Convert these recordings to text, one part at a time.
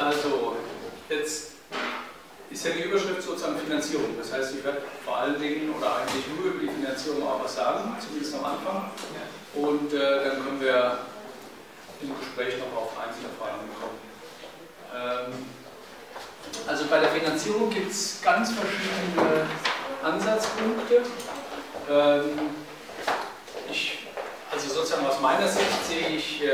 Also, jetzt ist ja die Überschrift sozusagen Finanzierung. Das heißt, ich werde vor allen Dingen oder eigentlich nur über die Finanzierung auch was sagen, zumindest am Anfang. Und dann können wir im Gespräch noch auf einzelne Fragen kommen. Also bei der Finanzierung gibt es ganz verschiedene Ansatzpunkte. Also sozusagen aus meiner Sicht sehe ich,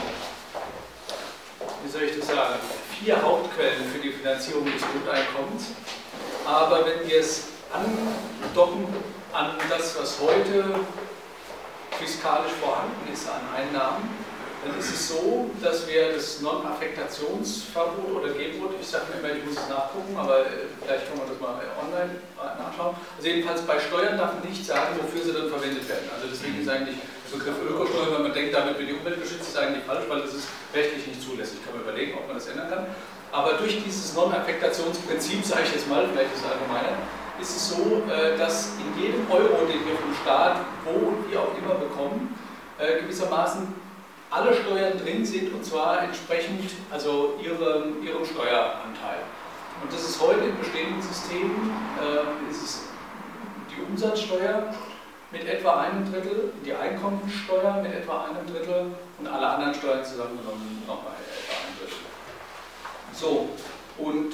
wie soll ich das sagen, 4 Hauptquellen für die Finanzierung des Grundeinkommens. Aber wenn wir es andocken an das, was heute fiskalisch vorhanden ist an Einnahmen, dann ist es so, dass wir das Non-Affektationsverbot oder Gebot, ich sage mir immer, ich muss es nachgucken, aber vielleicht kann man das mal online nachschauen. Also jedenfalls bei Steuern darf man nicht sagen, wofür sie dann verwendet werden. Also deswegen ist eigentlich der Begriff Ökosteuer, wenn man denkt, damit wird die Umwelt geschützt, ist eigentlich falsch, weil das ist rechtlich nicht zulässig. Kann man überlegen, ob man das ändern kann. Aber durch dieses Non-Affektationsprinzip, sage ich jetzt mal, vielleicht ist es allgemeiner, ist es so, dass in jedem Euro, den wir vom Staat, wo und wie auch immer bekommen, gewissermaßen alle Steuern drin sind, und zwar entsprechend also ihrem Steueranteil. Und das ist heute im bestehenden System, ist es die Umsatzsteuer mit etwa 1/3, die Einkommensteuer mit etwa 1/3 und alle anderen Steuern zusammengenommen nochmal etwa 1/3. So, und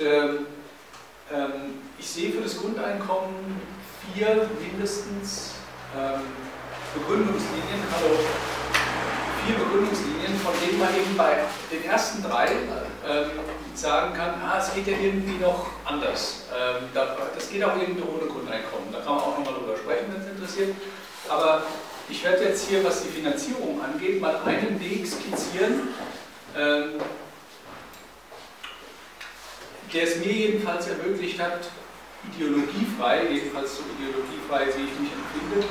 ich sehe für das Grundeinkommen 4 mindestens Begründungslinien, 4 Begründungslinien, von denen man eben bei den ersten 3 sagen kann, es geht ja irgendwie noch anders. Das geht auch irgendwie ohne Grundeinkommen. Da kann man auch nochmal drüber sprechen, wenn es interessiert. Aber ich werde jetzt hier, was die Finanzierung angeht, mal einen Weg skizzieren, der es mir jedenfalls ermöglicht hat, ideologiefrei, jedenfalls so ideologiefrei, wie ich mich empfinde,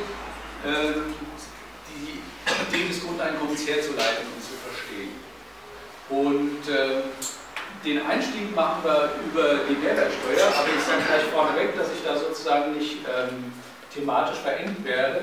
die Idee des Grundeinkommens herzuleiten und zu verstehen. Und den Einstieg machen wir über die Mehrwertsteuer, aber ich sage gleich vorneweg, dass ich da sozusagen nicht thematisch verengt werde.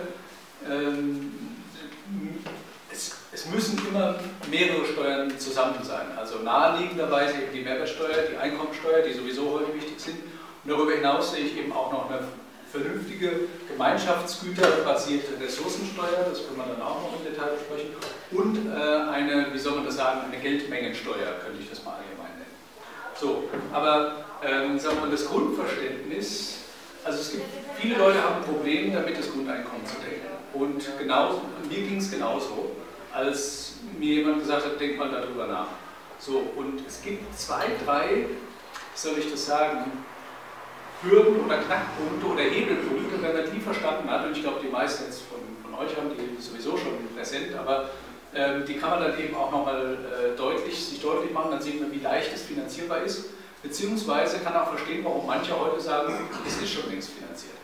Es müssen immer mehrere Steuern zusammen sein. Also naheliegenderweise eben die Mehrwertsteuer, die Einkommensteuer, die sowieso heute wichtig sind. Und darüber hinaus sehe ich eben auch noch eine vernünftige gemeinschaftsgüterbasierte Ressourcensteuer, das können wir dann auch noch im Detail besprechen, und eine, wie soll man das sagen, eine Geldmengensteuer, könnte ich das mal allgemein nennen. So, aber sagen wir mal, das Grundverständnis, also es gibt, viele Leute haben ein Problem damit, das Grundeinkommen zu decken. Und mir ging es genauso, als mir jemand gesagt hat, denk mal darüber nach. So, und es gibt 2, 3, wie soll ich das sagen, Hürden oder Knackpunkte oder Hebelpunkte, wenn man die verstanden hat, und ich glaube, die meisten jetzt von euch haben die sowieso schon präsent, aber die kann man dann eben auch nochmal sich deutlich machen, dann sieht man, wie leicht es finanzierbar ist, beziehungsweise kann auch verstehen, warum manche heute sagen, es ist schon längst finanziert.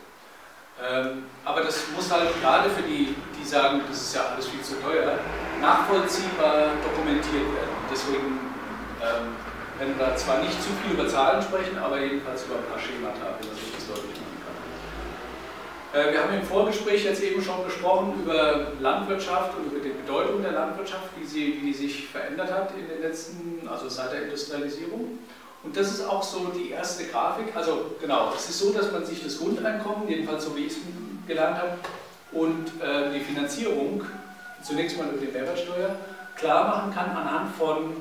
Aber das muss halt gerade für die sagen, das ist ja alles viel zu teuer, nachvollziehbar dokumentiert werden. Deswegen werden wir zwar nicht zu viel über Zahlen sprechen, aber jedenfalls über ein paar Schemata, wie man sich das deutlich machen kann. Wir haben im Vorgespräch jetzt eben schon gesprochen über Landwirtschaft und über die Bedeutung der Landwirtschaft, wie die sich verändert hat in den letzten, also seit der Industrialisierung. Und das ist auch so die erste Grafik. Also genau, es ist so, dass man sich das Grundeinkommen, jedenfalls so wie ich es gelernt habe, und die Finanzierung, zunächst mal über die Mehrwertsteuer, klar machen kann anhand von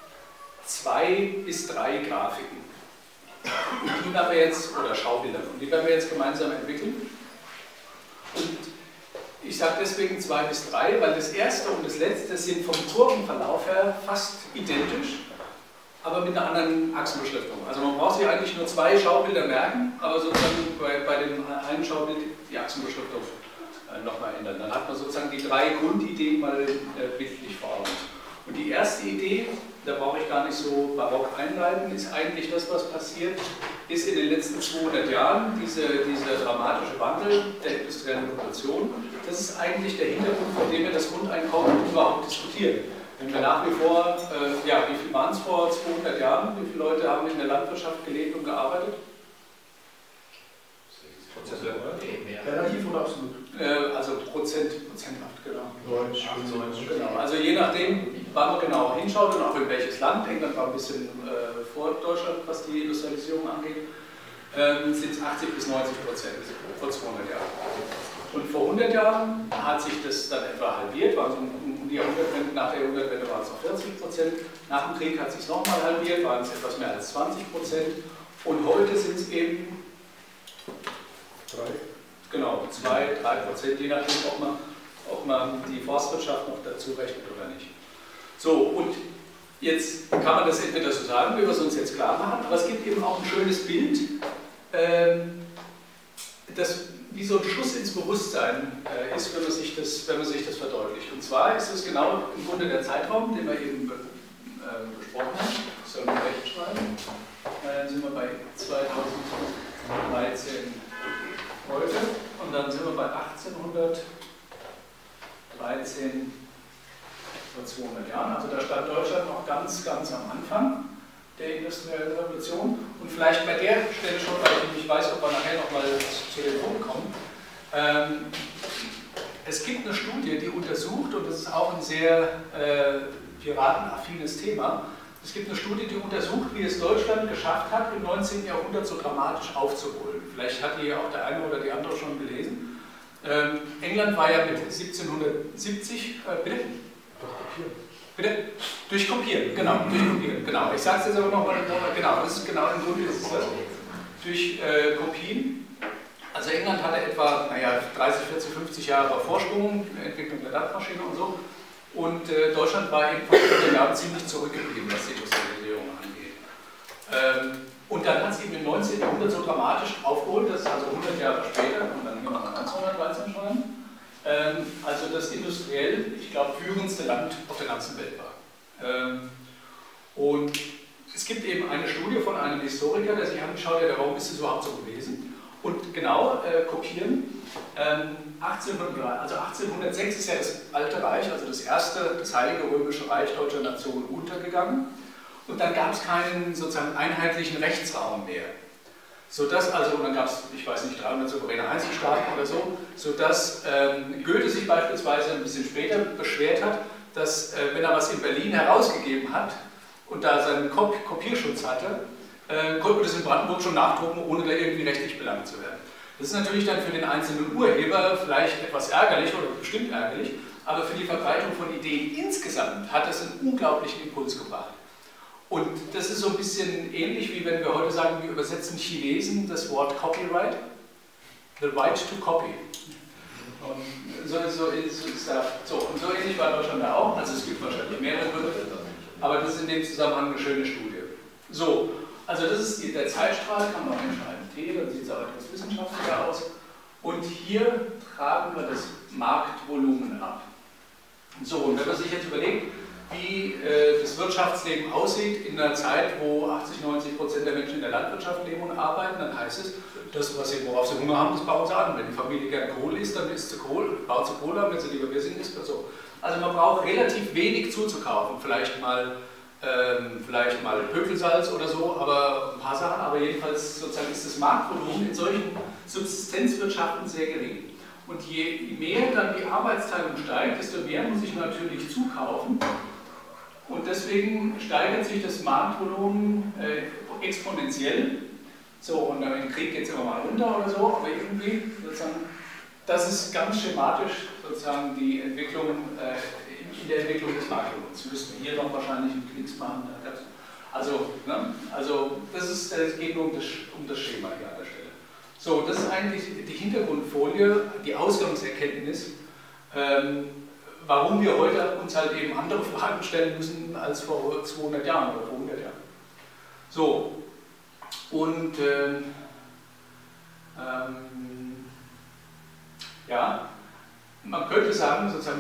2 bis 3 Grafiken. Und die werden wir jetzt, oder Schaubilder, und die werden wir jetzt gemeinsam entwickeln. Und ich sage deswegen 2 bis 3, weil das erste und das letzte sind vom Kurvenverlauf her fast identisch, aber mit einer anderen Achsenbeschriftung. Also man braucht sich eigentlich nur 2 Schaubilder merken, aber sozusagen bei dem einen Schaubild die Achsenbeschriftung nochmal ändern. Dann hat man sozusagen die 3 Grundideen mal bildlich vor Augen. Und die erste Idee, da brauche ich gar nicht so barock einleiten, ist eigentlich das, was passiert ist in den letzten 200 Jahren, dieser dramatische Wandel der industriellen Revolution. Das ist eigentlich der Hintergrund, von dem wir das Grundeinkommen überhaupt diskutieren. Wenn wir nach wie vor, wie viel waren es vor 200 Jahren? Wie viele Leute haben in der Landwirtschaft gelebt und gearbeitet? Relativ oder absolut? Also prozenthaft, genau. 90, genau. Also je nachdem, wann man genau hinschaut und auch in welches Land, England war ein bisschen vor Deutschland, was die Industrialisierung angeht, sind es 80 bis 90% vor 200 Jahren. Und vor 100 Jahren hat sich das dann etwa halbiert, also um die Jahrhundertwende, nach der Jahrhundertwende waren es noch 40%, nach dem Krieg hat es sich nochmal halbiert, waren es etwas mehr als 20% und heute sind es eben 2-3%, je nachdem, ob man die Forstwirtschaft noch dazu rechnet oder nicht. So, und jetzt kann man das entweder so sagen, wie wir es uns jetzt klar machen, aber es gibt eben auch ein schönes Bild, das wie so ein Schuss ins Bewusstsein ist, wenn man sich das verdeutlicht. Und zwar ist es genau im Grunde der Zeitraum, den wir eben besprochen haben. Ich soll mal recht schreiben. Dann sind wir bei 2013 heute und dann sind wir bei 1813 vor 200 Jahren. Also da stand Deutschland noch ganz, ganz am Anfang der industriellen Revolution. Und vielleicht bei der Stelle schon, weil ich nicht weiß, ob wir nachher nochmal zu dem Punkt kommen. Es gibt eine Studie, die untersucht, und das ist auch ein sehr piratenaffines Thema, es gibt eine Studie, die untersucht, wie es Deutschland geschafft hat, im 19. Jahrhundert so dramatisch aufzuholen. Vielleicht hat die auch der eine oder die andere schon gelesen. England war ja mit 1770, bitte? Durch Kopieren, genau, durch Kopieren, genau. Ich sage es jetzt aber nochmal, genau, das ist genau im Grunde, das ist das. Durch Kopien. Also England hatte etwa 30, 40, 50 Jahre Vorsprung, Entwicklung der Dampfmaschine und so. Und Deutschland war eben vor 100 Jahren ziemlich zurückgeblieben, was die Industrialisierung angeht. Und dann hat es eben im 19. Jahrhundert so dramatisch aufgeholt, dass also 100 Jahre später, und dann gehen wir mal 1913 schreiben, also das industriell, ich glaube, führendste Land auf der ganzen Welt war. Und es gibt eben eine Studie von einem Historiker, der sich angeschaut hat, warum ist es überhaupt so gewesen. Und genau, kopieren, 1806 ist ja das Alte Reich, also das erste, das Heilige Römische Reich deutscher Nation untergegangen. Und dann gab es keinen sozusagen einheitlichen Rechtsraum mehr. Sodass also, und dann gab es, ich weiß nicht, 300 souveräne Einzelstaaten oder so, sodass Goethe sich beispielsweise ein bisschen später beschwert hat, dass wenn er was in Berlin herausgegeben hat und da seinen Kopierschutz hatte, konnte man das in Brandenburg schon nachdrucken, ohne da irgendwie rechtlich belangt zu werden. Das ist natürlich dann für den einzelnen Urheber vielleicht etwas ärgerlich oder bestimmt ärgerlich, aber für die Verbreitung von Ideen insgesamt hat es einen unglaublichen Impuls gebracht. Und das ist so ein bisschen ähnlich, wie wenn wir heute sagen, wir übersetzen Chinesen das Wort Copyright, the right to copy. Und so ähnlich war Deutschland da auch, also es gibt wahrscheinlich mehrere Begriffe, aber das ist in dem Zusammenhang eine schöne Studie. So, also das ist der Zeitstrahl, kann man auch hinschreiben T, dann sieht es auch etwas wissenschaftlicher aus. Und hier tragen wir das Marktvolumen ab. So, und wenn man sich jetzt überlegt, wie das Wirtschaftsleben aussieht in einer Zeit, wo 80-90% der Menschen in der Landwirtschaft leben und arbeiten, dann heißt es, das, worauf sie Hunger haben, das bauen sie an. Wenn die Familie gern Kohl isst, dann isst sie Kohl, baut sie Kohl an, wenn sie lieber Wirsing isst oder so. Also man braucht relativ wenig zuzukaufen, vielleicht mal Pökelsalz oder so, aber ein paar Sachen, aber jedenfalls sozusagen ist das Marktvolumen in solchen Subsistenzwirtschaften sehr gering. Und je mehr dann die Arbeitsteilung steigt, desto mehr muss ich natürlich zukaufen. Und deswegen steigert sich das Marktvolumen exponentiell. So, und dann im Krieg geht es immer mal runter oder so, aber irgendwie sozusagen, das ist ganz schematisch sozusagen die Entwicklung, in der Entwicklung des Marktvolumens. Müssten wir hier noch wahrscheinlich einen Klicks machen. Also, ne? Also es geht nur um das Schema hier an der Stelle. So, das ist eigentlich die Hintergrundfolie, die Ausgangserkenntnis, warum wir heute uns halt eben andere Fragen stellen müssen als vor 200 Jahren oder vor 100 Jahren. So, und ja, man könnte sagen, sozusagen,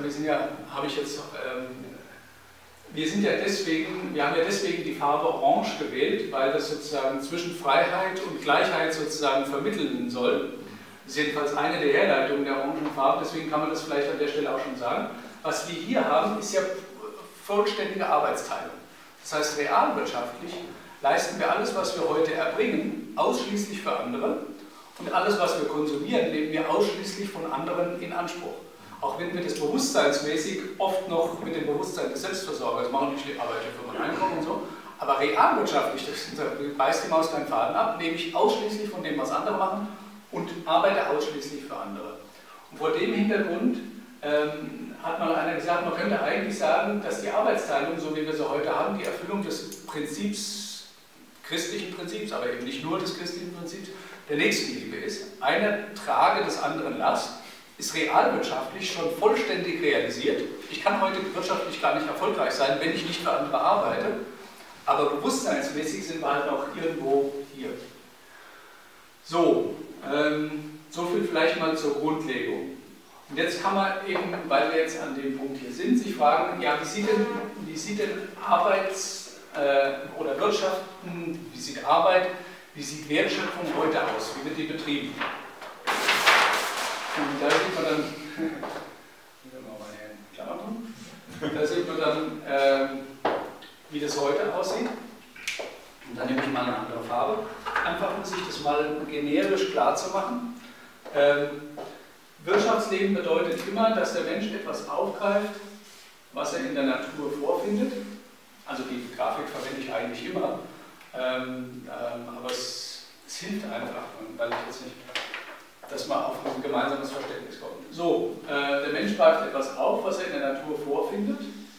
wir haben ja deswegen die Farbe Orange gewählt, weil das sozusagen zwischen Freiheit und Gleichheit sozusagen vermitteln soll. Das ist jedenfalls eine der Herleitungen der Orangenfarbe, deswegen kann man das vielleicht an der Stelle auch schon sagen. Was wir hier haben, ist ja vollständige Arbeitsteilung. Das heißt, realwirtschaftlich leisten wir alles, was wir heute erbringen, ausschließlich für andere und alles, was wir konsumieren, nehmen wir ausschließlich von anderen in Anspruch. auch wenn wir das bewusstseinsmäßig oft noch mit dem Bewusstsein des Selbstversorgers machen, ich arbeite für mein Einkommen und so, aber realwirtschaftlich, da beißt die Maus keinen Faden ab, lebe ich ausschließlich von dem, was andere machen und arbeite ausschließlich für andere. Und vor dem Hintergrund hat mal einer gesagt, man könnte eigentlich sagen, dass die Arbeitsteilung, so wie wir sie heute haben, die Erfüllung des Prinzips, christlichen Prinzips, aber eben nicht nur des christlichen Prinzips, der Nächstenliebe ist. Einer trage des anderen Last, ist realwirtschaftlich schon vollständig realisiert. Ich kann heute wirtschaftlich gar nicht erfolgreich sein, wenn ich nicht für andere arbeite, aber bewusstseinsmäßig sind wir halt noch irgendwo hier. So, so viel vielleicht mal zur Grundlegung. Und jetzt kann man eben, weil wir jetzt an dem Punkt hier sind, sich fragen, ja, wie sieht denn oder Wirtschaften, wie sieht Arbeit, wie sieht Wertschöpfung heute aus, wie wird die betrieben? Und da sieht man dann, da sieht man dann, wie das heute aussieht. Und dann nehme ich mal eine andere Farbe, einfach um sich das mal generisch klar zu machen. Wirtschaftsleben bedeutet immer, dass der Mensch etwas aufgreift, was er in der Natur vorfindet. Also die Grafik verwende ich eigentlich immer, aber es hilft einfach, weil ich jetzt nicht, dass man auf ein gemeinsames Verständnis kommt. So, der Mensch greift etwas auf, was er in der Natur vorfindet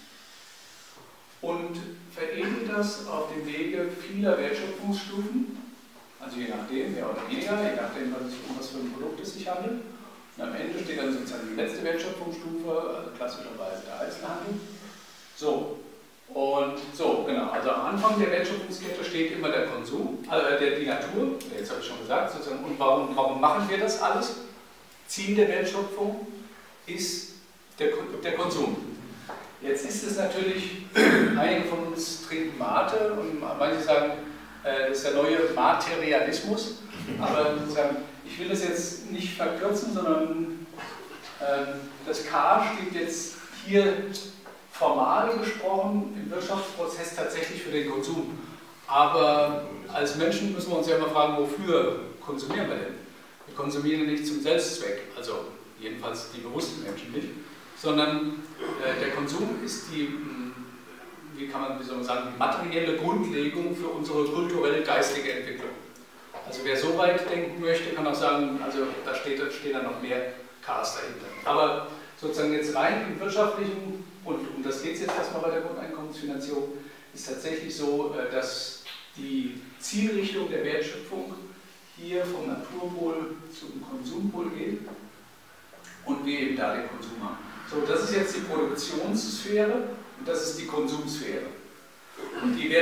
und veredelt das auf dem Wege vieler Wertschöpfungsstufen, also je nachdem, mehr oder weniger, je nachdem, was für ein Produkt es sich handelt. Und am Ende steht dann sozusagen die letzte Wertschöpfungsstufe, also klassischerweise der Einzelhandel. So, und so, genau, also am Anfang der Wertschöpfungskette steht immer der Konsum, die Natur, jetzt habe ich schon gesagt, sozusagen, und warum machen wir das alles? Ziel der Wertschöpfung ist der Konsum. Jetzt ist es natürlich, einige von uns trinken Mate und manche sagen, das ist der neue Materialismus, aber sozusagen, ich will das jetzt nicht verkürzen, sondern das K steht jetzt hier formal gesprochen im Wirtschaftsprozess tatsächlich für den Konsum. Aber als Menschen müssen wir uns ja immer fragen, wofür konsumieren wir denn? Wir konsumieren ja nicht zum Selbstzweck, also jedenfalls die bewussten Menschen nicht, sondern der Konsum ist die, wie soll man sagen, die materielle Grundlegung für unsere kulturell-geistige Entwicklung. Also wer so weit denken möchte, kann auch sagen, also da stehen dann noch mehr Ks dahinter. Aber sozusagen jetzt rein im wirtschaftlichen, und um das geht es jetzt erstmal bei der Grundeinkommensfinanzierung, ist tatsächlich so, dass die Zielrichtung der Wertschöpfung hier vom Naturpol zum Konsumpol geht und wir eben da den Konsum haben. So, das ist jetzt die Produktionssphäre und das ist die Konsumsphäre. Und die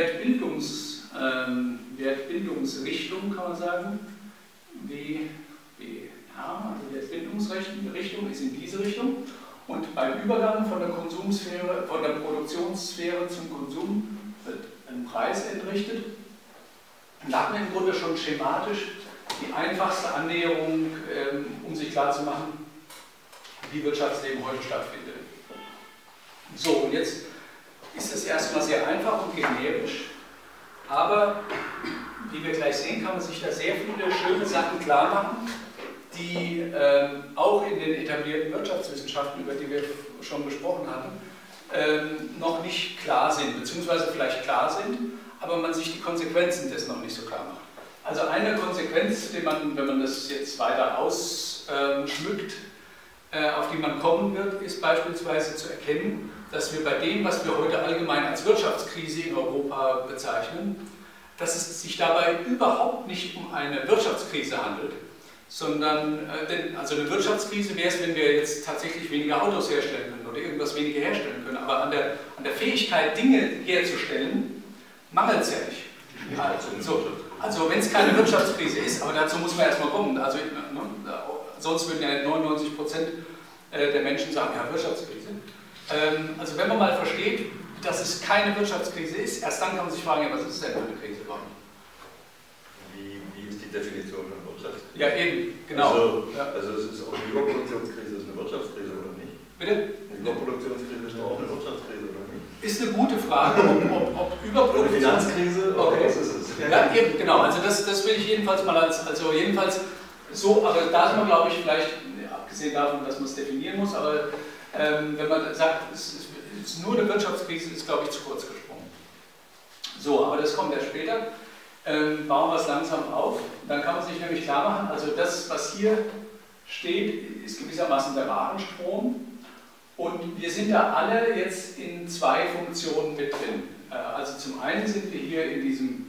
Wertbildungsrichtung, kann man sagen, also die Wertbildungsrichtung ist in diese Richtung. Und beim Übergang von der Konsumsphäre, von der Produktionssphäre zum Konsum wird ein Preis entrichtet. Und da hat man im Grunde schon schematisch die einfachste Annäherung, um sich klarzumachen, wie Wirtschaftsleben heute stattfindet. So, und jetzt ist es erstmal sehr einfach und generisch, aber wie wir gleich sehen, kann man sich da sehr viele schöne Sachen klar machen, die auch in den etablierten Wirtschaftswissenschaften, über die wir schon gesprochen hatten, noch nicht klar sind, beziehungsweise vielleicht klar sind, aber man sich die Konsequenzen dessen noch nicht so klar macht. Also eine Konsequenz, die man, wenn man das jetzt weiter ausschmückt, auf die man kommen wird, ist beispielsweise zu erkennen, dass wir bei dem, was wir heute allgemein als Wirtschaftskrise in Europa bezeichnen, dass es sich dabei überhaupt nicht um eine Wirtschaftskrise handelt, sondern also eine Wirtschaftskrise wäre es, wenn wir jetzt tatsächlich weniger Autos herstellen können oder irgendwas weniger herstellen können, aber an der Fähigkeit, Dinge herzustellen, mangelt es ja nicht. Also wenn es keine Wirtschaftskrise ist, aber dazu muss man erstmal kommen, also, sonst würden ja 99% der Menschen sagen, ja, Wirtschaftskrise. Also wenn man mal versteht, dass es keine Wirtschaftskrise ist, erst dann kann man sich fragen, ja, was ist denn für eine Krise? Wie ist die Definition von Wirtschaftskrise? Ja, eben, genau. Also es ist auch eine Überproduktionskrise, ist eine Wirtschaftskrise oder nicht? Bitte? Eine Überproduktionskrise ist auch eine Wirtschaftskrise oder nicht? Ist eine gute Frage, ob Überproduktion... Eine Finanzkrise, okay. Was ist es? Ja, eben, genau. Also das will ich jedenfalls mal also jedenfalls so, aber da sind wir, glaube ich, vielleicht, abgesehen davon, dass man es definieren muss, aber wenn man sagt, es ist nur eine Wirtschaftskrise, ist, glaube ich, zu kurz gesprungen. So, aber das kommt ja später. Bauen wir es langsam auf. Dann kann man sich nämlich klar machen, also das, was hier steht, ist gewissermaßen der Warenstrom. Und wir sind da alle jetzt in zwei Funktionen mit drin. Also zum einen sind wir hier in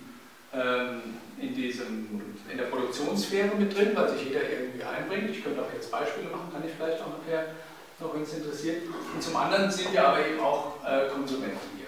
der Produktionssphäre mit drin, weil sich jeder irgendwie einbringt. Ich könnte auch jetzt Beispiele machen, kann ich vielleicht auch nachher noch, wenn es interessiert. Und zum anderen sind wir aber eben auch Konsumenten hier.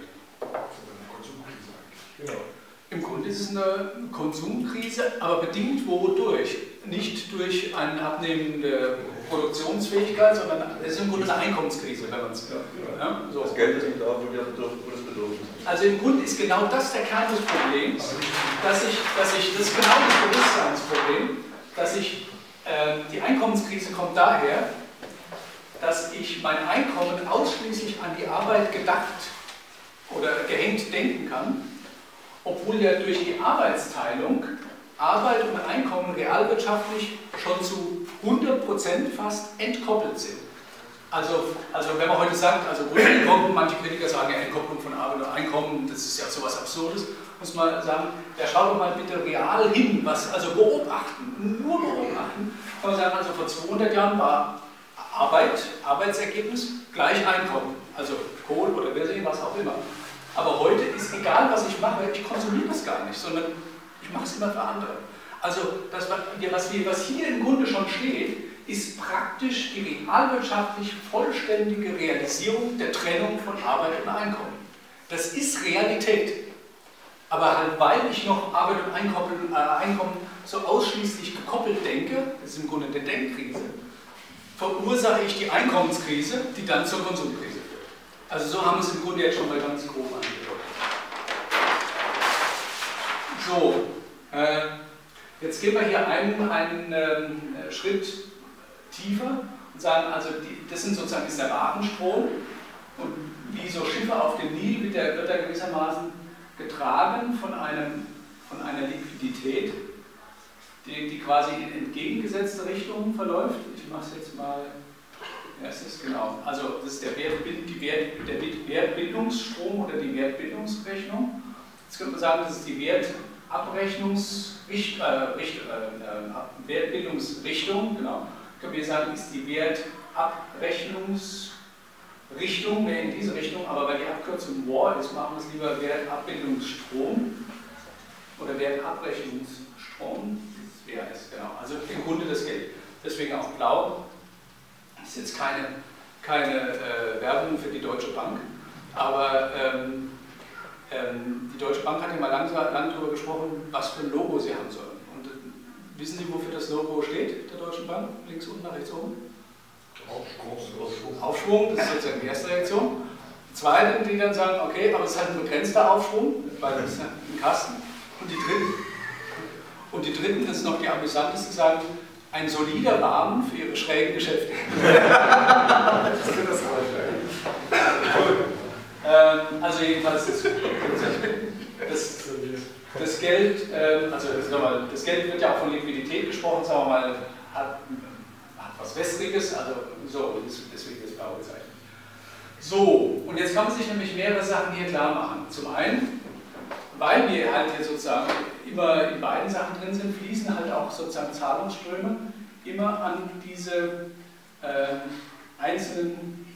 Genau. Im Grunde ist es eine Konsumkrise, aber bedingt wodurch? Nicht durch eine abnehmende Produktionsfähigkeit, sondern es ist im Grunde eine Einkommenskrise, wenn man es ja, so. Das Geld ist nicht da, wo das Bedürfnis ist. Also im Grunde ist genau das der Kern des Problems, das ist genau das Bewusstseinsproblem, dass die Einkommenskrise kommt daher, dass ich mein Einkommen ausschließlich an die Arbeit gedacht oder gehängt denken kann, obwohl ja durch die Arbeitsteilung Arbeit und Einkommen realwirtschaftlich schon zu 100% fast entkoppelt sind. Also wenn man heute sagt, also Grundeinkommen, manche Kritiker sagen ja Entkopplung von Arbeit und Einkommen, das ist ja so was Absurdes, muss man sagen, ja, schau doch mal bitte real hin, also beobachten, nur beobachten. Kann man sagen, also vor 200 Jahren war Arbeitsergebnis gleich Einkommen, also Kohl oder was auch immer. Aber heute ist egal, was ich mache, ich konsumiere das gar nicht, sondern ich mache es immer für andere. Also das, was hier im Grunde schon steht, ist praktisch die realwirtschaftlich vollständige Realisierung der Trennung von Arbeit und Einkommen. Das ist Realität. Aber halt, weil ich noch Arbeit und Einkommen so ausschließlich gekoppelt denke, das ist im Grunde eine Denkkrise, verursache ich die Einkommenskrise, die dann zur Konsumkrise führt. Also so haben wir es im Grunde jetzt schon mal ganz grob angedeutet. So, jetzt gehen wir hier einen Schritt tiefer und sagen, also das sind sozusagen ist der Warenstrom und wie so Schiffe auf dem Nil wird er gewissermaßen getragen von einer Liquidität, die quasi in entgegengesetzte Richtung verläuft. Ich mache es jetzt mal erstes, genau. Also das ist der Wertbildungsstrom oder die Wertbildungsrechnung. Jetzt könnte man sagen, das ist die Wertbildungsrichtung, genau. Können wir sagen, ist die Wertabrechnungsrichtung, wäre in diese Richtung, aber weil die Abkürzung WAR ist, machen wir es lieber Wertabbildungsstrom oder Wertabrechnungsstrom. Das wäre es, genau. Also im Grunde das Geld. Deswegen auch blau. Das ist jetzt keine Werbung für die Deutsche Bank, aber die Deutsche Bank hat ja mal lang darüber gesprochen, was für ein Logo sie haben sollen. Und wissen Sie, wofür das Logo steht, der Deutschen Bank? Links unten nach rechts oben? Aufschwung, das ist sozusagen die erste Reaktion. Die zweite, die dann sagen, okay, aber es ist halt ein begrenzter Aufschwung, weil das ist ein Kasten. Und die dritten, das ist noch die amüsanteste, sagen, ein solider Rahmen für Ihre schrägen Geschäfte. Also jedenfalls das Geld, das Geld wird ja auch von Liquidität gesprochen, sagen wir mal, hat was Wässriges, also so, deswegen das blaue Zeichen. So, und jetzt kann man sich nämlich mehrere Sachen hier klar machen. Zum einen, weil wir halt hier sozusagen immer in beiden Sachen drin sind, fließen halt auch sozusagen Zahlungsströme immer an diese einzelnen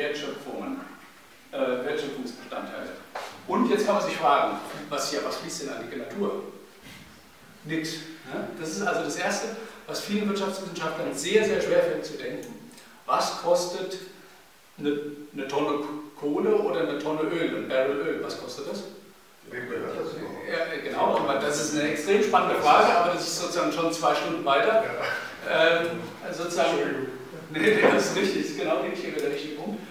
Wertschöpfungsbestandteile. Und jetzt kann man sich fragen, was fließt denn an die Natur? Nichts. Ja? Das ist also das Erste, was vielen Wirtschaftswissenschaftlern sehr, sehr schwer fällt zu denken. Was kostet eine Tonne Kohle oder eine Tonne Öl, ein Barrel Öl? Was kostet das? Ja, genau, aber das ist eine extrem spannende Frage, aber das ist sozusagen schon 2 Stunden weiter. Sozusagen, nee, das ist richtig, genau, hier wäre der richtige Punkt.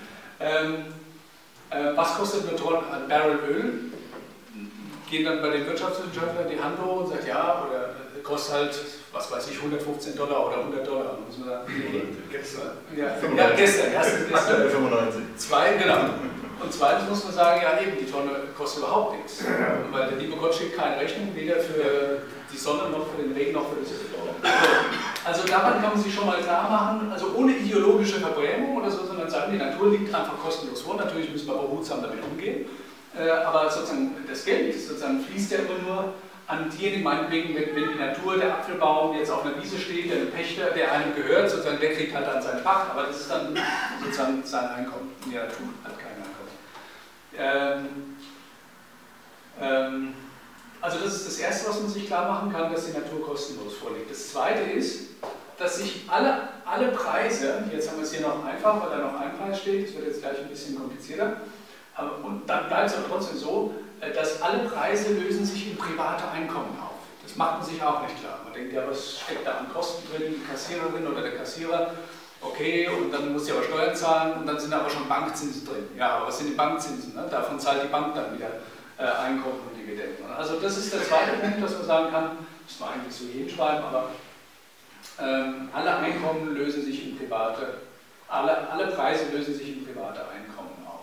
Was kostet eine Tonne Barrel Öl? Gehen dann bei den Wirtschaftswissenschaftlern die Hand hoch und sagt, ja, oder kostet halt, was weiß ich, $115 oder $100, muss man sagen. Gestern. Ja, gestern. 95. Genau. Und zweitens muss man sagen, ja eben, die Tonne kostet überhaupt nichts. Weil der liebe Gott schickt keine Rechnung, weder für die Sonne noch für den Regen, noch für das Also daran kann man sich schon mal klar machen, also ohne ideologische Verbrämung oder so, sondern sagen, die Natur liegt einfach kostenlos vor. Natürlich müssen wir behutsam damit umgehen, aber sozusagen das Geld sozusagen fließt ja immer nur an diejenigen, meinetwegen, wenn die Natur, der Apfelbaum jetzt auf einer Wiese steht, der Pächter, der einem gehört, sozusagen, der kriegt halt dann seinen Pacht, aber das ist dann sozusagen sein Einkommen. Die Natur hat kein Einkommen. Also das ist das Erste, was man sich klar machen kann, dass die Natur kostenlos vorliegt. Das Zweite ist, dass sich alle Preise, jetzt haben wir es hier noch einfach, weil da noch ein Preis steht, das wird jetzt gleich ein bisschen komplizierter, und dann bleibt es aber trotzdem so, dass alle Preise lösen sich in private Einkommen auf. Das macht man sich auch nicht klar. Man denkt, ja, was steckt da an Kosten drin, die Kassiererin oder der Kassierer, okay, und dann muss sie aber Steuern zahlen und dann sind aber schon Bankzinsen drin. Ja, aber was sind die Bankzinsen? Ne? Davon zahlt die Bank dann wieder Einkommen und Dividenden. Also das ist der zweite Punkt, dass man sagen kann, das muss man eigentlich so hinschreiben, aber alle Einkommen lösen sich in private, alle Preise lösen sich in private Einkommen auf.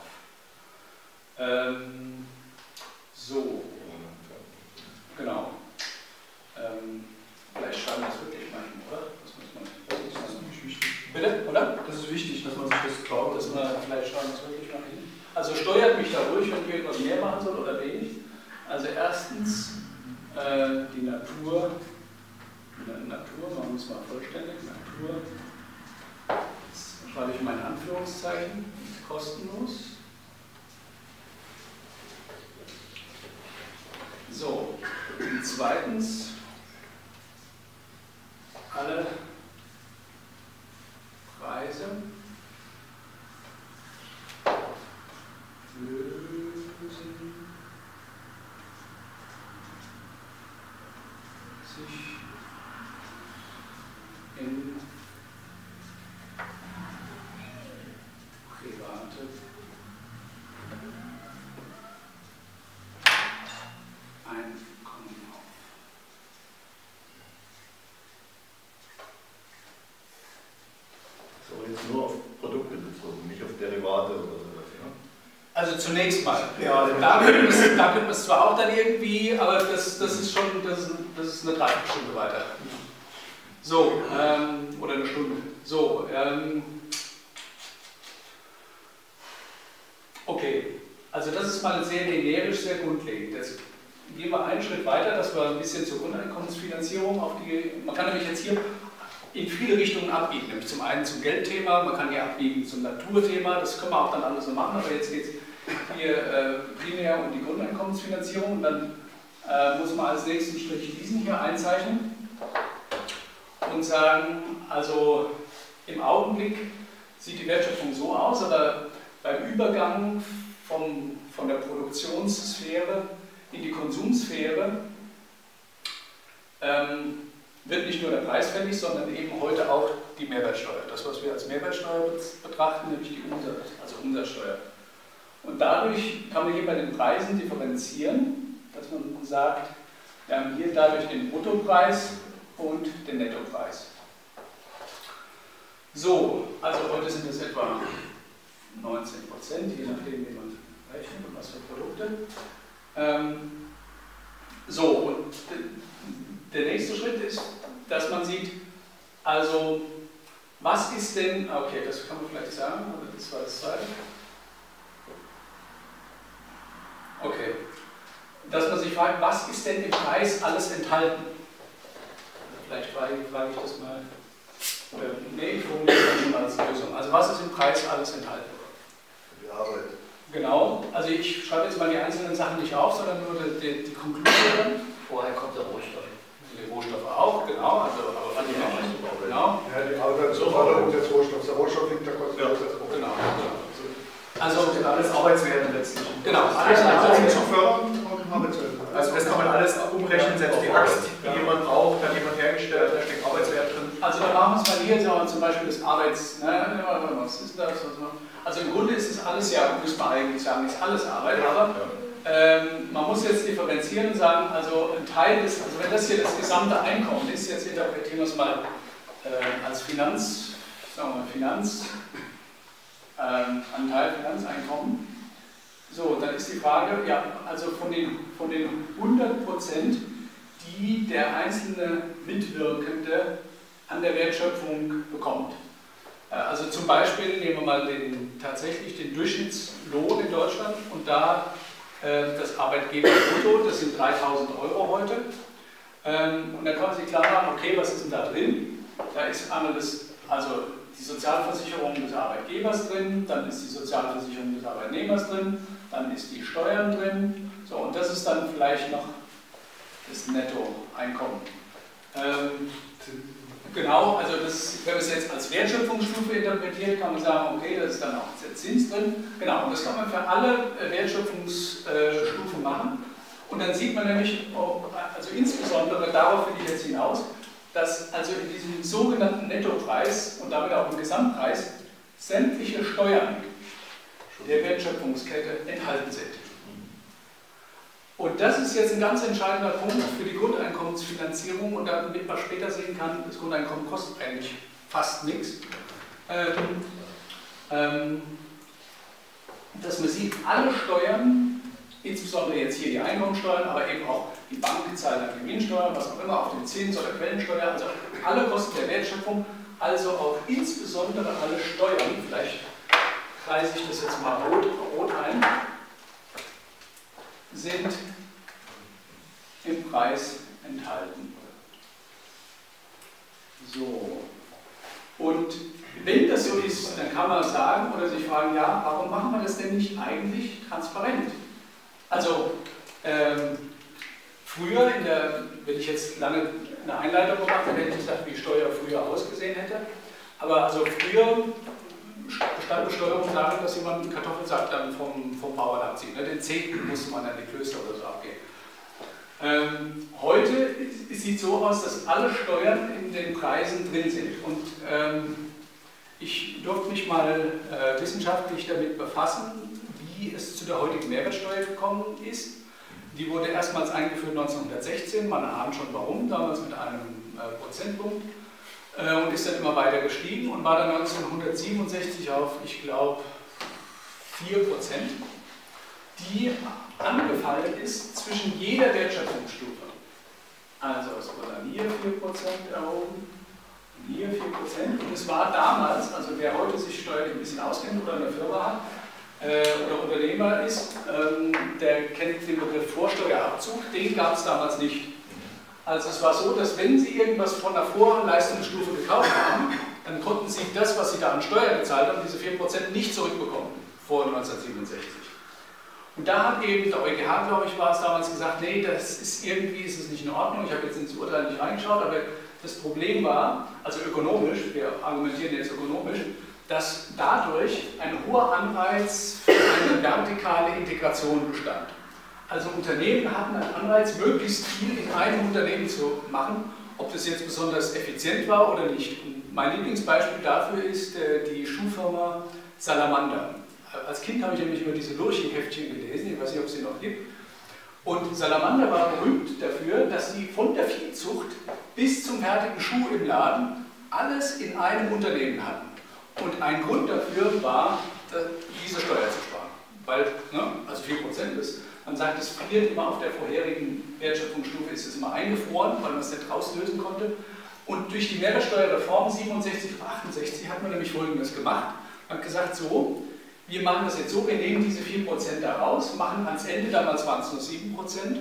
So, genau. Vielleicht schreiben wir das wirklich mal hin, oder? Das ist nicht wichtig. Bitte, oder? Das ist wichtig, dass man sich das traut. Dass man vielleicht schreiben wir das wirklich mal hin. Also steuert mich da ruhig, wenn ich etwas mehr machen soll oder wenig. Also erstens die Natur, machen wir es mal vollständig, Natur, jetzt schreibe ich meine Anführungszeichen, kostenlos. So, und zweitens, alle Preise lösen sich in private Einkommen auf. So, jetzt nur auf Produkte bezogen, nicht auf Derivate oder sowas, ja? Also zunächst mal, ja, da könnten wir es zwar auch dann irgendwie, aber das ist schon, das ist eine Dreiviertelstunde weiter. So, oder eine Stunde. So, okay, also das ist mal sehr generisch, sehr grundlegend. Jetzt gehen wir einen Schritt weiter, dass wir ein bisschen zur Grundeinkommensfinanzierung auf die, man kann nämlich jetzt hier in viele Richtungen abbiegen, nämlich zum einen zum Geldthema, man kann hier abbiegen zum Naturthema, das können wir auch dann alles so machen, aber jetzt geht es hier primär um die Grundeinkommensfinanzierung und dann muss man als nächsten Strich diesen hier einzeichnen und sagen, also im Augenblick sieht die Wertschöpfung so aus, aber beim Übergang von der Produktionssphäre in die Konsumsphäre wird nicht nur der Preis fällig, sondern eben heute auch die Mehrwertsteuer. Das, was wir als Mehrwertsteuer betrachten, nämlich die Umsatzsteuer. Und dadurch kann man hier bei den Preisen differenzieren, dass man sagt, wir haben hier dadurch den Bruttopreis und den Nettopreis. So, also heute sind es etwa 19%, je nachdem, wie man rechnet und was für Produkte. So, und der nächste Schritt ist, dass man sieht, also was ist denn, okay, das kann man vielleicht sagen, aber das war das zweite. Okay, dass man sich fragt, was ist denn im Preis alles enthalten? Vielleicht frage ich das mal, nee, ich formuliere das schon als Lösung. Also was ist im Preis alles enthalten? Die Arbeit. Genau, also ich schreibe jetzt mal die einzelnen Sachen nicht auf, sondern nur die Konklusion. Vorher kommt der Rohstoff. Die Rohstoffe auch, genau, also aber die auch, genau. Ja, die Arbeit ist Förderung des Rohstoffs. Der Rohstoff liegt da kostenlos. Genau. Also sind alles Arbeitswerte letztlich. Genau, Alles zu fördern und Arbeitswerte. Also das kann man alles umrechnen, selbst die Axt, die jemand braucht, hat jemand hergestellt, da steckt Arbeitswert drin. Also da machen wir es mal hier jetzt auch zum Beispiel das Arbeits... Ne, was ist das? Also im Grunde ist es alles, ja, müsste man eigentlich sagen, ist alles Arbeit, aber man muss jetzt differenzieren und sagen, also ein Teil ist, also wenn das hier das gesamte Einkommen ist, jetzt interpretieren wir es mal als Anteil Finanzeinkommen. So, dann ist die Frage, ja, also von den 100% die der einzelne Mitwirkende an der Wertschöpfung bekommt. Also zum Beispiel nehmen wir mal tatsächlich den Durchschnittslohn in Deutschland und da das Arbeitgeberbrutto, das sind 3.000 € heute. Und dann kann man sich klar machen, okay, was ist denn da drin? Da ist einmal die Sozialversicherung des Arbeitgebers drin, dann ist die Sozialversicherung des Arbeitnehmers drin, dann ist die Steuern drin, so, und das ist dann vielleicht noch das Nettoeinkommen. Genau, also wenn man es jetzt als Wertschöpfungsstufe interpretiert, kann man sagen, okay, da ist dann auch der Zins drin. Genau, und das kann man für alle Wertschöpfungsstufen machen. Und dann sieht man nämlich, also insbesondere darauf will ich jetzt hinaus, dass also in diesem sogenannten Nettopreis und damit auch im Gesamtpreis sämtliche Steuern der Wertschöpfungskette enthalten sind. Und das ist jetzt ein ganz entscheidender Punkt für die Grundeinkommensfinanzierung, und damit man später sehen kann, das Grundeinkommen kostet eigentlich fast nichts. Dass man sieht, alle Steuern, insbesondere jetzt hier die Einkommensteuern, aber eben auch die Banken zahlen dann Gewinnsteuer, was auch immer, auf den Zins- oder Quellensteuer, also alle Kosten der Wertschöpfung, also auch insbesondere alle Steuern, vielleicht kreise ich das jetzt mal rot ein, sind im Preis enthalten. So. Und wenn das so ist, dann kann man sagen oder sich fragen, ja, warum machen wir das denn nicht eigentlich transparent? Also, früher, wenn ich jetzt lange eine Einleitung gemacht hätte, hätte ich gesagt, wie Steuer früher ausgesehen hätte. Aber also früher bestand Besteuerung darin, dass jemand einen Kartoffelsack dann vom Bauern abzieht. Den Zehnten musste man dann in die Klöster oder so abgeben. Heute sieht es so aus, dass alle Steuern in den Preisen drin sind. Und ich durfte mich mal wissenschaftlich damit befassen, wie es zu der heutigen Mehrwertsteuer gekommen ist. Die wurde erstmals eingeführt 1916, man ahnt schon warum, damals mit einem Prozentpunkt. Und ist dann immer weiter gestiegen und war dann 1967 auf, ich glaube, 4%, die angefallen ist zwischen jeder Wertschöpfungsstufe. Also es wurde dann hier 4% erhoben, hier 4%. Und es war damals, also wer heute sich steuerlich ein bisschen auskennt oder eine Firma hat oder Unternehmer ist, der kennt den Begriff Vorsteuerabzug, den gab es damals nicht. Also es war so, dass wenn Sie irgendwas von der Vorleistungsstufe gekauft haben, dann konnten Sie das, was Sie da an Steuer gezahlt haben, diese 4% nicht zurückbekommen, vor 1967. Und da hat eben der EuGH, glaube ich, war es damals gesagt, nee, das ist irgendwie ist es nicht in Ordnung, ich habe jetzt ins Urteil nicht reingeschaut, aber das Problem war, also ökonomisch, wir argumentieren jetzt ökonomisch, dass dadurch ein hoher Anreiz für eine vertikale Integration bestand. Also Unternehmen hatten einen Anreiz, möglichst viel in einem Unternehmen zu machen, ob das jetzt besonders effizient war oder nicht. Und mein Lieblingsbeispiel dafür ist die Schuhfirma Salamander. Als Kind habe ich nämlich über diese Lurchenheftchen gelesen, ich weiß nicht, ob es sie noch gibt. Und Salamander war berühmt dafür, dass sie von der Viehzucht bis zum fertigen Schuh im Laden alles in einem Unternehmen hatten. Und ein Grund dafür war, diese Steuer zu sparen. Weil, also 4% ist. Man sagt, es friert immer auf der vorherigen Wertschöpfungsstufe, ist es immer eingefroren, weil man es nicht rauslösen konnte. Und durch die Mehrwertsteuerreform 67 auf 68 hat man nämlich Folgendes gemacht. Man hat gesagt, so, wir machen das jetzt so, wir nehmen diese 4% da raus, machen ans Ende, damals waren es nur 7%,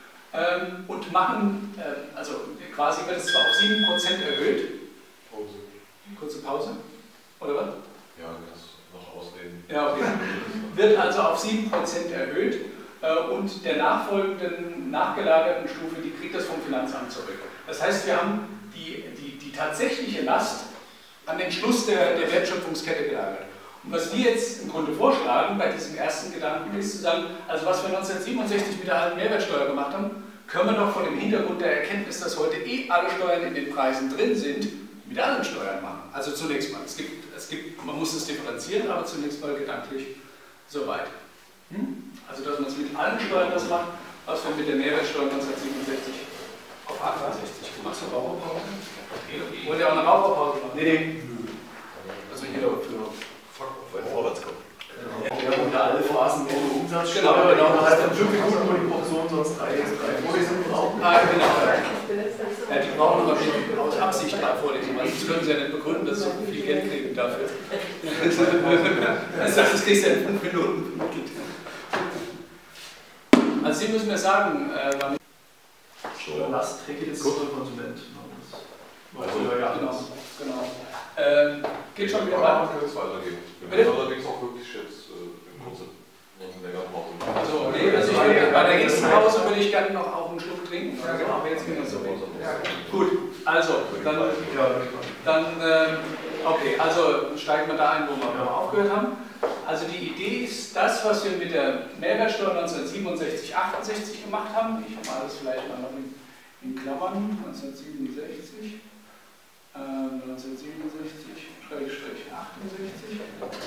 und machen, also quasi wird es zwar auf 7% erhöht. Pause. Kurze Pause? Oder was? Ja, das noch ausreden. Ja, okay. Wird also auf 7% erhöht. Und der nachgelagerten Stufe, die kriegt das vom Finanzamt zurück. Das heißt, wir haben die tatsächliche Last an den Schluss der Wertschöpfungskette gelagert. Und was wir jetzt im Grunde vorschlagen bei diesem ersten Gedanken ist zu sagen, also was wir 1967 mit der alten Mehrwertsteuer gemacht haben, können wir doch vor dem Hintergrund der Erkenntnis, dass heute alle Steuern in den Preisen drin sind, mit allen Steuern machen. Also zunächst mal, man muss es differenzieren, aber zunächst mal gedanklich soweit. Also dass man es mit allen Steuern das macht, was wir mit der Mehrwertsteuer 1967 auf 68 gemacht haben. Raucherpause? Wollt ihr auch eine Raucherpause machen? Nee. Also jeder für Vorwärtskommen. Ja, unter alle Phasen ohne Umsatzsteuer. Genau. Das heißt dann 5 Minuten, wo die Professoren sonst drei Vorlesungen brauchen. Genau. sonst können Sie ja nicht begründen, dass Sie so viel Geld kriegen dafür. Das kriegst du ja in 5 Minuten vermittelt. Also Sie müssen mir sagen, wann Last trägt jetzt der Konsument. Genau. Geht schon wieder weiter? Bitte? Allerdings auch wirklich jetzt in kurzer länger brauchen. Also, nee, also bei der nächsten Pause würde ich gerne noch auch einen Schluck trinken. Also, aber jetzt geht es so weiter. Gut, also, dann okay, also steigen wir da ein, wo wir aufgehört haben. Also die Idee ist das, was wir mit der Mehrwertsteuer 1967, 68 gemacht haben. Ich mache das vielleicht mal noch in Klammern, 1967, 1967, 68.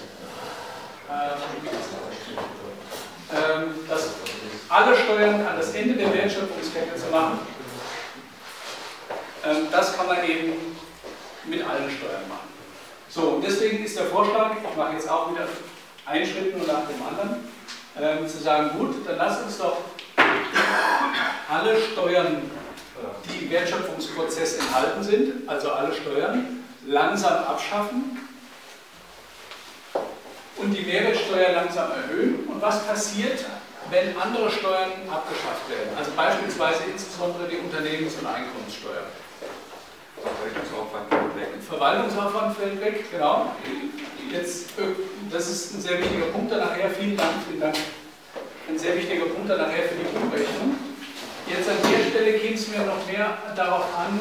Dass alle Steuern an das Ende der Wertschöpfungskette zu machen, das kann man eben mit allen Steuern machen. So, und deswegen ist der Vorschlag, ich mache jetzt auch wieder einen Schritt nur nach dem anderen, zu sagen, gut, dann lass uns doch alle Steuern, die im Wertschöpfungsprozess enthalten sind, also alle Steuern, langsam abschaffen und die Mehrwertsteuer langsam erhöhen. Und was passiert, wenn andere Steuern abgeschafft werden? Also beispielsweise insbesondere die Unternehmens- und Einkommenssteuer. Verwaltungsaufwand fällt weg, genau. Jetzt, das ist ein sehr wichtiger Punkt da nachher. Vielen Dank. Ein sehr wichtiger Punkt da nachher für die Umrechnung. Jetzt an der Stelle käme es mir noch mehr darauf an,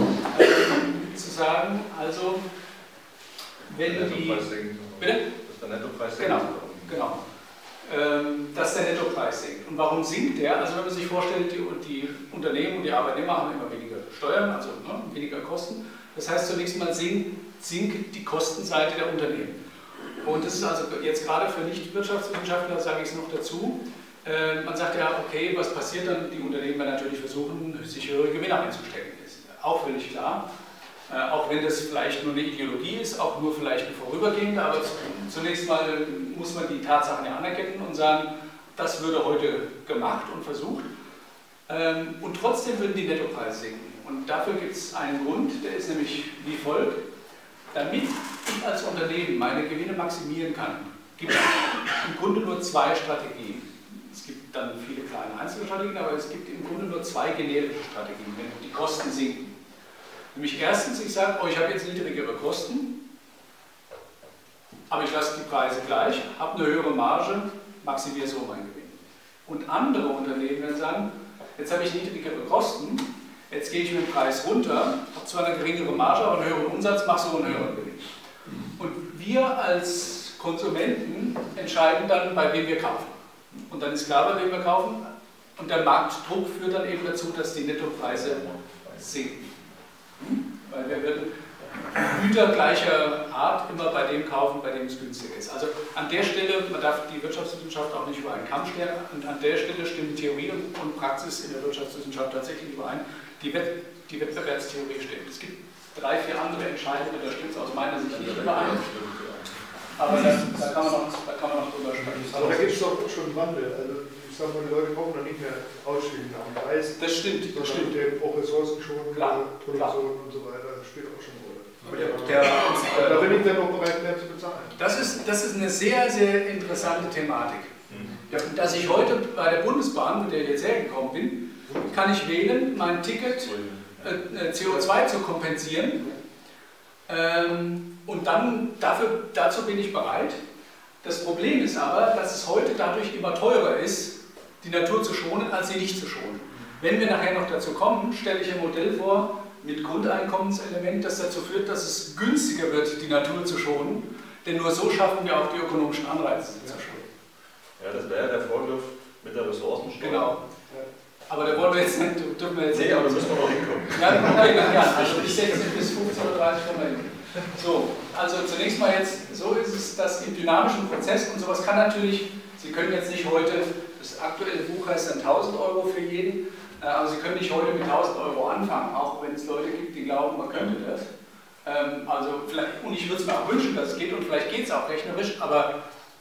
zu sagen, also, wenn die. Bitte? Dass der Nettopreis sinkt. Genau. Dass der Nettopreis sinkt. Und warum sinkt der? Also, wenn man sich vorstellt, die Unternehmen und die Arbeitnehmer haben immer weniger Steuern, also weniger Kosten. Das heißt, zunächst mal sinkt die Kostenseite der Unternehmen. Und das ist also jetzt gerade für Nicht-Wirtschaftswissenschaftler, sage ich es noch dazu, man sagt ja, okay, was passiert dann? Die Unternehmen werden natürlich versuchen, sich höhere Gewinne einzustecken. Das ist auch völlig klar. Auch wenn das vielleicht nur eine Ideologie ist, auch nur vielleicht eine vorübergehende, aber zunächst mal muss man die Tatsachen ja anerkennen und sagen, das würde heute gemacht und versucht. Und trotzdem würden die Nettopreise sinken. Und dafür gibt es einen Grund, der ist nämlich wie folgt. Damit ich als Unternehmen meine Gewinne maximieren kann, gibt es im Grunde nur 2 Strategien. Es gibt dann viele kleine einzelne Strategien, aber es gibt im Grunde nur 2 generische Strategien, wenn die Kosten sinken. Nämlich erstens, ich sage, ich habe jetzt niedrigere Kosten, aber ich lasse die Preise gleich, habe eine höhere Marge, maximiere so meinen Gewinn. Und andere Unternehmen werden sagen, jetzt habe ich niedrigere Kosten, jetzt gehe ich mit dem Preis runter, habe zwar eine geringere Marge, aber einen höheren Umsatz, mache so einen höheren Gewinn. Und wir als Konsumenten entscheiden dann, bei wem wir kaufen. Und dann ist klar, bei wem wir kaufen. Und der Marktdruck führt dann eben dazu, dass die Nettopreise sinken. Weil wir würden Güter gleicher Art immer bei dem kaufen, bei dem es günstiger ist. Also an der Stelle, man darf die Wirtschaftswissenschaft auch nicht über einen Kamm stellen, und an der Stelle stimmen Theorie und Praxis in der Wirtschaftswissenschaft tatsächlich überein. Die Wettbewerbstheorie stimmt. Es gibt 3, 4 andere Entscheidungen, da stimmt es aus meiner Sicht nicht überein. Aber da kann man noch drüber sprechen. Aber da gibt es doch schon einen Wandel. Also ich sage mal, die Leute kaufen dann nicht mehr ausschließlich am Preis. Das stimmt. Sondern auch ressourcenschonende Produktion und so weiter. Das spielt auch schon eine Rolle. Da bin ich dann auch bereit, mehr zu bezahlen. Das ist eine sehr, sehr interessante Thematik. Dass ich heute bei der Bundesbahn, mit der ich jetzt hergekommen bin, kann ich wählen, mein Ticket CO2 zu kompensieren. Und dann dazu bin ich bereit. Das Problem ist aber, dass es heute dadurch immer teurer ist, die Natur zu schonen, als sie nicht zu schonen. Wenn wir nachher noch dazu kommen, stelle ich ein Modell vor mit Grundeinkommenselement, das dazu führt, dass es günstiger wird, die Natur zu schonen. Denn nur so schaffen wir auch die ökonomischen Anreize, sie zu schonen. Ja, das wäre ja der Vorgriff mit der Ressourcensteuer. Genau. Aber da wollen wir jetzt nicht, dürfen wir jetzt nee, aber da müssen wir noch hinkommen. Ja, also bis 16 bis 15:30 kommen wir hin. So, also zunächst mal jetzt, so ist es, dass im dynamischen Prozess und sowas kann natürlich, Sie können jetzt nicht heute, das aktuelle Buch heißt dann 1000 Euro für jeden, aber Sie können nicht heute mit 1000 Euro anfangen, auch wenn es Leute gibt, die glauben, man könnte das. Also vielleicht, und ich würde es mir auch wünschen, dass es geht und vielleicht geht es auch rechnerisch, aber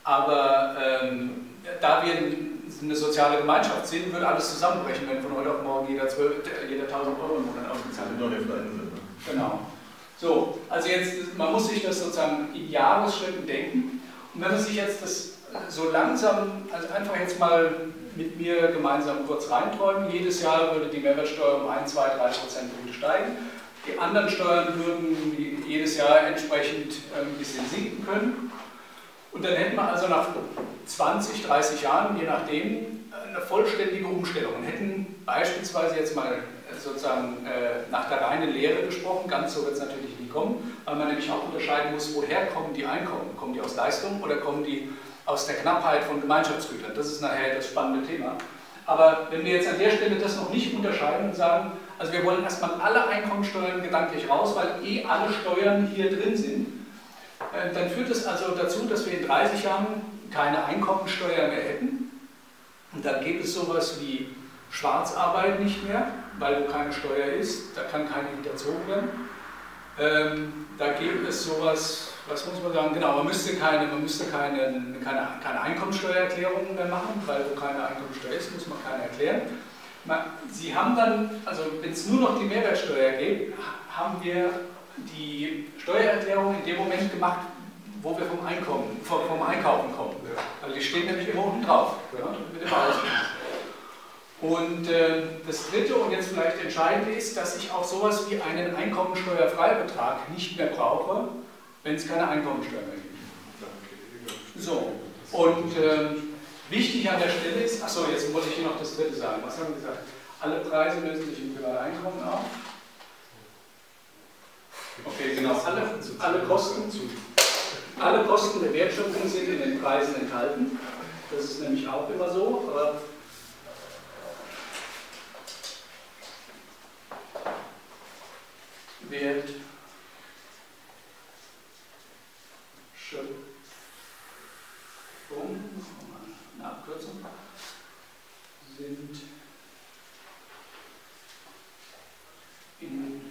da wir eine soziale Gemeinschaft sind, würde alles zusammenbrechen, wenn von heute auf morgen jeder 1000 Euro im Monat ausgezahlt wird. Genau. So, also jetzt, man muss sich das sozusagen in Jahresschritten denken. Und wenn man sich jetzt das so langsam, also einfach jetzt mal mit mir gemeinsam kurz reinträumen, jedes Jahr würde die Mehrwertsteuer um 1, 2, 3 Prozentpunkte steigen. Die anderen Steuern würden jedes Jahr entsprechend ein bisschen sinken können. Und dann hätten wir also nach 20, 30 Jahren, je nachdem, eine vollständige Umstellung. Und hätten beispielsweise jetzt mal sozusagen nach der reinen Lehre gesprochen, ganz so wird es natürlich nie kommen, weil man nämlich auch unterscheiden muss, woher kommen die Einkommen? Kommen die aus Leistung oder kommen die aus der Knappheit von Gemeinschaftsgütern? Das ist nachher das spannende Thema. Aber wenn wir jetzt an der Stelle das noch nicht unterscheiden und sagen, also wir wollen erstmal alle Einkommensteuern gedanklich raus, weil eh alle Steuern hier drin sind, dann führt es also dazu, dass wir in 30 Jahren keine Einkommensteuer mehr hätten. Und dann gibt es sowas wie Schwarzarbeit nicht mehr, weil wo keine Steuer ist, da kann keine hinterzogen werden. Da gibt es sowas, was muss man sagen, genau, man müsste keine Einkommensteuererklärungen mehr machen, weil wo keine Einkommensteuer ist, muss man keine erklären. Sie haben dann, also wenn es nur noch die Mehrwertsteuer geht, haben wir die Steuererklärung in dem Moment gemacht, wo wir vom Einkaufen kommen. Weil die steht nämlich immer unten drauf, ja, mit dem Ausweis. Und das dritte und jetzt vielleicht entscheidende ist, dass ich auch sowas wie einen Einkommensteuerfreibetrag nicht mehr brauche, wenn es keine Einkommensteuer mehr gibt. So, und wichtig an der Stelle ist, achso, jetzt wollte ich hier noch das dritte sagen. Was haben wir gesagt? Alle Preise lösen sich im Privateinkommen auf. Okay, genau. Alle Kosten der Wertschöpfung sind in den Preisen enthalten. Das ist nämlich auch immer so. Aber Wertschöpfung eine Abkürzung, sind in den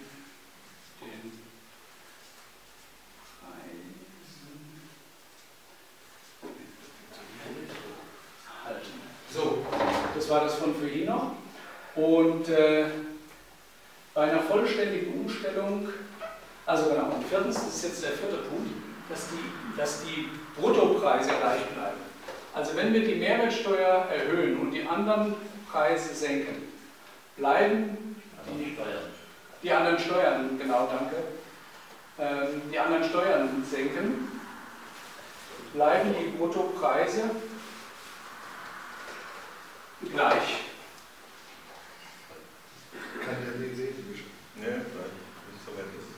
Preisen halten. So, das war das von vorhin noch. Und bei einer vollständigen Umstellung, also genau, und viertens, das ist jetzt der vierte Punkt, dass die Bruttopreise gleich bleiben. Also wenn wir die Mehrwertsteuer erhöhen und die anderen Preise senken, bleiben die anderen Steuern, genau, danke, die anderen Steuern senken, bleiben die Bruttopreise gleich. Kann ich das nicht sehen? Ne, nein, nicht so weit ist.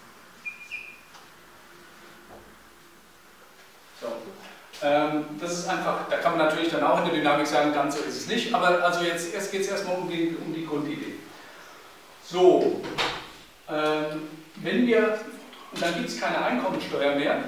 So. Das ist einfach, da kann man natürlich dann auch in der Dynamik sagen, ganz so ist es nicht, aber also jetzt geht es erstmal um die Grundidee. So, wenn wir, und dann gibt es keine Einkommensteuer mehr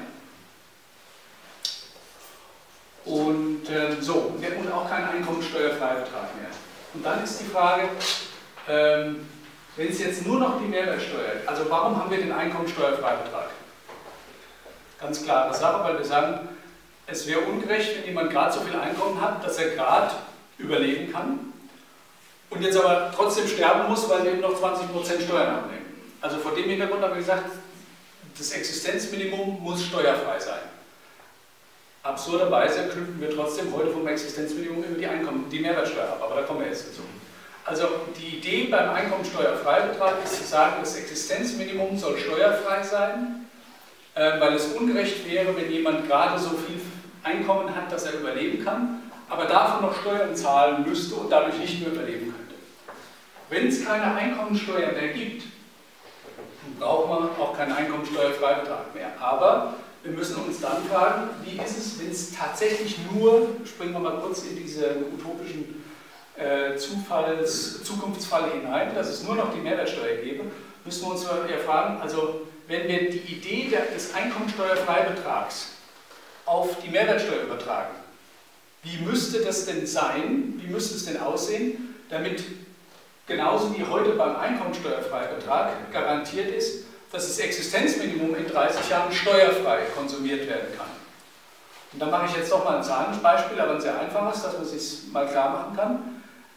und und auch keinen Einkommensteuerfreibetrag mehr. Und dann ist die Frage, wenn es jetzt nur noch die Mehrwertsteuer, also warum haben wir den Einkommensteuerfreibetrag? Ganz klare Sache, weil wir sagen, es wäre ungerecht, wenn jemand gerade so viel Einkommen hat, dass er gerade überleben kann und jetzt aber trotzdem sterben muss, weil wir ihm noch 20% Steuern abnehmen. Also vor dem Hintergrund haben wir gesagt, das Existenzminimum muss steuerfrei sein. Absurderweise knüpfen wir trotzdem heute vom Existenzminimum über die Mehrwertsteuer ab, aber da kommen wir jetzt dazu. Also die Idee beim Einkommensteuerfreibetrag ist zu sagen, das Existenzminimum soll steuerfrei sein, weil es ungerecht wäre, wenn jemand gerade so viel Einkommen hat, dass er überleben kann, aber davon noch Steuern zahlen müsste und dadurch nicht mehr überleben könnte. Wenn es keine Einkommensteuer mehr gibt, braucht man auch keinen Einkommensteuerfreibetrag mehr. Aber wir müssen uns dann fragen, wie ist es, wenn es tatsächlich nur, springen wir mal kurz in diesen utopischen Zukunftsfall hinein, dass es nur noch die Mehrwertsteuer gäbe, müssen wir uns ja fragen, also wenn wir die Idee des Einkommensteuerfreibetrags auf die Mehrwertsteuer übertragen, wie müsste das denn sein, wie müsste es denn aussehen, damit genauso wie heute beim Einkommensteuerfreibetrag garantiert ist, dass das Existenzminimum in 30 Jahren steuerfrei konsumiert werden kann. Und da mache ich jetzt doch mal ein Zahlenbeispiel, aber ein sehr einfaches, dass man es sich mal klar machen kann.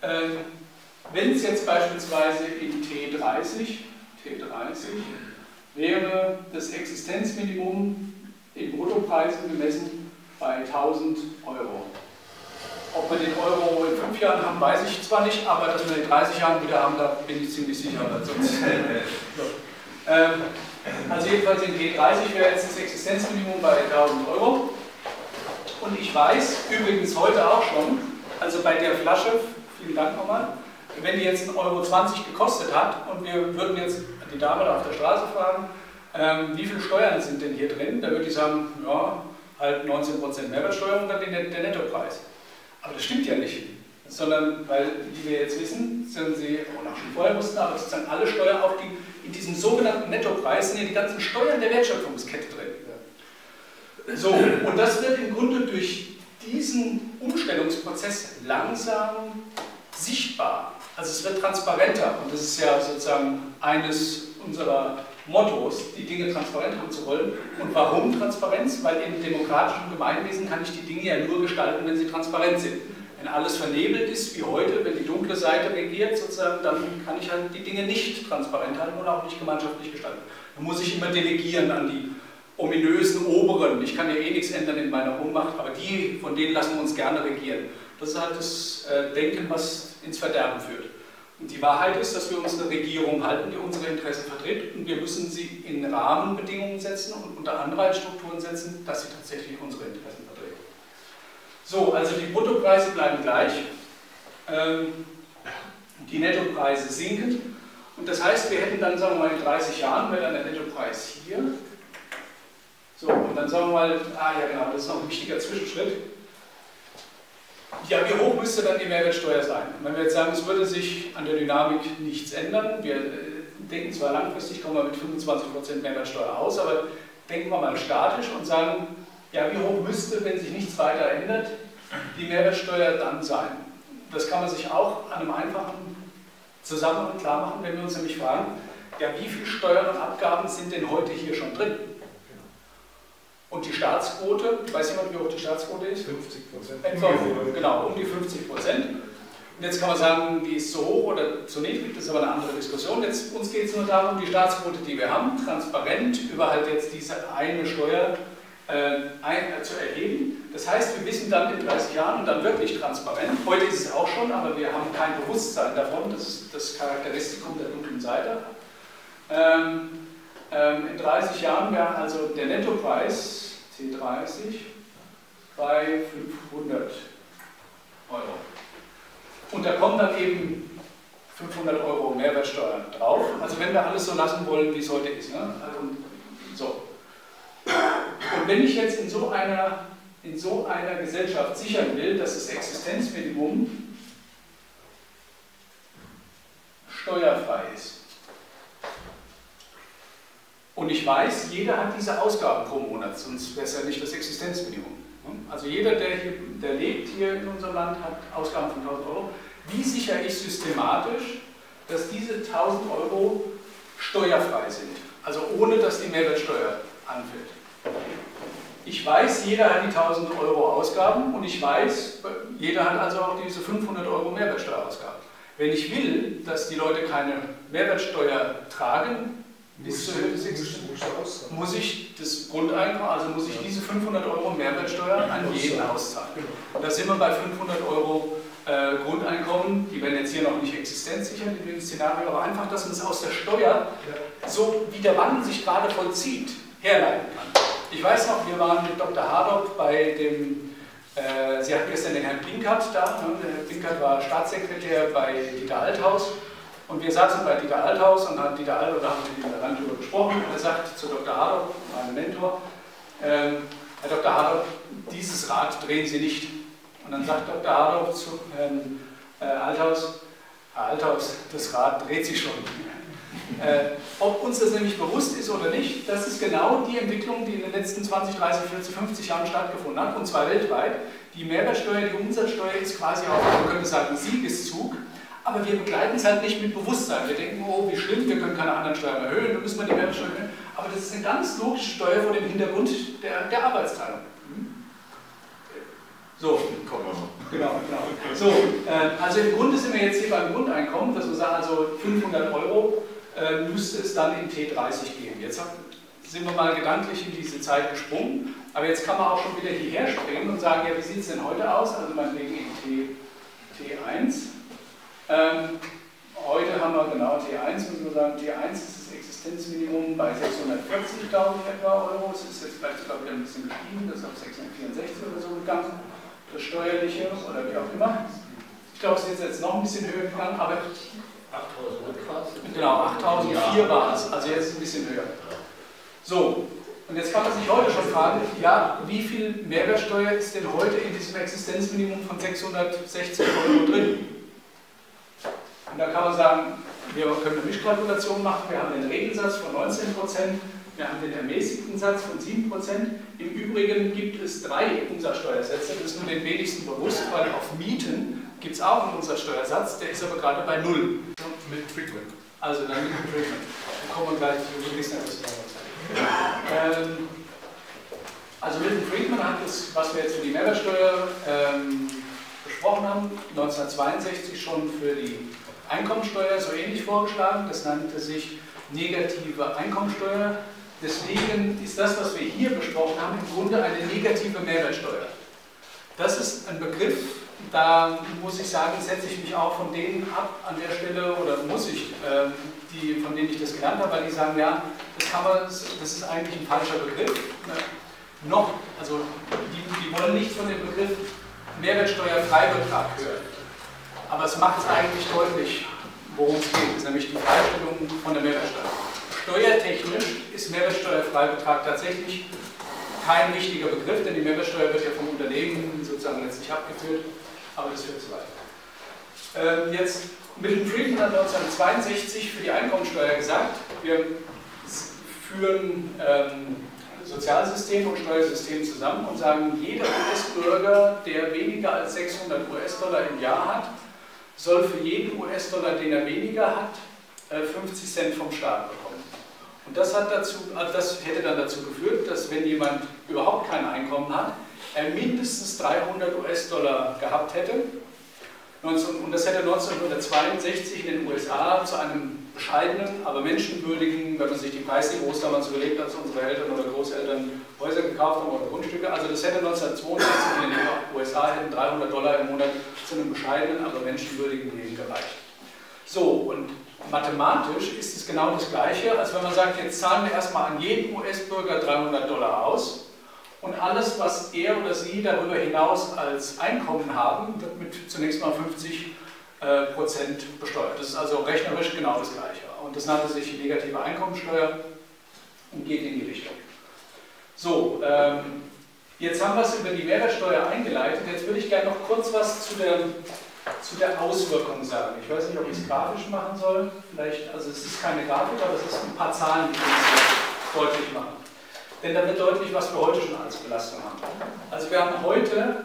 Wenn es jetzt beispielsweise in T30, wäre das Existenzminimum in Bruttopreisen gemessen bei 1.000 Euro. Ob wir den Euro in 5 Jahren haben, weiß ich zwar nicht, aber dass wir den in 30 Jahren wieder haben, da bin ich ziemlich sicher. Also jedenfalls in G30 wäre jetzt das Existenzminimum bei 1.000 Euro. Und ich weiß übrigens heute auch schon, also bei der Flasche, vielen Dank nochmal, wenn die jetzt 1,20 Euro gekostet hat und wir würden jetzt die Dame da auf der Straße fragen, wie viele Steuern sind denn hier drin, da würde ich sagen, ja, halt 19% Mehrwertsteuer und dann der Nettopreis. Aber das stimmt ja nicht, sondern, weil, wie wir jetzt wissen, sind sie, auch schon vorher wussten, aber sozusagen alle Steuern, auch die in diesem sogenannten Nettopreis, sind ja die ganzen Steuern der Wertschöpfungskette drin. So, und das wird im Grunde durch diesen Umstellungsprozess langsam sichtbar. Also es wird transparenter und das ist ja sozusagen eines unserer Mottos, die Dinge transparent haben zu wollen. Und warum Transparenz? Weil im demokratischen Gemeinwesen kann ich die Dinge ja nur gestalten, wenn sie transparent sind. Wenn alles vernebelt ist, wie heute, wenn die dunkle Seite regiert, sozusagen, dann kann ich halt die Dinge nicht transparent halten oder auch nicht gemeinschaftlich gestalten. Dann muss ich immer delegieren an die ominösen Oberen. Ich kann ja eh nichts ändern in meiner Ohnmacht, aber die, von denen lassen wir uns gerne regieren. Das ist halt das Denken, was ins Verderben führt. Und die Wahrheit ist, dass wir uns eine Regierung halten, die unsere Interessen vertritt, und wir müssen sie in Rahmenbedingungen setzen und unter Anreizstrukturen setzen, dass sie tatsächlich unsere Interessen vertreten. So, also die Bruttopreise bleiben gleich, die Nettopreise sinken, und das heißt, wir hätten dann, sagen wir mal, in 30 Jahren, wäre dann der Nettopreis hier. So, und dann sagen wir mal, ja genau, das ist noch ein wichtiger Zwischenschritt. Ja, wie hoch müsste dann die Mehrwertsteuer sein? Wenn wir jetzt sagen, es würde sich an der Dynamik nichts ändern, wir denken zwar langfristig, kommen wir mit 25% Mehrwertsteuer aus, aber denken wir mal statisch und sagen, ja, wie hoch müsste, wenn sich nichts weiter ändert, die Mehrwertsteuer dann sein? Das kann man sich auch an einem einfachen Zusammenhang klar machen, wenn wir uns nämlich fragen, ja, wie viele Steuern und Abgaben sind denn heute hier schon drin? Und die Staatsquote, weiß jemand, wie hoch die Staatsquote ist? 50%. Etwa, genau, um die 50%. Und jetzt kann man sagen, die ist zu hoch oder zu niedrig, das ist aber eine andere Diskussion. Jetzt, uns geht es nur darum, die Staatsquote, die wir haben, transparent über halt jetzt diese eine Steuer zu erheben. Das heißt, wir wissen dann in 30 Jahren und dann wirklich transparent, heute ist es auch schon, aber wir haben kein Bewusstsein davon, das ist das Charakteristikum der dunklen Seite. In 30 Jahren wäre also der Nettopreis T30 bei 500 Euro. Und da kommen dann eben 500 Euro Mehrwertsteuer drauf. Also wenn wir alles so lassen wollen, wie es heute ist. Ne? Also, so. Und wenn ich jetzt in so einer Gesellschaft sichern will, dass das Existenzminimum steuerfrei ist, und ich weiß, jeder hat diese Ausgaben pro Monat, sonst wäre es ja nicht das Existenzminimum. Also jeder, der lebt hier in unserem Land, hat Ausgaben von 1.000 Euro. Wie sichere ich systematisch, dass diese 1.000 Euro steuerfrei sind? Also ohne, dass die Mehrwertsteuer anfällt. Ich weiß, jeder hat die 1.000 Euro Ausgaben und ich weiß, jeder hat also auch diese 500 Euro Mehrwertsteuerausgaben. Wenn ich will, dass die Leute keine Mehrwertsteuer tragen, muss ich das Grundeinkommen, also muss ich diese 500 Euro Mehrwertsteuer an jeden auszahlen. Und da sind wir bei 500 Euro Grundeinkommen, die werden jetzt hier noch nicht existenzsicher in dem Szenario, aber einfach, dass man es aus der Steuer, so wie der Wandel sich gerade vollzieht, herleiten kann. Ich weiß noch, wir waren mit Dr. Hardop bei dem, Sie hatten gestern den Herrn Blinkert da, ne? Der Herr Blinkert war Staatssekretär bei Dieter Althaus. Und wir saßen bei Dieter Althaus und haben Dieter Althaus, da haben wir mit ihm darüber gesprochen, und er sagt zu Dr. Hardop, meinem Mentor, Herr Dr. Hardop, dieses Rad drehen Sie nicht. Und dann sagt Dr. Hardop zu Herrn Althaus, Herr Althaus, das Rad dreht sich schon. Ob uns das nämlich bewusst ist oder nicht, das ist genau die Entwicklung, die in den letzten 20, 30, 40, 50 Jahren stattgefunden hat, und zwar weltweit. Die Mehrwertsteuer, die Umsatzsteuer ist quasi auch, man könnte sagen, Siegeszug. Aber wir begleiten es halt nicht mit Bewusstsein. Wir denken, oh, wie schlimm, wir können keine anderen Steuern erhöhen, dann müssen wir die Mehrwertsteuer erhöhen. Aber das ist eine ganz logische Steuer vor dem Hintergrund der Arbeitsteilung. So, genau. So, also im Grunde sind wir jetzt hier beim Grundeinkommen, dass wir sagen, also 500 Euro müsste es dann in T30 geben. Jetzt sind wir mal gedanklich in diese Zeit gesprungen, aber jetzt kann man auch schon wieder hierher springen und sagen, ja, wie sieht es denn heute aus? Also meinetwegen in T1. Heute haben wir genau T1, müssen wir sagen, T1 ist das Existenzminimum bei 640.000 etwa Euro. Es ist jetzt vielleicht sogar wieder ein bisschen gestiegen, das ist auf 664 oder so gegangen, das Steuerliche oder wie auch immer. Ich glaube, es ist jetzt noch ein bisschen höher gegangen, aber 8.000 genau, 8.004 war es, also jetzt ein bisschen höher. So, und jetzt kann man sich heute schon fragen, ja, wie viel Mehrwertsteuer ist denn heute in diesem Existenzminimum von 660 Euro drin? Und da kann man sagen, wir können eine Mischkalkulation machen, wir haben den Regelsatz von 19%, wir haben den ermäßigten Satz von 7%. Im Übrigen gibt es 3 Umsatzsteuersätze, das ist nur den wenigsten bewusst, weil auf Mieten gibt es auch einen Umsatzsteuersatz, der ist aber gerade bei 0. Mit Treatment. Also dann mit dem Treatment. Da kommen wir gleich zu nächsten Also Milton Friedman hat das, was wir jetzt für die Mehrwertsteuer besprochen haben, 1962 schon für die Einkommensteuer so ähnlich vorgeschlagen. Das nannte sich negative Einkommensteuer. Deswegen ist das, was wir hier besprochen haben, im Grunde eine negative Mehrwertsteuer. Das ist ein Begriff, da muss ich sagen, setze ich mich auch von denen ab an der Stelle, oder muss ich, von denen ich das gelernt habe, weil die sagen, ja, das ist eigentlich ein falscher Begriff. Also die wollen nicht von dem Begriff Mehrwertsteuerfreibetrag hören. Aber es macht es eigentlich deutlich, worum es geht. Das ist nämlich die Freistellung von der Mehrwertsteuer. Steuertechnisch ist Mehrwertsteuerfreibetrag tatsächlich kein wichtiger Begriff, denn die Mehrwertsteuer wird ja vom Unternehmen sozusagen letztlich abgeführt, aber das führt zu weit. Jetzt Milton Friedman hat 1962 für die Einkommensteuer gesagt, wir führen Sozialsystem und Steuersystem zusammen und sagen, jeder US-Bürger, der weniger als 600 US-Dollar im Jahr hat, soll für jeden US-Dollar, den er weniger hat, 50 Cent vom Staat bekommen. Und das hätte dann dazu geführt, dass wenn jemand überhaupt kein Einkommen hat, er mindestens 300 US-Dollar gehabt hätte. Und das hätte 1962 in den USA zu einem bescheidenen, aber menschenwürdigen, wenn man sich die Preisniveaus damals überlegt, als unsere Eltern oder Großeltern Häuser gekauft haben oder Grundstücke, also das hätte 1962 in den USA hätten 300 Dollar im Monat zu einem bescheidenen, aber menschenwürdigen Leben gereicht. So, und mathematisch ist es genau das Gleiche, als wenn man sagt, jetzt zahlen wir erstmal an jeden US-Bürger 300 Dollar aus und alles, was er oder sie darüber hinaus als Einkommen haben, wird mit zunächst mal 50% besteuert. Das ist also rechnerisch genau das Gleiche. Und das nannte sich negative Einkommensteuer und geht in die Richtung. So, jetzt haben wir es über die Mehrwertsteuer eingeleitet. Jetzt würde ich gerne noch kurz was zu der Auswirkung sagen. Ich weiß nicht, ob ich es grafisch machen soll. Vielleicht, also es ist keine Grafik, aber es ist ein paar Zahlen, die uns deutlich machen. Denn da wird deutlich, was wir heute schon als Belastung haben. Also wir haben heute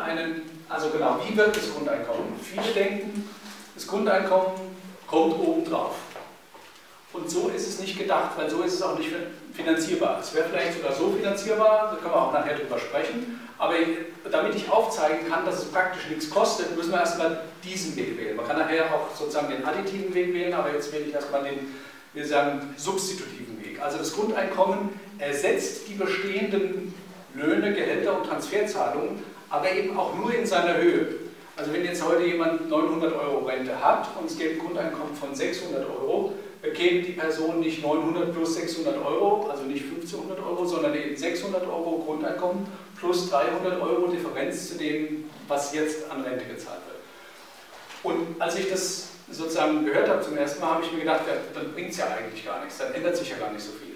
wie wird das Grundeinkommen? Viele denken, das Grundeinkommen kommt obendrauf. Und so ist es nicht gedacht, weil so ist es auch nicht finanzierbar. Es wäre vielleicht sogar so finanzierbar, da können wir auch nachher drüber sprechen, aber damit ich aufzeigen kann, dass es praktisch nichts kostet, müssen wir erstmal diesen Weg wählen. Man kann nachher auch sozusagen den additiven Weg wählen, aber jetzt wähle ich erstmal den, wir sagen, substitutiven Weg. Also das Grundeinkommen ersetzt die bestehenden Löhne, Gehälter und Transferzahlungen, aber eben auch nur in seiner Höhe. Also wenn jetzt heute jemand 900 Euro Rente hat und es gäbe ein Grundeinkommen von 600 Euro, bekäme die Person nicht 900 plus 600 Euro, also nicht 1500 Euro, sondern eben 600 Euro Grundeinkommen plus 300 Euro Differenz zu dem, was jetzt an Rente gezahlt wird. Und als ich das sozusagen gehört habe zum ersten Mal, habe ich mir gedacht, ja, dann bringt es ja eigentlich gar nichts, dann ändert sich ja gar nicht so viel.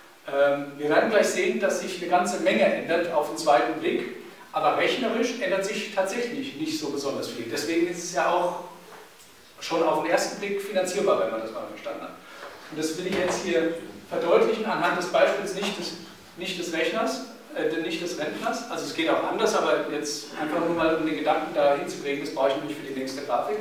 Wir werden gleich sehen, dass sich eine ganze Menge ändert auf den zweiten Blick, aber rechnerisch ändert sich tatsächlich nicht so besonders viel. Deswegen ist es ja auch schon auf den ersten Blick finanzierbar, wenn man das mal verstanden hat. Und das will ich jetzt hier verdeutlichen anhand des Beispiels nicht des Rechners, nicht des Rentners. Also es geht auch anders, aber jetzt einfach nur mal um den Gedanken da hinzukriegen, das brauche ich nämlich für die nächste Grafik.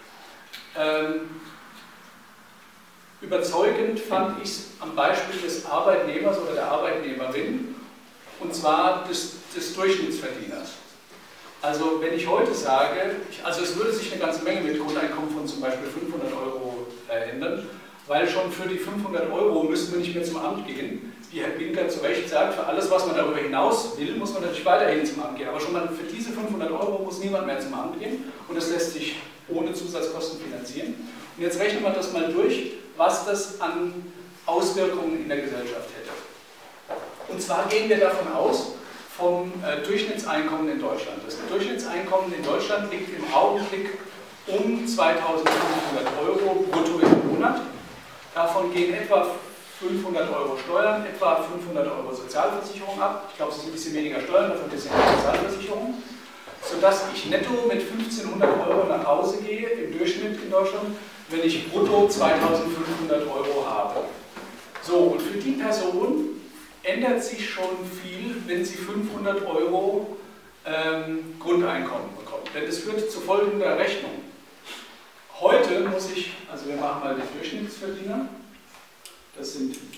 Überzeugend fand ich es am Beispiel des Arbeitnehmers oder der Arbeitnehmerin, und zwar des Durchschnittsverdieners. Also wenn ich heute sage, es würde sich eine ganze Menge mit Grundeinkommen von zum Beispiel 500 Euro ändern, weil schon für die 500 € müssen wir nicht mehr zum Amt gehen. Wie Herr Binker zu Recht sagt, für alles, was man darüber hinaus will, muss man natürlich weiterhin zum Amt gehen. Aber schon mal für diese 500 € muss niemand mehr zum Amt gehen und das lässt sich ohne Zusatzkosten finanzieren. Und jetzt rechnen wir das mal durch, was das an Auswirkungen in der Gesellschaft hätte. Und zwar gehen wir davon aus, vom Durchschnittseinkommen in Deutschland. Das Durchschnittseinkommen in Deutschland liegt im Augenblick um 2.500 € brutto im Monat. Davon gehen etwa 500 € Steuern, etwa 500 € Sozialversicherung ab. Ich glaube, es ist ein bisschen weniger Steuern, dafür ein bisschen mehr Sozialversicherung. Sodass ich netto mit 1.500 € nach Hause gehe, im Durchschnitt in Deutschland, wenn ich brutto 2.500 € habe. So, und für die Person ändert sich schon viel, wenn sie 500 € Grundeinkommen bekommt. Denn es führt zu folgender Rechnung. Heute muss ich, also wir machen mal den Durchschnittsverdiener, das sind 2.500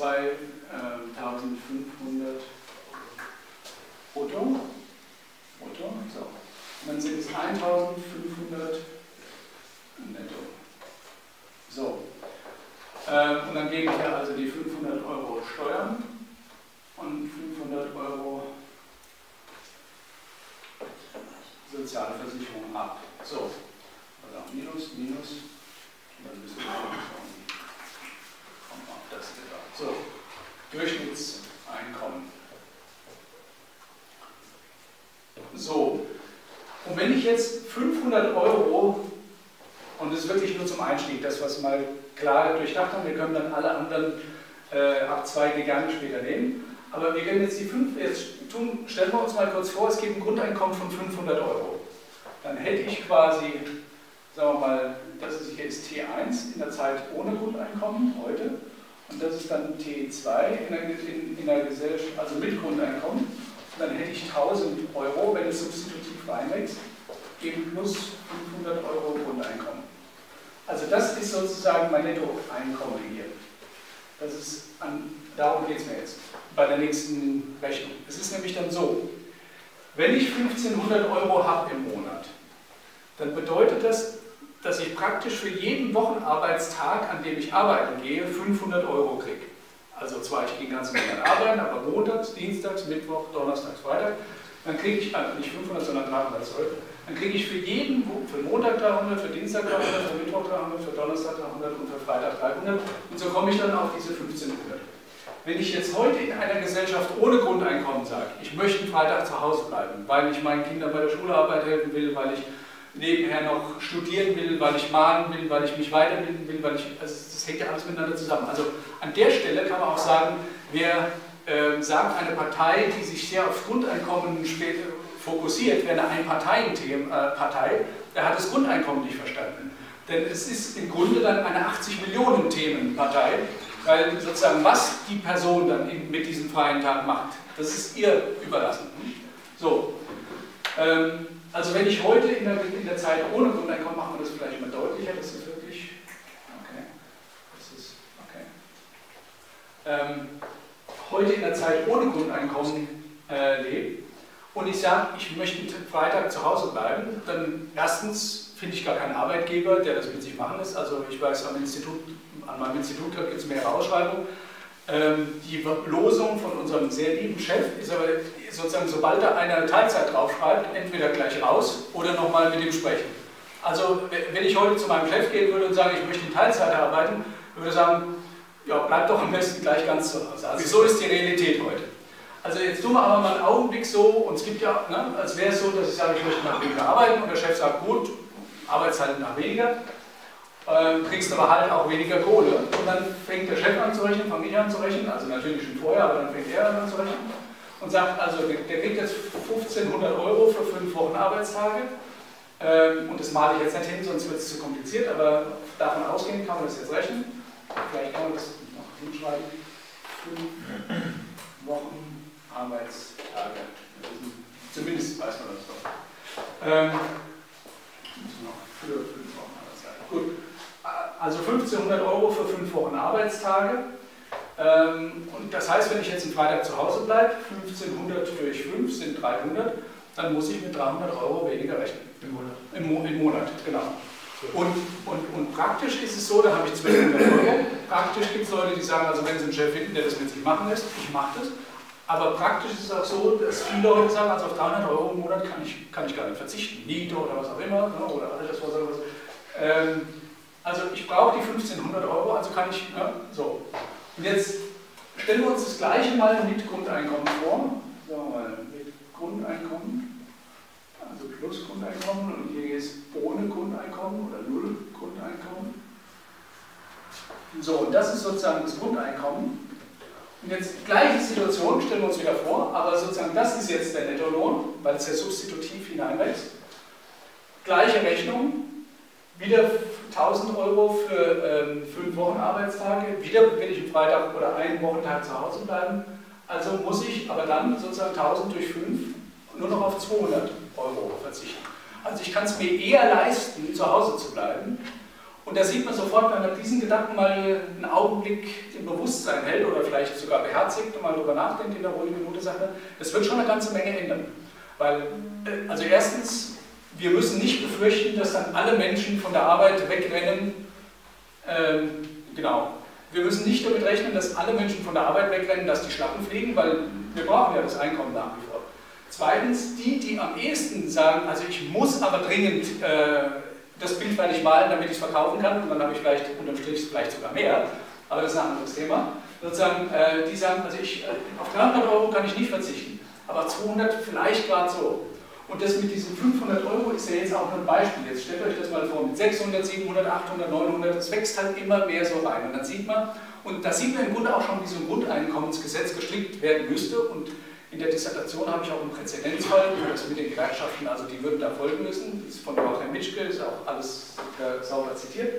brutto, so. Und dann sind es 1.500 netto. So. Und dann gebe ich ja also die 500 € Steuern und 500 € Sozialversicherung ab. So. Also minus, minus, und dann müssen wir schauen. Kommt auf das wieder. So. Durchschnittseinkommen. So. Und wenn ich jetzt 500 €, und das ist wirklich nur zum Einstieg, das was mal klar durchdacht haben, wir können dann alle anderen Abzweige gerne später nehmen, aber wir können jetzt die stellen wir uns mal kurz vor, es gibt ein Grundeinkommen von 500 €. Dann hätte ich quasi, sagen wir mal, das ist hier ist T1 in der Zeit ohne Grundeinkommen heute und das ist dann T2 in der Gesellschaft, also mit Grundeinkommen. Und dann hätte ich 1.000 €, wenn es substitutiv reinwächst, eben plus 500 € Grundeinkommen. Also das ist sozusagen mein Nettoeinkommen hier. Das ist darum geht es mir jetzt bei der nächsten Rechnung. Es ist nämlich dann so, wenn ich 1.500 € habe im Monat, dann bedeutet das, dass ich praktisch für jeden Wochenarbeitstag, an dem ich arbeiten gehe, 500 € kriege. Also zwar ich gehe den ganzen Monat arbeiten, aber montags, dienstags, Mittwoch, donnerstags, Freitag, dann kriege ich, nicht 500, sondern 312, dann kriege ich für Montag 300, für Dienstag 300, für Mittwoch 300, für Donnerstag 300 und für Freitag 300 und so komme ich dann auf diese 1.500. Wenn ich jetzt heute in einer Gesellschaft ohne Grundeinkommen sage, ich möchte einen Freitag zu Hause bleiben, weil ich meinen Kindern bei der Schularbeit helfen will, weil ich nebenher noch studieren will, weil ich malen will, weil ich mich weiterbilden will, also das hängt ja alles miteinander zusammen. Also an der Stelle kann man auch sagen, wer sagt, eine Partei, die sich sehr auf Grundeinkommen fokussiert, wäre eine Einparteienpartei, der hat das Grundeinkommen nicht verstanden. Denn es ist im Grunde dann eine 80-Millionen-Themen-Partei, weil sozusagen was die Person dann mit diesem freien Tag macht, das ist ihr überlassen. So. Also wenn ich heute in der Zeit ohne Grundeinkommen, machen wir das vielleicht mal deutlicher, das ist wirklich, okay, das ist, okay. Heute in der Zeit ohne Grundeinkommen lebe und ich sage, ich möchte Freitag zu Hause bleiben, dann erstens finde ich gar keinen Arbeitgeber, der das mit sich machen lässt. Also ich weiß, an meinem Institut gibt es mehrere Ausschreibungen. Die Losung von unserem sehr lieben Chef ist aber sozusagen, sobald da einer Teilzeit draufschreibt, entweder gleich raus oder nochmal mit ihm sprechen. Also wenn ich heute zu meinem Chef gehen würde und sage, ich möchte in Teilzeit arbeiten, würde er sagen, ja, bleib doch am besten gleich ganz zu Hause. Also so ist die Realität heute. Also jetzt tun wir aber mal einen Augenblick so, und es gibt ja, ne, als wäre es so, dass ich sage, ich möchte nach weniger arbeiten und der Chef sagt, gut, Arbeitszeit nach weniger. Kriegst aber halt auch weniger Kohle. Und dann fängt der Chef an zu rechnen, fange ich an zu rechnen, also natürlich schon vorher, aber dann fängt er an zu rechnen und sagt, also der kriegt jetzt 1.500 € für 5 Wochen Arbeitstage. Und das male ich jetzt nicht hin, sonst wird es zu kompliziert, aber davon ausgehend kann man das jetzt rechnen. Vielleicht kann man das noch hinschreiben. 5 Wochen Arbeitstage. Zumindest weiß man das doch. Für 5 Wochen Arbeitstage. Gut. Also 1.500 € für 5 Wochen Arbeitstage. Und das heißt, wenn ich jetzt einen Freitag zu Hause bleibe, 1.500 durch 5 sind 300, dann muss ich mit 300 € weniger rechnen. Im Monat. Im Monat, genau. Und praktisch ist es so, da habe ich 1200 Euro. Praktisch gibt es Leute, die sagen, also wenn sie einen Chef finden, der das mit sich machen lässt, ich mache das. Aber praktisch ist es auch so, dass viele Leute sagen, also auf 300 Euro im Monat kann ich gar nicht verzichten. Miete oder was auch immer, ne, oder Altersvorsorge. Also ich brauche die 1500 Euro, also kann ich, ne, so. Und jetzt stellen wir uns das Gleiche mal mit Grundeinkommen vor. Sagen wir mal, mit Grundeinkommen, also plus Grundeinkommen, und hier geht es ohne Grundeinkommen oder null Grundeinkommen. So, und das ist sozusagen das Grundeinkommen. Und jetzt gleiche Situation, stellen wir uns wieder vor, aber sozusagen das ist jetzt der Nettolohn, weil es ja substitutiv hineinwächst. Gleiche Rechnung, wieder 1000 Euro für 5 Wochenarbeitstage, wieder will ich am Freitag oder einen Wochentag zu Hause bleiben, also muss ich aber dann sozusagen 1000 durch 5 nur noch auf 200 Euro verzichten. Also ich kann es mir eher leisten, zu Hause zu bleiben. Und da sieht man sofort, wenn man diesen Gedanken mal einen Augenblick im Bewusstsein hält oder vielleicht sogar beherzigt und mal darüber nachdenkt in der ruhigen Minute, sagt man, das wird schon eine ganze Menge ändern. Weil, also erstens, wir müssen nicht befürchten, dass dann alle Menschen von der Arbeit wegrennen. Genau. Wir müssen nicht damit rechnen, dass alle Menschen von der Arbeit wegrennen, dass die Schlappen fliegen, weil wir brauchen ja das Einkommen nach wie vor. Zweitens, die am ehesten sagen, also ich muss aber dringend das Bild werde ich malen, damit ich es verkaufen kann, und dann habe ich vielleicht unterm Strich vielleicht sogar mehr, aber das ist ein anderes Thema. Sozusagen, die sagen, also auf 300 Euro kann ich nicht verzichten, aber 200 vielleicht gerade so. Und das mit diesen 500 Euro ist ja jetzt auch nur ein Beispiel. Jetzt stellt euch das mal vor, mit 600, 700, 800, 900, das wächst halt immer mehr so rein. Und dann sieht man, und da sieht man im Grunde auch schon, wie so ein Grundeinkommensgesetz gestrickt werden müsste. Und in der Dissertation habe ich auch einen Präzedenzfall, das mit den Gewerkschaften, also die würden da folgen müssen. Das ist von Joachim Mitschke, ist auch alles sauber zitiert.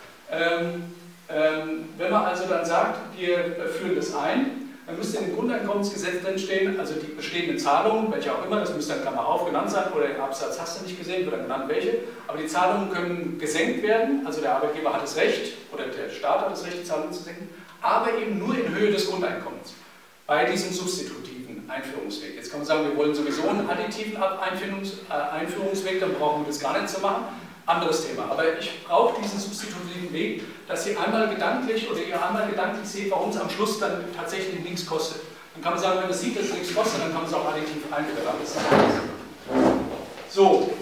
Wenn man also dann sagt, wir führen das ein, dann müsste in dem Grundeinkommensgesetz drin stehen, also die bestehenden Zahlungen, welche auch immer, das müsste dann Klammer auf genannt sein, oder im Absatz hast du nicht gesehen, wird dann genannt welche, aber die Zahlungen können gesenkt werden, also der Arbeitgeber hat das Recht, oder der Staat hat das Recht, die Zahlungen zu senken, aber eben nur in Höhe des Grundeinkommens, bei diesem substitutiven Einführungsweg. Jetzt kann man sagen, wir wollen sowieso einen additiven Einführungsweg, dann brauchen wir das gar nicht zu machen. Anderes Thema. Aber ich brauche diesen substitutiven Weg, dass ihr einmal gedanklich seht, warum es am Schluss dann tatsächlich nichts kostet. Dann kann man sagen, wenn man sieht, dass es nichts kostet, dann kann man es auch additiv einführen. So,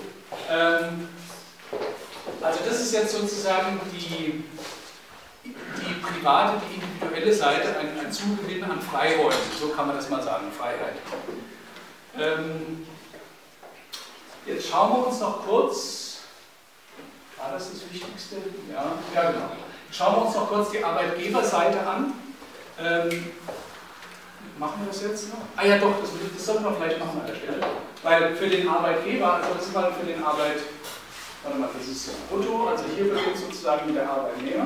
also das ist jetzt sozusagen die private, die individuelle Seite, ein Zugewinn an Freiräumen. So kann man das mal sagen, Freiheit. Jetzt schauen wir uns noch kurz. War das Wichtigste? Ja, genau. Schauen wir uns noch kurz die Arbeitgeberseite an. Machen wir das jetzt noch? Ah ja doch, das sollten wir vielleicht machen an der Stelle. Weil für den Arbeitgeber, also das ist mal für den warte mal, das ist brutto, also hier beginnt sozusagen mit der Arbeitnehmer.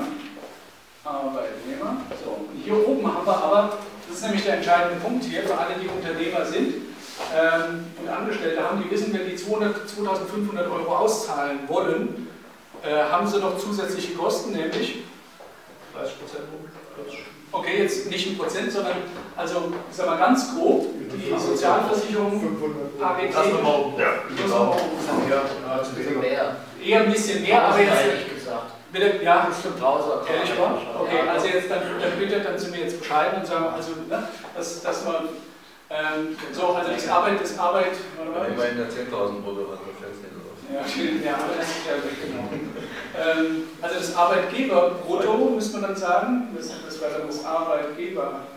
So, und hier oben haben wir aber, das ist nämlich der entscheidende Punkt hier, für alle, die Unternehmer sind und Angestellte haben, die wissen, wenn die 2500 Euro auszahlen wollen, haben sie noch zusätzliche Kosten, nämlich 30%. Okay, jetzt nicht in Prozent, sondern, also, ich sag mal ganz grob, die Sozialversicherung, AGT, eher ein bisschen mehr, aber jetzt, bitte, ja, bestimmt raus. Ehrlich, okay, also jetzt dann bitte, dann sind wir jetzt bescheiden und sagen, also, ne, dass man, so, also das Arbeit, immerhin der 10.000 brutto, also fällt nicht aus. Ja, aber das ist ja genau. Also das Arbeitgeberbrutto, müsste man dann sagen, das wäre dann das Arbeitgeberbrutto,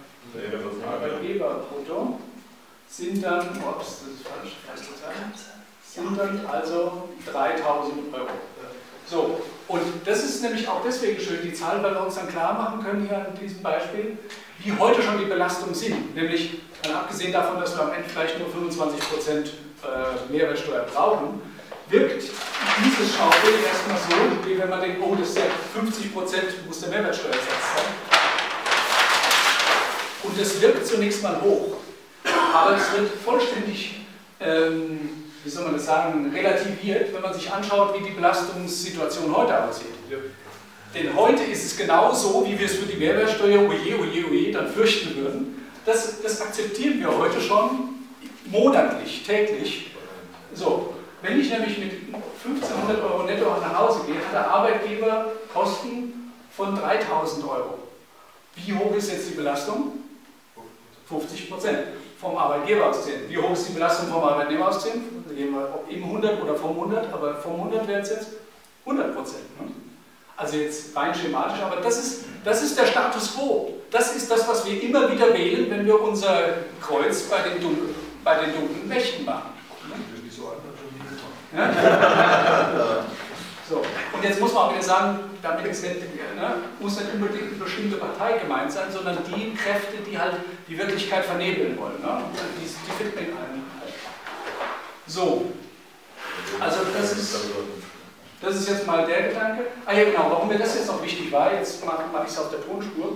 sind dann, ups, das ist falsch, sind dann also 3.000 Euro. So, und das ist nämlich auch deswegen schön, die Zahl, weil wir uns dann klar machen können hier an diesem Beispiel, wie heute schon die Belastungen sind. Nämlich, abgesehen davon, dass wir am Ende vielleicht nur 25% Mehrwertsteuer brauchen, wirkt dieses Schaubild erstmal so, wie wenn man denkt, oh, das ist ja 50% muss der Mehrwertsteuersatz sein. Und das wirkt zunächst mal hoch, aber es wird vollständig, wie soll man das sagen, relativiert, wenn man sich anschaut, wie die Belastungssituation heute aussieht. Ja. Denn heute ist es genau so, wie wir es für die Mehrwertsteuer, oje, dann fürchten würden. Das akzeptieren wir heute schon monatlich, täglich. So. Wenn ich nämlich mit 1500 Euro netto nach Hause gehe, hat der Arbeitgeber Kosten von 3000 Euro. Wie hoch ist jetzt die Belastung? 50% vom Arbeitgeber ausziehen. Wie hoch ist die Belastung vom Arbeitnehmer ausziehen? Ob im 100 oder vom 100, aber vom 100 wäre es jetzt 100%. Also jetzt rein schematisch, aber das ist der Status quo. Das ist das, was wir immer wieder wählen, wenn wir unser Kreuz bei den dunklen Mächten machen. Ja? So. Und jetzt muss man auch wieder sagen, damit ist nicht, muss nicht unbedingt eine bestimmte Partei gemeint sein, sondern die Kräfte, die halt die Wirklichkeit vernebeln wollen. Ne? Die findet man in allen. So. Also das ist jetzt mal der Gedanke. Ah ja genau, warum mir das jetzt noch wichtig war, jetzt mache ich es auf der Tonspur.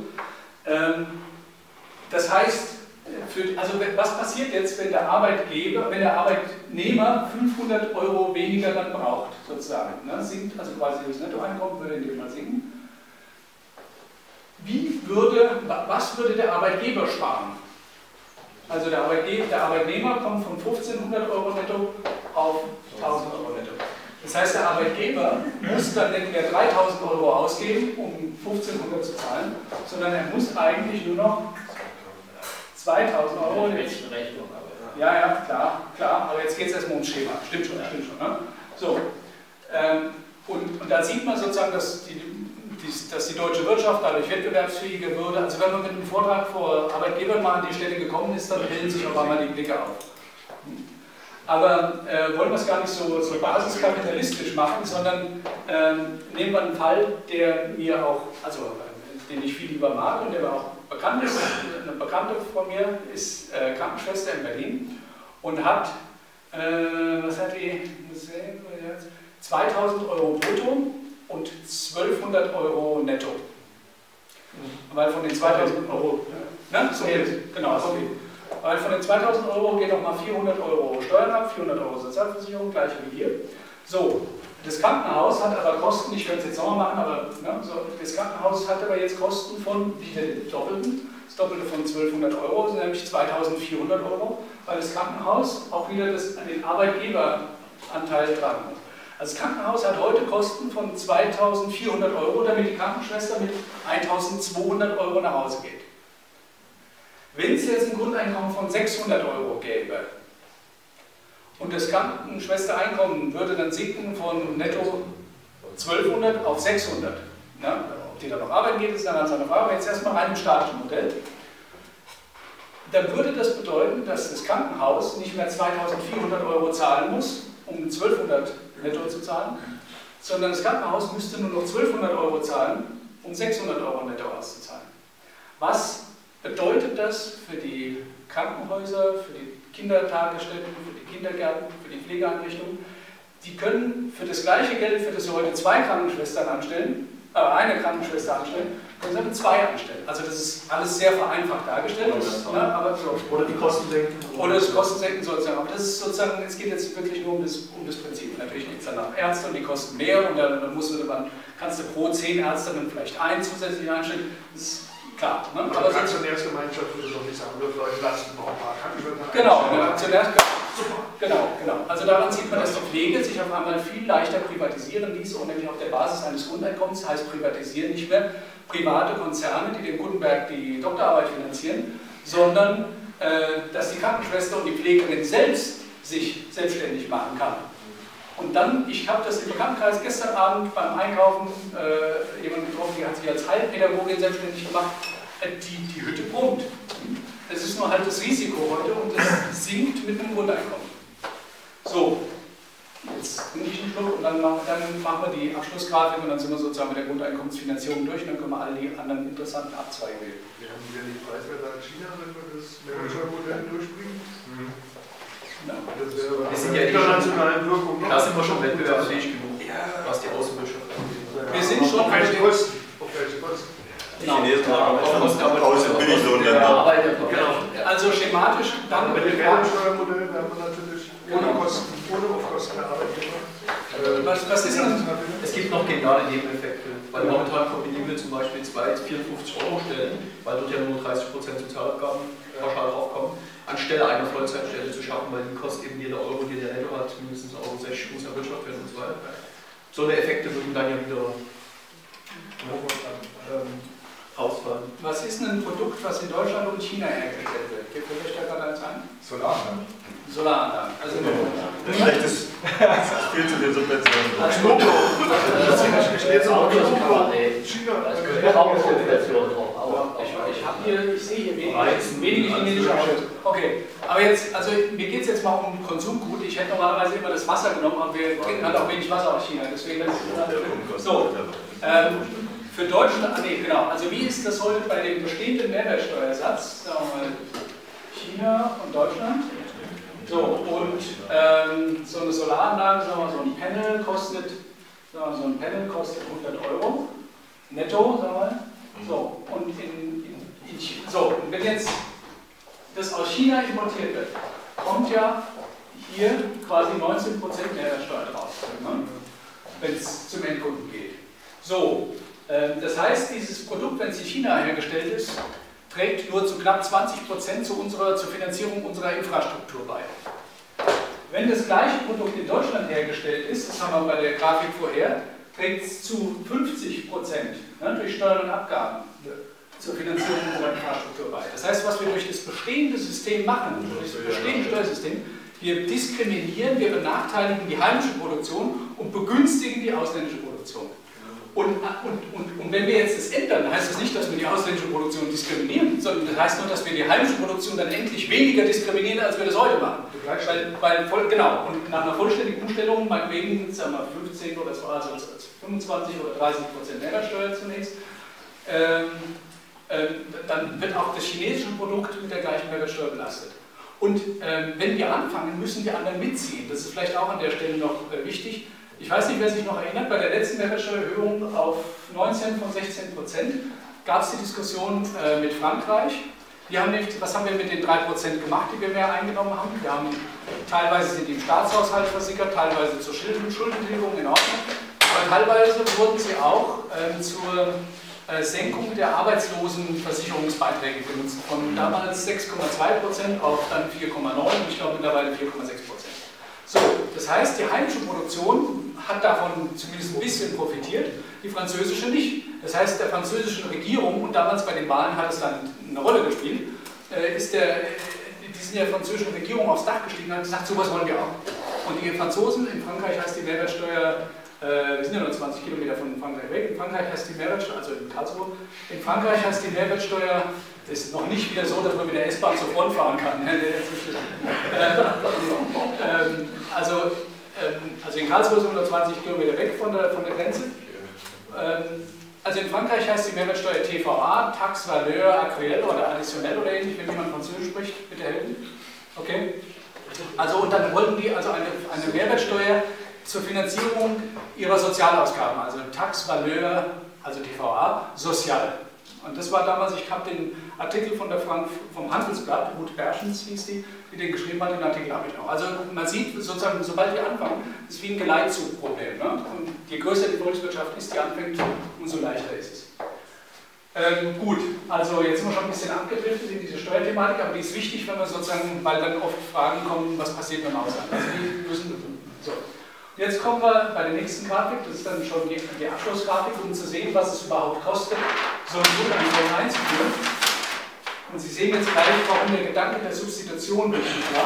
Das heißt, also was passiert jetzt, wenn der Arbeitnehmer 500 Euro weniger dann braucht, sozusagen, ne? Sinkt, also quasi das Nettoeinkommen würde in dem Fall sinken. Was würde der Arbeitgeber sparen? Also der Arbeitnehmer kommt von 1500 Euro netto auf 1000 Euro netto. Das heißt, der Arbeitgeber muss dann nicht mehr 3000 Euro ausgeben, um 1500 zu zahlen, sondern er muss eigentlich nur noch 2000 Euro. Ja, klar, aber jetzt geht es erstmal ums Schema. Stimmt schon. Ne? So. Und da sieht man sozusagen, dass die deutsche Wirtschaft dadurch wettbewerbsfähiger würde. Also wenn man mit einem Vortrag vor Arbeitgebern mal an die Stelle gekommen ist, dann hellen sich auf einmal die Blicke auf. Aber wollen wir es gar nicht so basiskapitalistisch machen, sondern nehmen wir einen Fall, der mir auch, also den ich viel lieber mag und der mir auch bekannt ist. Eine Bekannte von mir ist Krankenschwester in Berlin und hat, was hat die? 2000 Euro brutto und 1200 Euro netto. Weil von den 2000 Euro, ne? So genau, so viel. Weil von den 2000 Euro gehen nochmal 400 Euro Steuern ab, 400 Euro Sozialversicherung, gleiche wie hier. So, das Krankenhaus hat aber Kosten, ich könnte es jetzt nochmal machen, aber ne, so, das Krankenhaus hat aber jetzt Kosten von wieder den Doppelten. Das Doppelte von 1200 Euro sind nämlich 2400 Euro, weil das Krankenhaus auch wieder den Arbeitgeberanteil tragen muss. Also das Krankenhaus hat heute Kosten von 2400 Euro, damit die Krankenschwester mit 1200 Euro nach Hause geht. Wenn es jetzt ein Grundeinkommen von 600 Euro gäbe und das Krankenschwestereinkommen würde dann sinken von netto 1200 auf 600, ja, ob die dann noch arbeiten geht, ist dann eine andere Frage, aber jetzt erstmal rein im statischen Modell, dann würde das bedeuten, dass das Krankenhaus nicht mehr 2400 Euro zahlen muss, um 1200 netto zu zahlen, sondern das Krankenhaus müsste nur noch 1200 Euro zahlen, um 600 Euro netto auszuzahlen. Was bedeutet das für die Krankenhäuser, für die Kindertagesstätten, für die Kindergärten, für die Pflegeeinrichtungen? Die können für das gleiche Geld, für das sie heute eine Krankenschwester anstellen, können sie dann 2 anstellen. Also das ist alles sehr vereinfacht dargestellt. Aber so. Oder die Kosten senken. Oder das Kosten senken sozusagen. Aber das ist sozusagen, es geht jetzt wirklich nur um das Prinzip. Natürlich gibt es dann auch Ärzte und die kosten mehr und dann kannst du pro 10 Ärzte dann vielleicht einen zusätzlich einstellen. Das ist klar. Ne? Aber die Aktionärsgemeinschaft würde doch nicht sagen, Leute lassen noch ein paar Krankenschwestern. Genau, genau. Also daran sieht man, dass die Pflege sich auf einmal viel leichter privatisieren ließ und nämlich auf der Basis eines Grundeinkommens, heißt privatisieren nicht mehr private Konzerne, die dem Gutenberg die Doktorarbeit finanzieren, sondern dass die Krankenschwester und die Pflegerin selbst sich selbstständig machen kann. Und dann, ich habe das im Bekanntenkreis gestern Abend beim Einkaufen jemanden getroffen, die hat sich als Heilpädagogin selbstständig gemacht, die Hütte brummt. Das ist nur halt das Risiko heute und das sinkt mit dem Grundeinkommen. So, jetzt trinke ich einen Schluck und dann machen wir die Abschlussgrafik und dann sind wir sozusagen mit der Grundeinkommensfinanzierung durch und dann können wir alle die anderen interessanten Abzweige wählen. Wir haben ja die Preiswerte in China, wenn wir das Mehrwertsteuermodell durchbringen. Genau. Wir sind ja internationalen Wirkung. Da sind wir schon wettbewerbsfähig genug, was die Außenwirtschaft angeht. Wir sind schon auf welche Kosten? Auf welche Kosten? Die Chinesen haben außer Billiglohnländer. Also schematisch, dann mit dem Mehrwertsteuermodell werden wir natürlich ohne auf Kosten der Arbeitgeber. Was ist denn? Es gibt noch geniale Nebeneffekte, weil momentan kombinieren wir zum Beispiel 2 54 Euro Stellen, weil dort ja nur 30% Sozialabgaben pauschal draufkommen. anstelle einer Vollzeitstelle zu schaffen, weil die kostet eben jeder Euro, den der netto hat, mindestens Euro 60 muss erwirtschaftet werden und so weiter. So eine Effekte würden dann ja wieder ausfallen. Was ist denn ein Produkt, was in Deutschland und China hergestellt wird? Fällt euch da gerade eins ein? Solaranlagen. Solaranlagen. Also Das schlechtes viel zu den Subventionen. als Logo. Ich sehe hier wenige chinesische Autos. Okay, aber jetzt, also mir geht es jetzt mal um Konsumgut. Ich hätte normalerweise immer das Wasser genommen, aber wir trinken halt auch wenig Wasser aus China. Deswegen so. Für Deutschland, genau. Also wie ist das heute bei dem bestehenden Mehrwertsteuersatz? Sagen wir mal China und Deutschland. So, und so eine Solaranlage, sagen wir mal, so ein Panel kostet 100 Euro netto, sagen wir mal. So, und und wenn jetzt das aus China importiert wird, kommt ja hier quasi 19% Mehrwertsteuer drauf, ne? Wenn es zum Endkunden geht. So, das heißt, dieses Produkt, wenn es in China hergestellt ist, trägt nur zu knapp 20% zur Finanzierung unserer Infrastruktur bei. Wenn das gleiche Produkt in Deutschland hergestellt ist, das haben wir bei der Grafik vorher, trägt es zu 50%, ne, durch Steuern und Abgaben zur Finanzierung unserer Infrastruktur bei. Das heißt, was wir durch das bestehende System machen, durch das bestehende Steuersystem, wir diskriminieren, wir benachteiligen die heimische Produktion und begünstigen die ausländische Produktion. Und wenn wir jetzt das ändern, heißt das nicht, dass wir die ausländische Produktion diskriminieren, sondern das heißt nur, dass wir die heimische Produktion dann endlich weniger diskriminieren, als wir das heute machen. Genau, und nach einer vollständigen Umstellung, meinetwegen, sagen wir 15 oder 25 oder 30% Mehrwertsteuer zunächst, dann wird auch das chinesische Produkt mit der gleichen Mehrwertsteuer belastet. Und wenn wir anfangen, müssen die anderen mitziehen. Das ist vielleicht auch an der Stelle noch wichtig. Ich weiß nicht, wer sich noch erinnert, bei der letzten Mehrwertsteuererhöhung auf 19 von 16% gab es die Diskussion mit Frankreich. Die haben nämlich, was haben wir mit den 3% gemacht, die wir mehr eingenommen haben? Wir haben teilweise sind die im Staatshaushalt versickert, teilweise zur Schuldentilgung in Ordnung, aber teilweise wurden sie auch zur Senkung der Arbeitslosenversicherungsbeiträge genutzt, von damals 6,2% auf dann 4,9% und ich glaube mittlerweile 4,6%. So, das heißt, die heimische Produktion hat davon zumindest ein bisschen profitiert, die französische nicht. Das heißt, der französischen Regierung, und damals bei den Wahlen hat es dann eine Rolle gespielt, die sind der französischen Regierung aufs Dach gestiegen und haben gesagt, sowas wollen wir auch. Und die Franzosen, in Frankreich heißt die Mehrwertsteuer, wir sind ja nur 20 Kilometer von Frankreich weg, in Frankreich heißt die Mehrwertsteuer, also in Karlsruhe, in Frankreich heißt die Mehrwertsteuer, das ist noch nicht wieder so, dass man mit der S-Bahn zur Front fahren kann. Also in Karlsruhe sind 120 Kilometer weg von der Grenze. Also in Frankreich heißt die Mehrwertsteuer TVA, Taxe Valeur Actuelle oder Additionnelle oder ähnlich, wenn jemand Französisch spricht, bitte helfen. Okay? Also und dann wollten die also eine Mehrwertsteuer zur Finanzierung ihrer Sozialausgaben, also Taxe Valeur, also TVA, Sozial. Und das war damals, ich habe den Artikel vom Handelsblatt, Ruth Berschens hieß die den geschrieben hat, den Artikel habe ich noch. Also man sieht sozusagen, sobald wir anfangen, ist es wie ein Geleitzugproblem. Ne? Und je größer die Volkswirtschaft ist, die anfängt, umso leichter ist es. Gut, also jetzt sind wir schon ein bisschen abgedriftet in diese Steuerthematik, aber die ist wichtig, wenn wir sozusagen, weil dann oft Fragen kommen, was passiert beim Ausland. Also die müssen, so. Jetzt kommen wir bei der nächsten Grafik, das ist dann schon die Abschlussgrafik, um zu sehen, was es überhaupt kostet, so ein Grundeinkommen einzuführen. Und Sie sehen jetzt gleich, warum der Gedanke der Substitution wichtig war.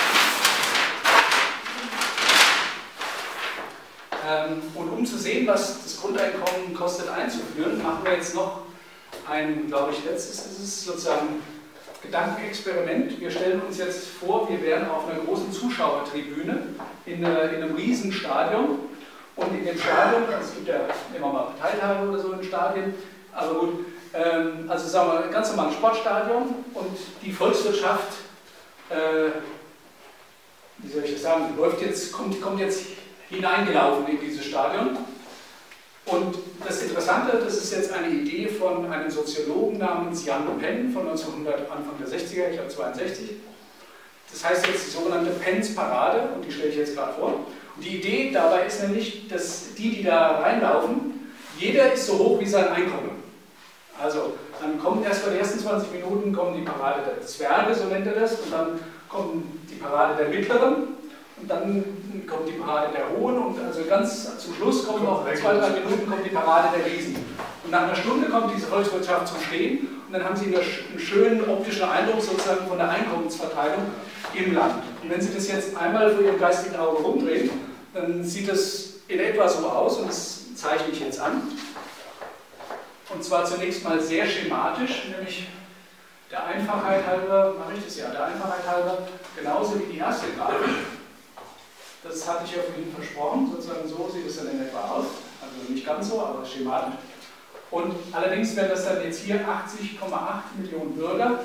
Und um zu sehen, was das Grundeinkommen kostet einzuführen, machen wir jetzt noch ein, glaube ich, letztes, das ist sozusagen Gedankenexperiment. Wir stellen uns jetzt vor, wir wären auf einer großen Zuschauertribüne in einem riesen Stadion und in dem Stadion, es gibt ja immer mal Parteitage oder so in Stadien, aber gut, also sagen wir ein ganz normales Sportstadion und die Volkswirtschaft, wie soll ich das sagen, kommt jetzt hineingelaufen in dieses Stadion. Und das Interessante, das ist jetzt eine Idee von einem Soziologen namens Jan Penn von Anfang der 60er, ich glaube 62. Das heißt jetzt die sogenannte Penns Parade und die stelle ich jetzt gerade vor. Und die Idee dabei ist nämlich, dass die da reinlaufen, jeder ist so hoch wie sein Einkommen. Also Dann kommen erst bei den ersten 20 Minuten kommen die Parade der Zwerge, so nennt er das, und dann kommen die Parade der Mittleren und dann kommt die Parade der Hohen und also ganz zum Schluss kommen noch 2-3 Minuten kommt die Parade der Riesen. Und nach einer Stunde kommt diese Volkswirtschaft zum Stehen und dann haben Sie einen schönen optischen Eindruck sozusagen von der Einkommensverteilung im Land. Und wenn Sie das jetzt einmal vor Ihrem geistigen Auge rumdrehen, dann sieht das in etwa so aus und das zeichne ich jetzt an. Und zwar zunächst mal sehr schematisch, nämlich der Einfachheit halber, mache ich das ja, der Einfachheit halber, genauso wie die erste Grafik. Das hatte ich ja vorhin versprochen, sozusagen so sieht es dann in etwa aus. Also nicht ganz so, aber schematisch. Und allerdings wären das dann jetzt hier 80,8 Millionen Bürger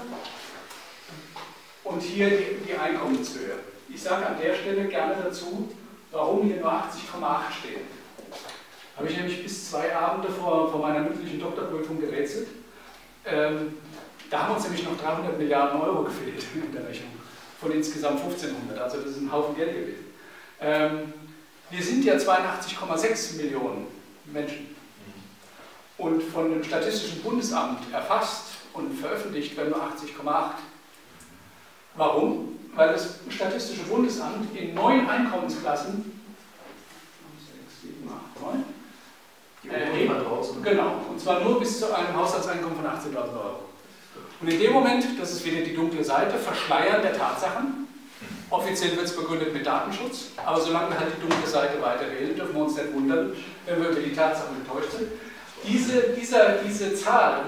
und hier die Einkommenshöhe. Ich sage an der Stelle gerne dazu, warum hier nur 80,8 steht. Habe ich nämlich bis 2 Abende vor meiner mündlichen Doktorprüfung gerätselt. Da haben uns nämlich noch 300 Milliarden Euro gefehlt in der Rechnung, von insgesamt 1500, also das ist ein Haufen Geld gewesen. Wir sind ja 82,6 Millionen Menschen und von dem Statistischen Bundesamt erfasst und veröffentlicht werden nur 80,8. Warum? Weil das Statistische Bundesamt in 9 Einkommensklassen, 6, 7, 8, 9, genau, und zwar nur bis zu einem Haushaltseinkommen von 18.000 Euro. Und in dem Moment, das ist wieder die dunkle Seite, Verschleiern der Tatsachen. Offiziell wird es begründet mit Datenschutz, aber solange wir halt die dunkle Seite weiter wählen, dürfen wir uns nicht wundern, wenn wir über die Tatsachen enttäuscht sind. Diese Zahl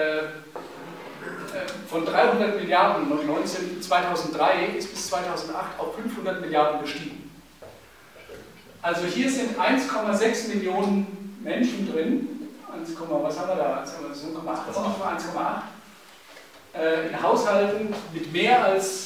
von 300 Milliarden 2003 ist bis 2008 auf 500 Milliarden gestiegen. Also hier sind 1,6 Millionen Menschen drin, 1, was haben wir da? 1,8 in Haushalten mit mehr als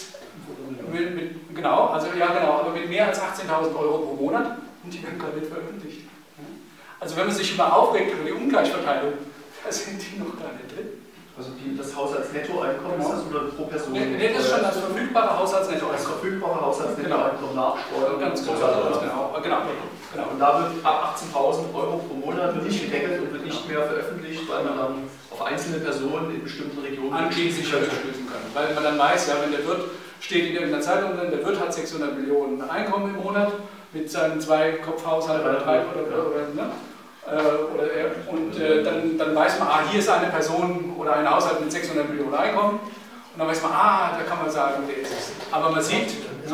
aber mit mehr als 18.000 Euro pro Monat und die werden gar nicht veröffentlicht. Also wenn man sich immer aufregt über die Ungleichverteilung, da sind die noch gar nicht drin. Also das Haushaltsnettoeinkommen ist das oder pro Person? Nee, das ist schon das verfügbare Haushaltsnettoeinkommen. Das verfügbare Haushaltsnettoeinkommen nach Steuern. Ganz genau. Und da wird ab 18.000 Euro pro Monat wird nicht gedeckelt und wird nicht mehr veröffentlicht, weil man dann auf einzelne Personen in bestimmten Regionen anschließend schließen kann. Weil man dann weiß, ja, wenn der Wirt steht in irgendeiner Zeitung drin, der Wirt hat 600 Millionen Einkommen im Monat mit seinem 2-Kopf-Haushalt oder 3 dann weiß man, hier ist eine Person oder ein Haushalt mit 600 Millionen Einkommen und dann weiß man, da kann man sagen, der ist es. Aber man sieht,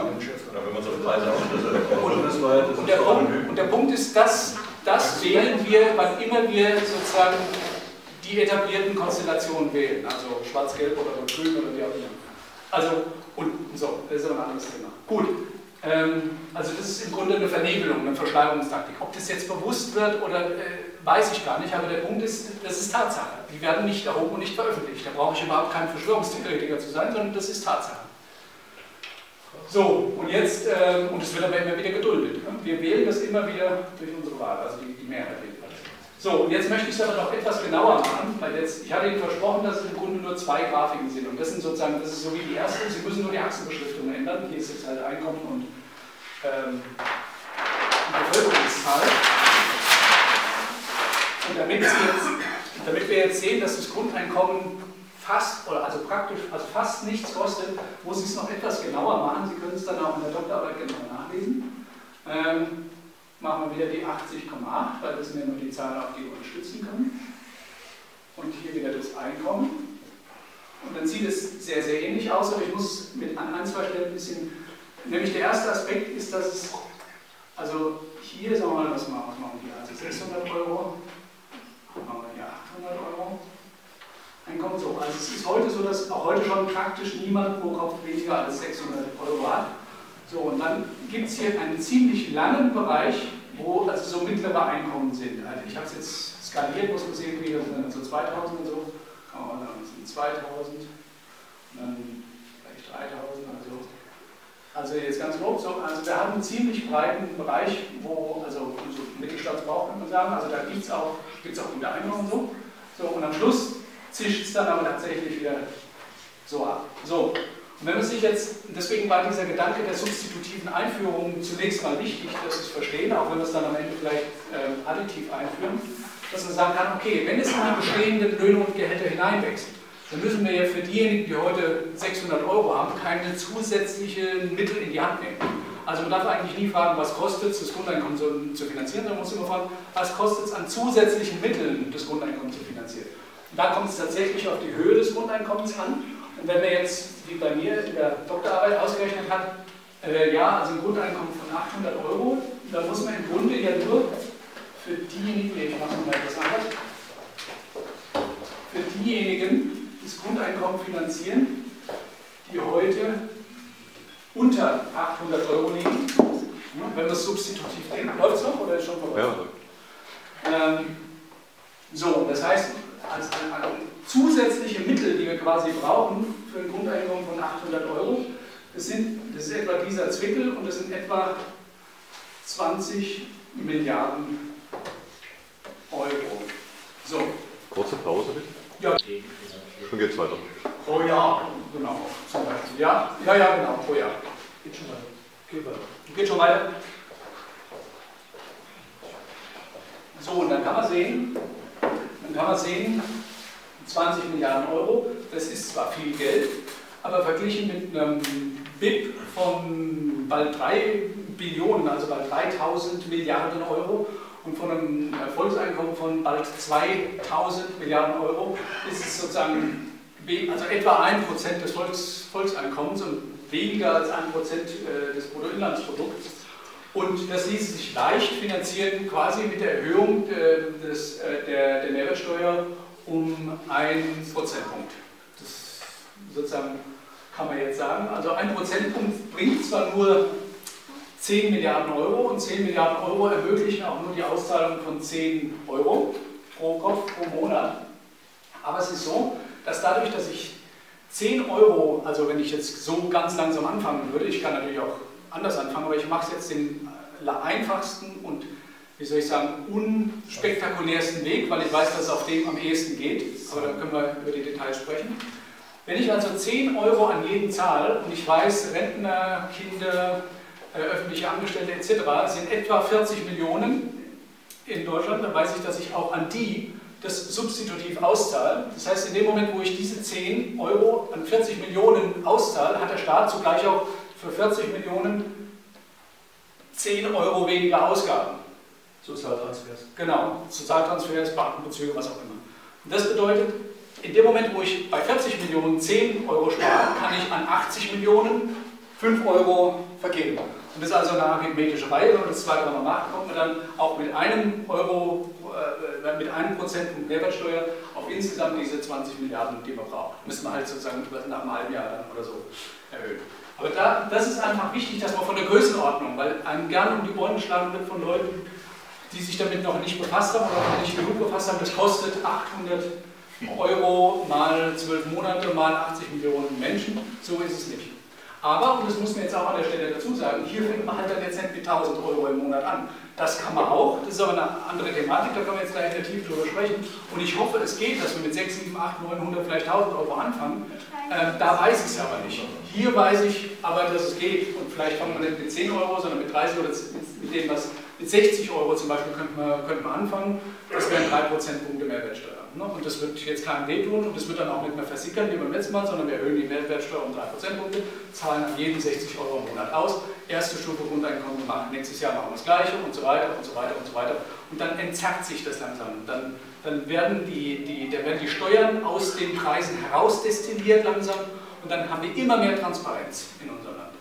und der Punkt ist, das wählen wir, wann immer wir sozusagen die etablierten Konstellationen wählen, also schwarz-gelb oder grün oder wie auch immer. Also, das ist aber ein anderes Thema. Gut. Also das ist im Grunde eine Vernebelung, eine Verschleierungstaktik. Ob das jetzt bewusst wird oder weiß ich gar nicht, aber der Punkt ist, das ist Tatsache. Die werden nicht erhoben und nicht veröffentlicht. Da brauche ich überhaupt kein Verschwörungstheoretiker zu sein, sondern das ist Tatsache. So, und jetzt, und es wird aber immer wieder geduldet. Wir wählen das immer wieder durch unsere Wahl, also die Mehrheit wählt das. So, und jetzt möchte ich es aber noch etwas genauer machen, weil jetzt, ich hatte Ihnen versprochen, dass es im Grunde nur 2 Grafiken sind. Und das sind sozusagen, das ist so wie die erste, Sie müssen nur die Achsenbeschriftung ändern. Hier ist jetzt halt Einkommen und Bevölkerungszahl. Und damit wir jetzt sehen, dass das Grundeinkommen fast nichts kostet, muss ich es noch etwas genauer machen. Sie können es dann auch in der Doktorarbeit genau nachlesen. Machen wir wieder die 80,8, weil das sind ja nur die Zahlen, auf die wir uns stützen können. Und hier wieder das Einkommen. Und dann sieht es sehr, sehr ähnlich aus, aber ich muss an 1, 2 Stellen ein bisschen. Nämlich der erste Aspekt ist, dass es, also hier, sagen wir mal, was machen wir hier? Also 600 Euro, machen wir hier 800 Euro. Einkommen so. Also es ist heute so, dass auch heute schon praktisch niemand pro Kopf weniger als 600 Euro hat. So, und dann gibt es hier einen ziemlich langen Bereich, wo also so mittlere Einkommen sind. Also ich habe es jetzt skaliert, muss man sehen, wie das sind dann so 2000 und so. Kann man sagen, das sind 2000, und dann vielleicht 3000, also jetzt ganz grob so. Also wir haben einen ziemlich breiten Bereich, wo, also so Mittelstandsbauch kann man sagen, also da gibt es auch gute Einkommen und so. So, und am Schluss zischt es dann aber tatsächlich wieder so ab. So. Und wenn man sich jetzt, deswegen war dieser Gedanke der substitutiven Einführung zunächst mal wichtig, dass Sie es verstehen, auch wenn wir es dann am Ende vielleicht additiv einführen. dass man sagen kann, okay, wenn es in die bestehenden Löhne und Gehälter hineinwächst, dann müssen wir ja für diejenigen, die heute 600 € haben, keine zusätzlichen Mittel in die Hand nehmen. Also man darf eigentlich nie fragen, was kostet es, das Grundeinkommen zu finanzieren, sondern man muss immer fragen, was kostet es an zusätzlichen Mitteln, das Grundeinkommen zu finanzieren. Und da kommt es tatsächlich auf die Höhe des Grundeinkommens an. Und wenn man jetzt, wie bei mir in der Doktorarbeit ausgerechnet hat, ja, also ein Grundeinkommen von 800 €, dann muss man im Grunde ja nur für diejenigen, ich mache mal etwas anders, für diejenigen das Grundeinkommen finanzieren, die heute unter 800 € liegen. Wenn wir es substitutiv denken, läuft es noch oder ist schon vorbei? Ja. So, das heißt, als zusätzliche Mittel, die wir quasi brauchen für ein Grundeinkommen von 800 €, das ist etwa dieser Zwickel und das sind etwa 20 Milliarden €. So. Kurze Pause bitte. Ja. Schon geht's weiter. Pro Jahr, genau. Zum Beispiel. Ja, genau, pro Jahr. Geht schon weiter. Geht schon weiter. So, und dann kann man sehen, 20 Milliarden €, das ist zwar viel Geld, aber verglichen mit einem BIP von bald 3 Billionen, also bald 3000 Milliarden € und von einem Volkseinkommen von bald 2000 Milliarden € ist es sozusagen also etwa 1% des Volkseinkommens und weniger als 1% des Bruttoinlandsprodukts. Und das ließ sich leicht finanzieren, quasi mit der Erhöhung der Mehrwertsteuer um 1 Prozentpunkt. Das sozusagen kann man jetzt sagen. Also 1 Prozentpunkt bringt zwar nur 10 Milliarden € und 10 Milliarden € ermöglichen auch nur die Auszahlung von 10 € pro Kopf pro Monat. Aber es ist so, dass dadurch, dass ich 10 €, also wenn ich jetzt so ganz langsam anfangen würde, ich kann natürlich auch anders anfangen, aber ich mache es jetzt den einfachsten und, wie soll ich sagen, unspektakulärsten Weg, weil ich weiß, dass es auf dem am ehesten geht, aber da können wir über die Details sprechen. Wenn ich also 10 € an jeden zahle und ich weiß, Rentner, Kinder, öffentliche Angestellte etc. sind etwa 40 Millionen in Deutschland, dann weiß ich, dass ich auch an die das substitutiv auszahle. Das heißt, in dem Moment, wo ich diese 10 € an 40 Millionen auszahle, hat der Staat zugleich auch für 40 Millionen 10 € weniger Ausgaben. Sozialtransfers. Genau, Sozialtransfers, Bankenbezüge, was auch immer. Und das bedeutet, in dem Moment, wo ich bei 40 Millionen 10 € spare, kann ich an 80 Millionen 5 € vergeben. Und das ist also eine arithmetische Reihe, und das zweite Mal macht, kommt man dann auch mit einem Prozentpunkt Mehrwertsteuer auf insgesamt diese 20 Milliarden, die man braucht. Müssen wir halt sozusagen nach einem halben Jahr dann oder so erhöhen. Aber das ist einfach wichtig, dass man von der Größenordnung, weil einem gerne um die Ohren geschlagen wird von Leuten, die sich damit noch nicht befasst haben oder noch nicht genug befasst haben, das kostet 800 € mal 12 Monate mal 80 Millionen Menschen. So ist es nicht. Aber, und das muss man jetzt auch an der Stelle dazu sagen, hier fängt man halt dann jetzt nicht mit 1000 € im Monat an. Das kann man auch, das ist aber eine andere Thematik, da können wir jetzt gleich in der Tiefe drüber sprechen. Und ich hoffe, es geht, dass wir mit 6, 7, 8, 900, vielleicht 1000 € anfangen. Da weiß ich es aber nicht. Hier weiß ich aber, dass es geht. Und vielleicht fangen wir nicht mit 10 €, sondern mit 30 oder mit dem, was mit 60 € zum Beispiel könnten wir anfangen. Das wären 3 Prozentpunkte Mehrwertsteuer. Und das wird jetzt keinem wehtun und das wird dann auch nicht mehr versickern wie beim letzten Mal, sondern wir erhöhen die Mehrwertsteuer um 3 Prozentpunkte, zahlen an jeden 60 € im Monat aus. Erste Stufe Grundeinkommen gemacht, nächstes Jahr machen wir das Gleiche und so weiter und so weiter und so weiter. Und dann entzerrt sich das langsam. Dann werden die Steuern aus den Preisen herausdestilliert langsam und dann haben wir immer mehr Transparenz in unserem Land.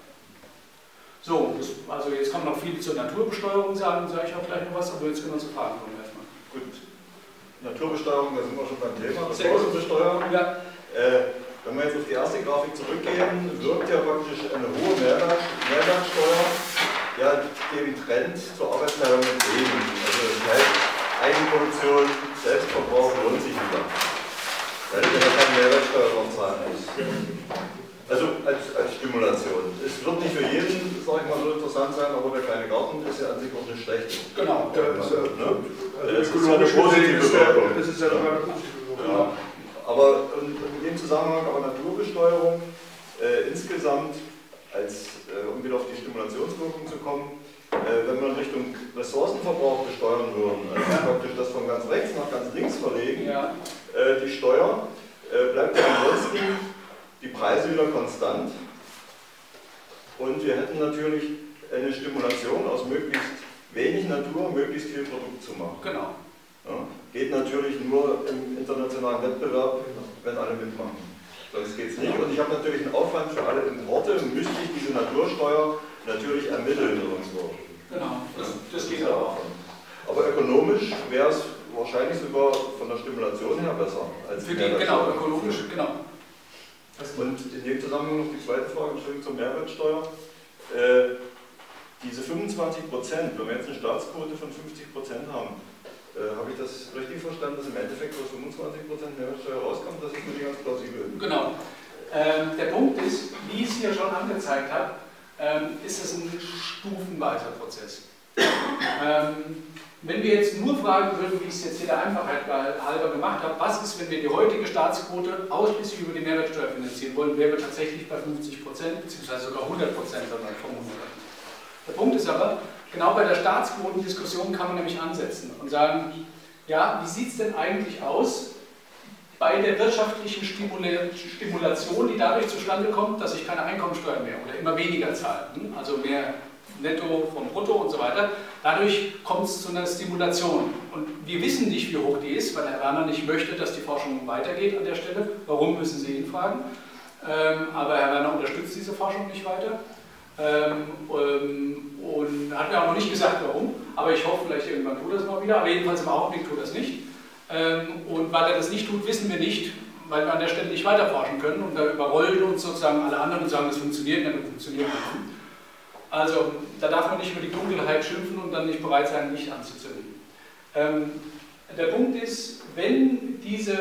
So, also jetzt kann man noch viel zur Naturbesteuerung sagen, sage ich auch gleich noch was, aber jetzt können wir zu Fragen kommen erstmal. Gut. Naturbesteuerung, da sind wir schon beim Thema. Ressourcenbesteuerung. Ja. Wenn wir jetzt auf die erste Grafik zurückgehen, wirkt ja praktisch eine hohe Mehrwertsteuer ja dem Trend zur Arbeitsteilung entgegen. Also das heißt, Eigenproduktion, Selbstverbrauch lohnt sich wieder. Weil ich ja keine Mehrwertsteuer drauf zahlen muss. Also als Stimulation. Es wird nicht für jeden, sag ich mal, so interessant sein, aber der kleine Garten ist ja an sich auch nicht schlecht. Genau. Ja, das ist ja eine positive Wirkung. Das ist ja eine positive Wirkung. Ja. Aber in dem Zusammenhang aber Naturbesteuerung insgesamt, um wieder auf die Stimulationswirkung zu kommen, wenn wir in Richtung Ressourcenverbrauch besteuern würden, also praktisch das von ganz rechts nach ganz links verlegen, die Steuer, bleibt ja ansonsten die Preise wieder konstant. Und wir hätten natürlich eine Stimulation aus möglichst wenig Natur, möglichst viel Produkt zu machen. Genau. Ja, geht natürlich nur im internationalen Wettbewerb, wenn alle mitmachen. Sonst geht es nicht. Und ich habe natürlich einen Aufwand für alle Importe, müsste ich diese Natursteuer natürlich ermitteln irgendwo. Genau, das geht aber auch. Aber ökonomisch wäre es wahrscheinlich sogar von der Stimulation her besser. Als für die, genau, ökonomisch, genau. Und in dem Zusammenhang noch die zweite Frage zur Mehrwertsteuer. Diese 25%, wenn wir jetzt eine Staatsquote von 50% haben, habe ich das richtig verstanden, dass im Endeffekt aus 25% Mehrwertsteuer rauskommt? Das ist nicht ganz plausibel. Genau. Der Punkt ist, wie ich es hier schon angezeigt habe, ist es ein stufenweiser Prozess. Wenn wir jetzt nur fragen würden, wie ich es jetzt hier der Einfachheit halber gemacht habe, was ist, wenn wir die heutige Staatsquote ausschließlich über die Mehrwertsteuer finanzieren wollen, wären wir tatsächlich bei 50%, beziehungsweise sogar 100%, wenn man vermutet. Der Punkt ist aber, genau bei der Staatsquotendiskussion kann man nämlich ansetzen und sagen, ja, wie sieht es denn eigentlich aus bei der wirtschaftlichen Stimulation, die dadurch zustande kommt, dass ich keine Einkommensteuer mehr oder immer weniger zahle, also mehr Netto vom Brutto und so weiter. Dadurch kommt es zu einer Stimulation. Und wir wissen nicht, wie hoch die ist, weil Herr Werner nicht möchte, dass die Forschung weitergeht an der Stelle. Warum, müssen Sie ihn fragen. Aber Herr Werner unterstützt diese Forschung nicht weiter. Und hat mir auch noch nicht gesagt, warum. Aber ich hoffe, vielleicht irgendwann tut er es mal wieder. Aber jedenfalls im Augenblick tut er es nicht. Und weil er das nicht tut, wissen wir nicht, weil wir an der Stelle nicht weiter forschen können. Und da überrollen uns sozusagen alle anderen und sagen, das funktioniert nicht, das funktioniert nicht. Also, da darf man nicht über die Dunkelheit schimpfen und dann nicht bereit sein, Licht anzuzünden. Der Punkt ist, wenn diese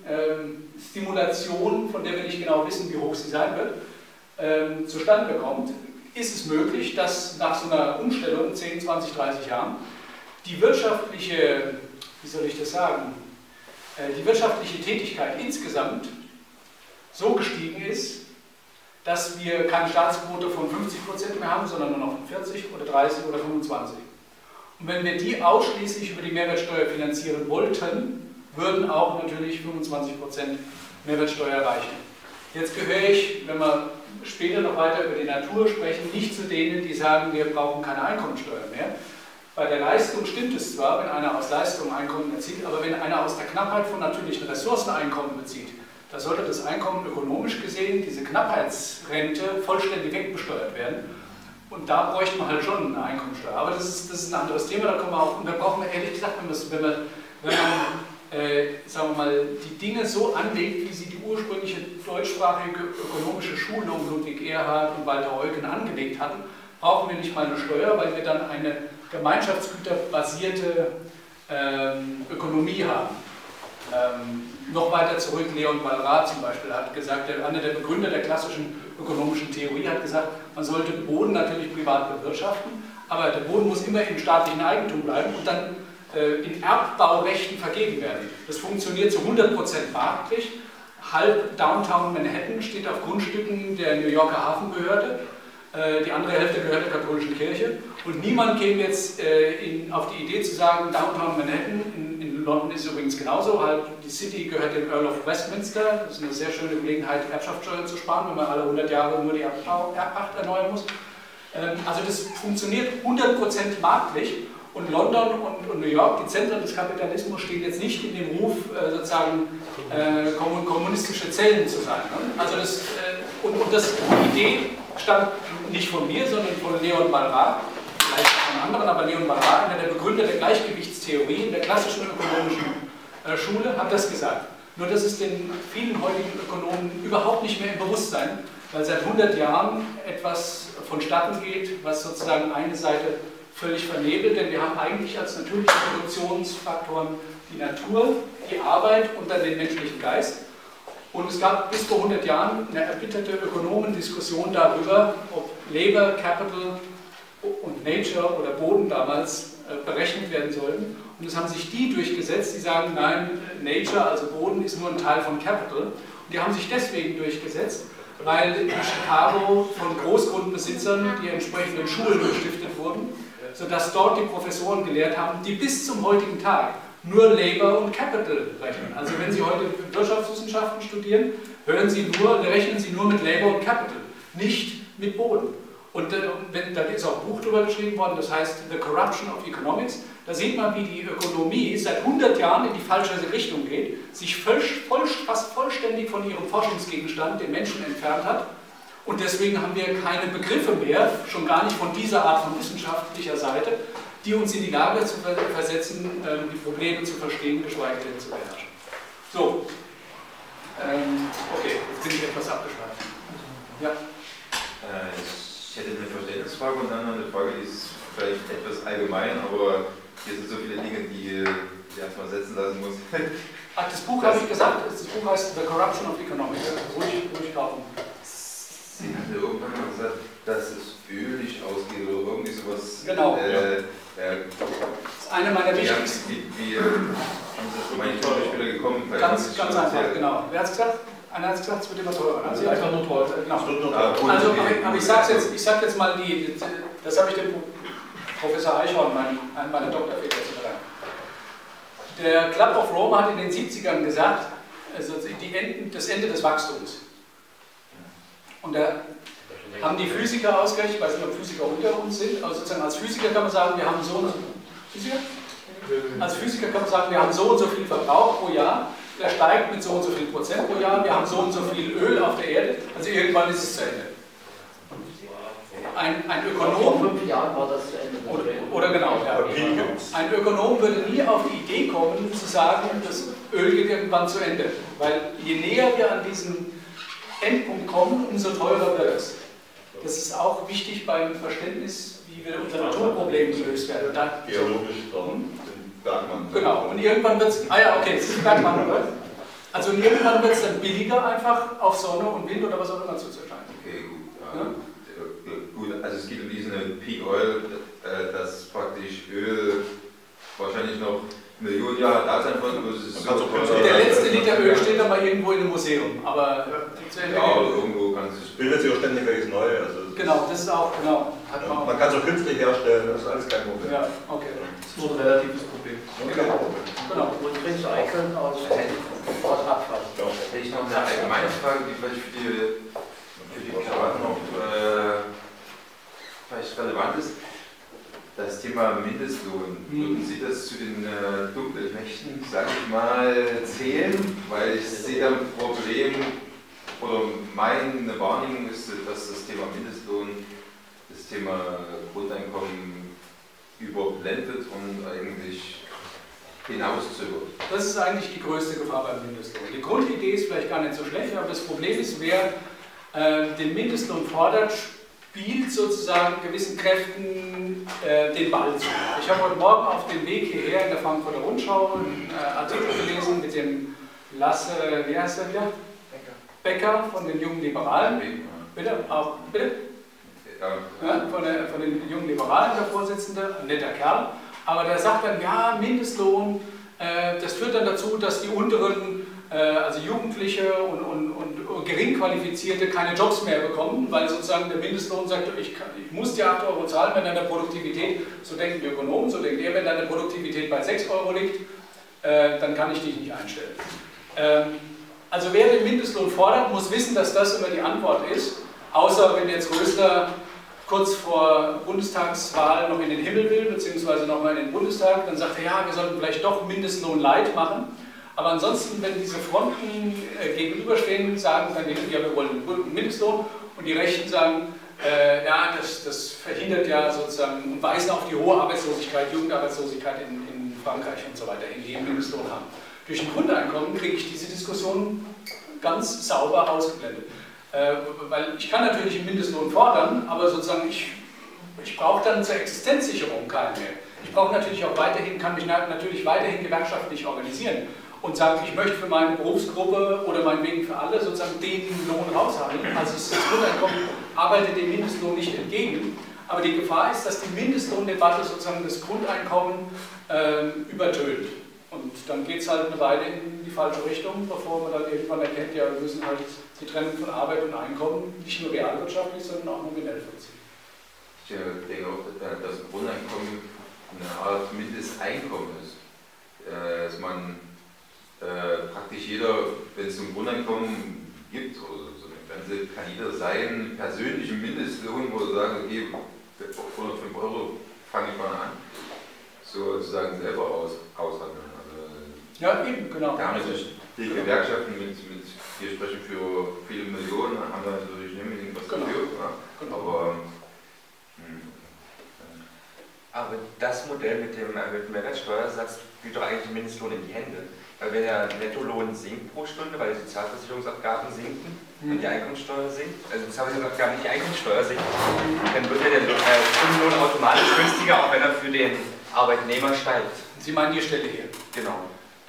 Stimulation, von der wir nicht genau wissen, wie hoch sie sein wird, zustande kommt, ist es möglich, dass nach so einer Umstellung in 10, 20, 30 Jahren die wirtschaftliche, wie soll ich das sagen, die wirtschaftliche Tätigkeit insgesamt so gestiegen ist, dass wir keine Staatsquote von 50% mehr haben, sondern nur noch von 40 oder 30 oder 25. Und wenn wir die ausschließlich über die Mehrwertsteuer finanzieren wollten, würden auch natürlich 25% Mehrwertsteuer reichen. Jetzt gehöre ich, wenn wir später noch weiter über die Natur sprechen, nicht zu denen, die sagen, wir brauchen keine Einkommensteuer mehr. Bei der Leistung stimmt es zwar, wenn einer aus Leistung Einkommen bezieht, aber wenn einer aus der Knappheit von natürlichen Ressourcen Einkommen bezieht, da sollte das Einkommen ökonomisch gesehen, diese Knappheitsrente, vollständig wegbesteuert werden. Und da bräuchte man halt schon eine Einkommensteuer. Aber das ist ein anderes Thema, da kommen wir auch, und da brauchen wir ehrlich gesagt, wenn man sagen wir mal, die Dinge so anlegt, wie sie die ursprüngliche deutschsprachige ökonomische Schule um Ludwig Erhard und Walter Eucken angelegt hatten, brauchen wir nicht mal eine Steuer, weil wir dann eine gemeinschaftsgüterbasierte Ökonomie haben. Noch weiter zurück, Leon Walras zum Beispiel hat gesagt, einer der Begründer der klassischen ökonomischen Theorie hat gesagt, man sollte Boden natürlich privat bewirtschaften, aber der Boden muss immer im staatlichen Eigentum bleiben und dann in Erbbaurechten vergeben werden. Das funktioniert zu 100% marktlich. Halb Downtown Manhattan steht auf Grundstücken der New Yorker Hafenbehörde, die andere Hälfte gehört der katholischen Kirche und niemand käme jetzt auf die Idee zu sagen, Downtown Manhattan, in London ist es übrigens genauso, halt die City gehört dem Earl of Westminster, das ist eine sehr schöne Gelegenheit, Erbschaftssteuern zu sparen, wenn man alle 100 Jahre nur die Erbpacht erneuern muss. Also das funktioniert 100% marktlich. Und London und New York, die Zentren des Kapitalismus, stehen jetzt nicht in dem Ruf, sozusagen kommunistische Zellen zu sein. Ne? Also die Idee stammt nicht von mir, sondern von Leon Walras, vielleicht von anderen, aber Leon Walras, einer der Begründer der Gleichgewichtstheorie in der klassischen ökonomischen Schule, hat das gesagt. Nur das ist den vielen heutigen Ökonomen überhaupt nicht mehr im Bewusstsein, weil seit 100 Jahren etwas vonstatten geht, was sozusagen eine Seite völlig vernebelt, denn wir haben eigentlich als natürliche Produktionsfaktoren die Natur, die Arbeit und dann den menschlichen Geist. Und es gab bis vor 100 Jahren eine erbitterte Ökonomendiskussion darüber, ob Labor, Capital und Nature oder Boden damals berechnet werden sollten. Und es haben sich die durchgesetzt, die sagen, nein, Nature, also Boden, ist nur ein Teil von Capital. Und die haben sich deswegen durchgesetzt, weil in Chicago von Großgrundbesitzern die entsprechenden Schulen gestiftet wurden, sodass dort die Professoren gelehrt haben, die bis zum heutigen Tag nur Labor und Capital rechnen. Also wenn Sie heute Wirtschaftswissenschaften studieren, rechnen Sie nur mit Labor und Capital, nicht mit Boden. Und da ist auch ein Buch drüber geschrieben worden, das heißt The Corruption of Economics. Da sieht man, wie die Ökonomie seit 100 Jahren in die falsche Richtung geht, sich fast vollständig von ihrem Forschungsgegenstand, den Menschen, entfernt hat. Und deswegen haben wir keine Begriffe mehr, schon gar nicht von dieser Art von wissenschaftlicher Seite, die uns in die Lage zu versetzen, die Probleme zu verstehen, geschweige denn zu beherrschen. So, okay, jetzt bin ich etwas abgeschweift. Ja. Ich hätte eine Verständnisfrage und dann eine Frage, die ist vielleicht etwas allgemein, aber hier sind so viele Dinge, die ich erstmal setzen lassen muss. Ach, das Buch habe ich gesagt, das Buch heißt The Corruption of Economics. Ruhig kaufen. Sie hatte irgendwann mal gesagt, dass es Öl nicht ausgeht oder irgendwie sowas. Genau. Das ist eine meiner wichtigsten. Wie haben Sie das für meine Beispiele gekommen? Ganz einfach, genau. Wer hat es gesagt? Einer hat es gesagt, es wird immer teurer. Also einfach nur teurer. Genau. Also, aber ich sag jetzt mal, das habe ich dem Professor Eichhorn, einem meiner Doktorväter, zu sagen. Der Club of Rome hat in den 70ern gesagt, also das Ende des Wachstums. Und da haben die Physiker ausgerechnet, ich weiß nicht, ob Physiker unter uns sind, aber sozusagen als Physiker kann man sagen, wir haben so und so. Physiker? Als Physiker kann man sagen, wir haben so und so viel Verbrauch pro Jahr, der steigt mit so und so viel Prozent pro Jahr, wir haben so und so viel Öl auf der Erde, also irgendwann ist es zu Ende. Ein Ökonom, vor 5 Jahren war das zu Ende. Oder genau, ja. Ein Ökonom würde nie auf die Idee kommen, zu sagen, das Öl geht irgendwann zu Ende. Weil je näher wir an diesen Endpunkt kommen, umso teurer wird es. Das ist auch wichtig beim Verständnis, wie wir unsere Naturprobleme gelöst werden. Geologisch, Bergmann. Genau, und irgendwann wird es, okay, das ist Bergmann, oder? Also irgendwann wird es dann billiger, einfach auf Sonne und Wind oder was auch immer zuzuscheinen. Okay, gut. Ja? Gut, also es geht um diesen Peak Oil, dass praktisch Öl wahrscheinlich noch Millionen Jahre da sein wird. Der letzte Liter Öl steht dann mal irgendwo in einem Museum, aber irgendwo kann es bildet sich auch ständig welches Neue. Also genau, das ist auch, genau. Man kann es auch künstlich herstellen, das ist alles kein Problem. Ja, okay. Das ist nur ein relatives Problem. Genau. Und Recyceln aus Abfall. Hätte ich noch eine allgemeine Frage, die vielleicht für die Piraten noch vielleicht relevant ist. Das Thema Mindestlohn, würden Sie das zu den Dunkelmächten, sage ich mal, zählen? Weil ich sehe da ein Problem, oder meine Wahrnehmung ist, dass das Thema Mindestlohn das Thema Grundeinkommen überblendet und eigentlich hinauszögert. Das ist eigentlich die größte Gefahr beim Mindestlohn. Die Grundidee ist vielleicht gar nicht so schlecht, aber das Problem ist, wer den Mindestlohn fordert, spielt sozusagen gewissen Kräften den Ball zu. Ich habe heute Morgen auf dem Weg hierher in der Frankfurter Rundschau einen Artikel gelesen mit dem Lasse, wie heißt er wieder? Becker von den Jungen Liberalen. Bitte? Auch, bitte? Ja, von den Jungen Liberalen, der Vorsitzende, ein netter Kerl. Aber der sagt dann, ja, Mindestlohn, das führt dann dazu, dass die unteren, also Jugendliche und Geringqualifizierte keine Jobs mehr bekommen, weil sozusagen der Mindestlohn sagt, ich muss dir 8 Euro zahlen, wenn deine Produktivität, so denken die Ökonomen, so denkt er, wenn deine Produktivität bei 6 Euro liegt, dann kann ich dich nicht einstellen. Also wer den Mindestlohn fordert, muss wissen, dass das immer die Antwort ist, außer wenn jetzt Rösler kurz vor Bundestagswahl noch in den Himmel will, beziehungsweise nochmal in den Bundestag, dann sagt er, ja, wir sollten vielleicht doch Mindestlohn light machen. Aber ansonsten, wenn diese Fronten gegenüberstehen, sagen dann die Linken, ja, wir wollen Mindestlohn, und die Rechten sagen, ja, das verhindert ja sozusagen und weisen auf die hohe Arbeitslosigkeit, Jugendarbeitslosigkeit in Frankreich und so weiter, in die Mindestlohn haben. Durch ein Grundeinkommen kriege ich diese Diskussion ganz sauber ausgeblendet. Weil ich kann natürlich einen Mindestlohn fordern, aber sozusagen ich brauche dann zur Existenzsicherung keinen mehr. Ich brauche natürlich auch weiterhin, kann mich natürlich weiterhin gewerkschaftlich organisieren und sagen, ich möchte für meine Berufsgruppe oder meinetwegen für alle sozusagen den Lohn raushandeln. Also das Grundeinkommen arbeitet dem Mindestlohn nicht entgegen, aber die Gefahr ist, dass die Mindestlohndebatte sozusagen das Grundeinkommen übertönt. Und dann geht es halt eine Weile in die falsche Richtung, bevor man dann irgendwann erkennt, ja, wir müssen halt die Trennung von Arbeit und Einkommen nicht nur realwirtschaftlich, sondern auch nominell vollziehen. Ich denke auch, dass ein Grundeinkommen eine Art Mindesteinkommen ist. Dass man praktisch jeder, wenn es so ein Grundeinkommen gibt, oder so eine Grenze, kann jeder seinen persönlichen Mindestlohn, wo er sagt, okay, 105 € fange ich mal an, sozusagen selber aushandeln. Ja, eben, genau. Da haben natürlich die Gewerkschaften wir sprechen für viele Millionen, haben wir natürlich nicht unbedingt was dafür. Ja. Genau. Aber das Modell mit dem erhöhten Mehrwertsteuersatz spielt doch eigentlich den Mindestlohn in die Hände. Weil wenn der Nettolohn sinkt pro Stunde, weil die Sozialversicherungsabgaben sinken und die Einkommenssteuer sinkt, also die Sozialversicherungsabgaben nicht die Einkommenssteuer sinkt, dann wird ja der Stundenlohn automatisch günstiger, auch wenn er für den Arbeitnehmer steigt. Sie meinen die Stelle hier? Genau.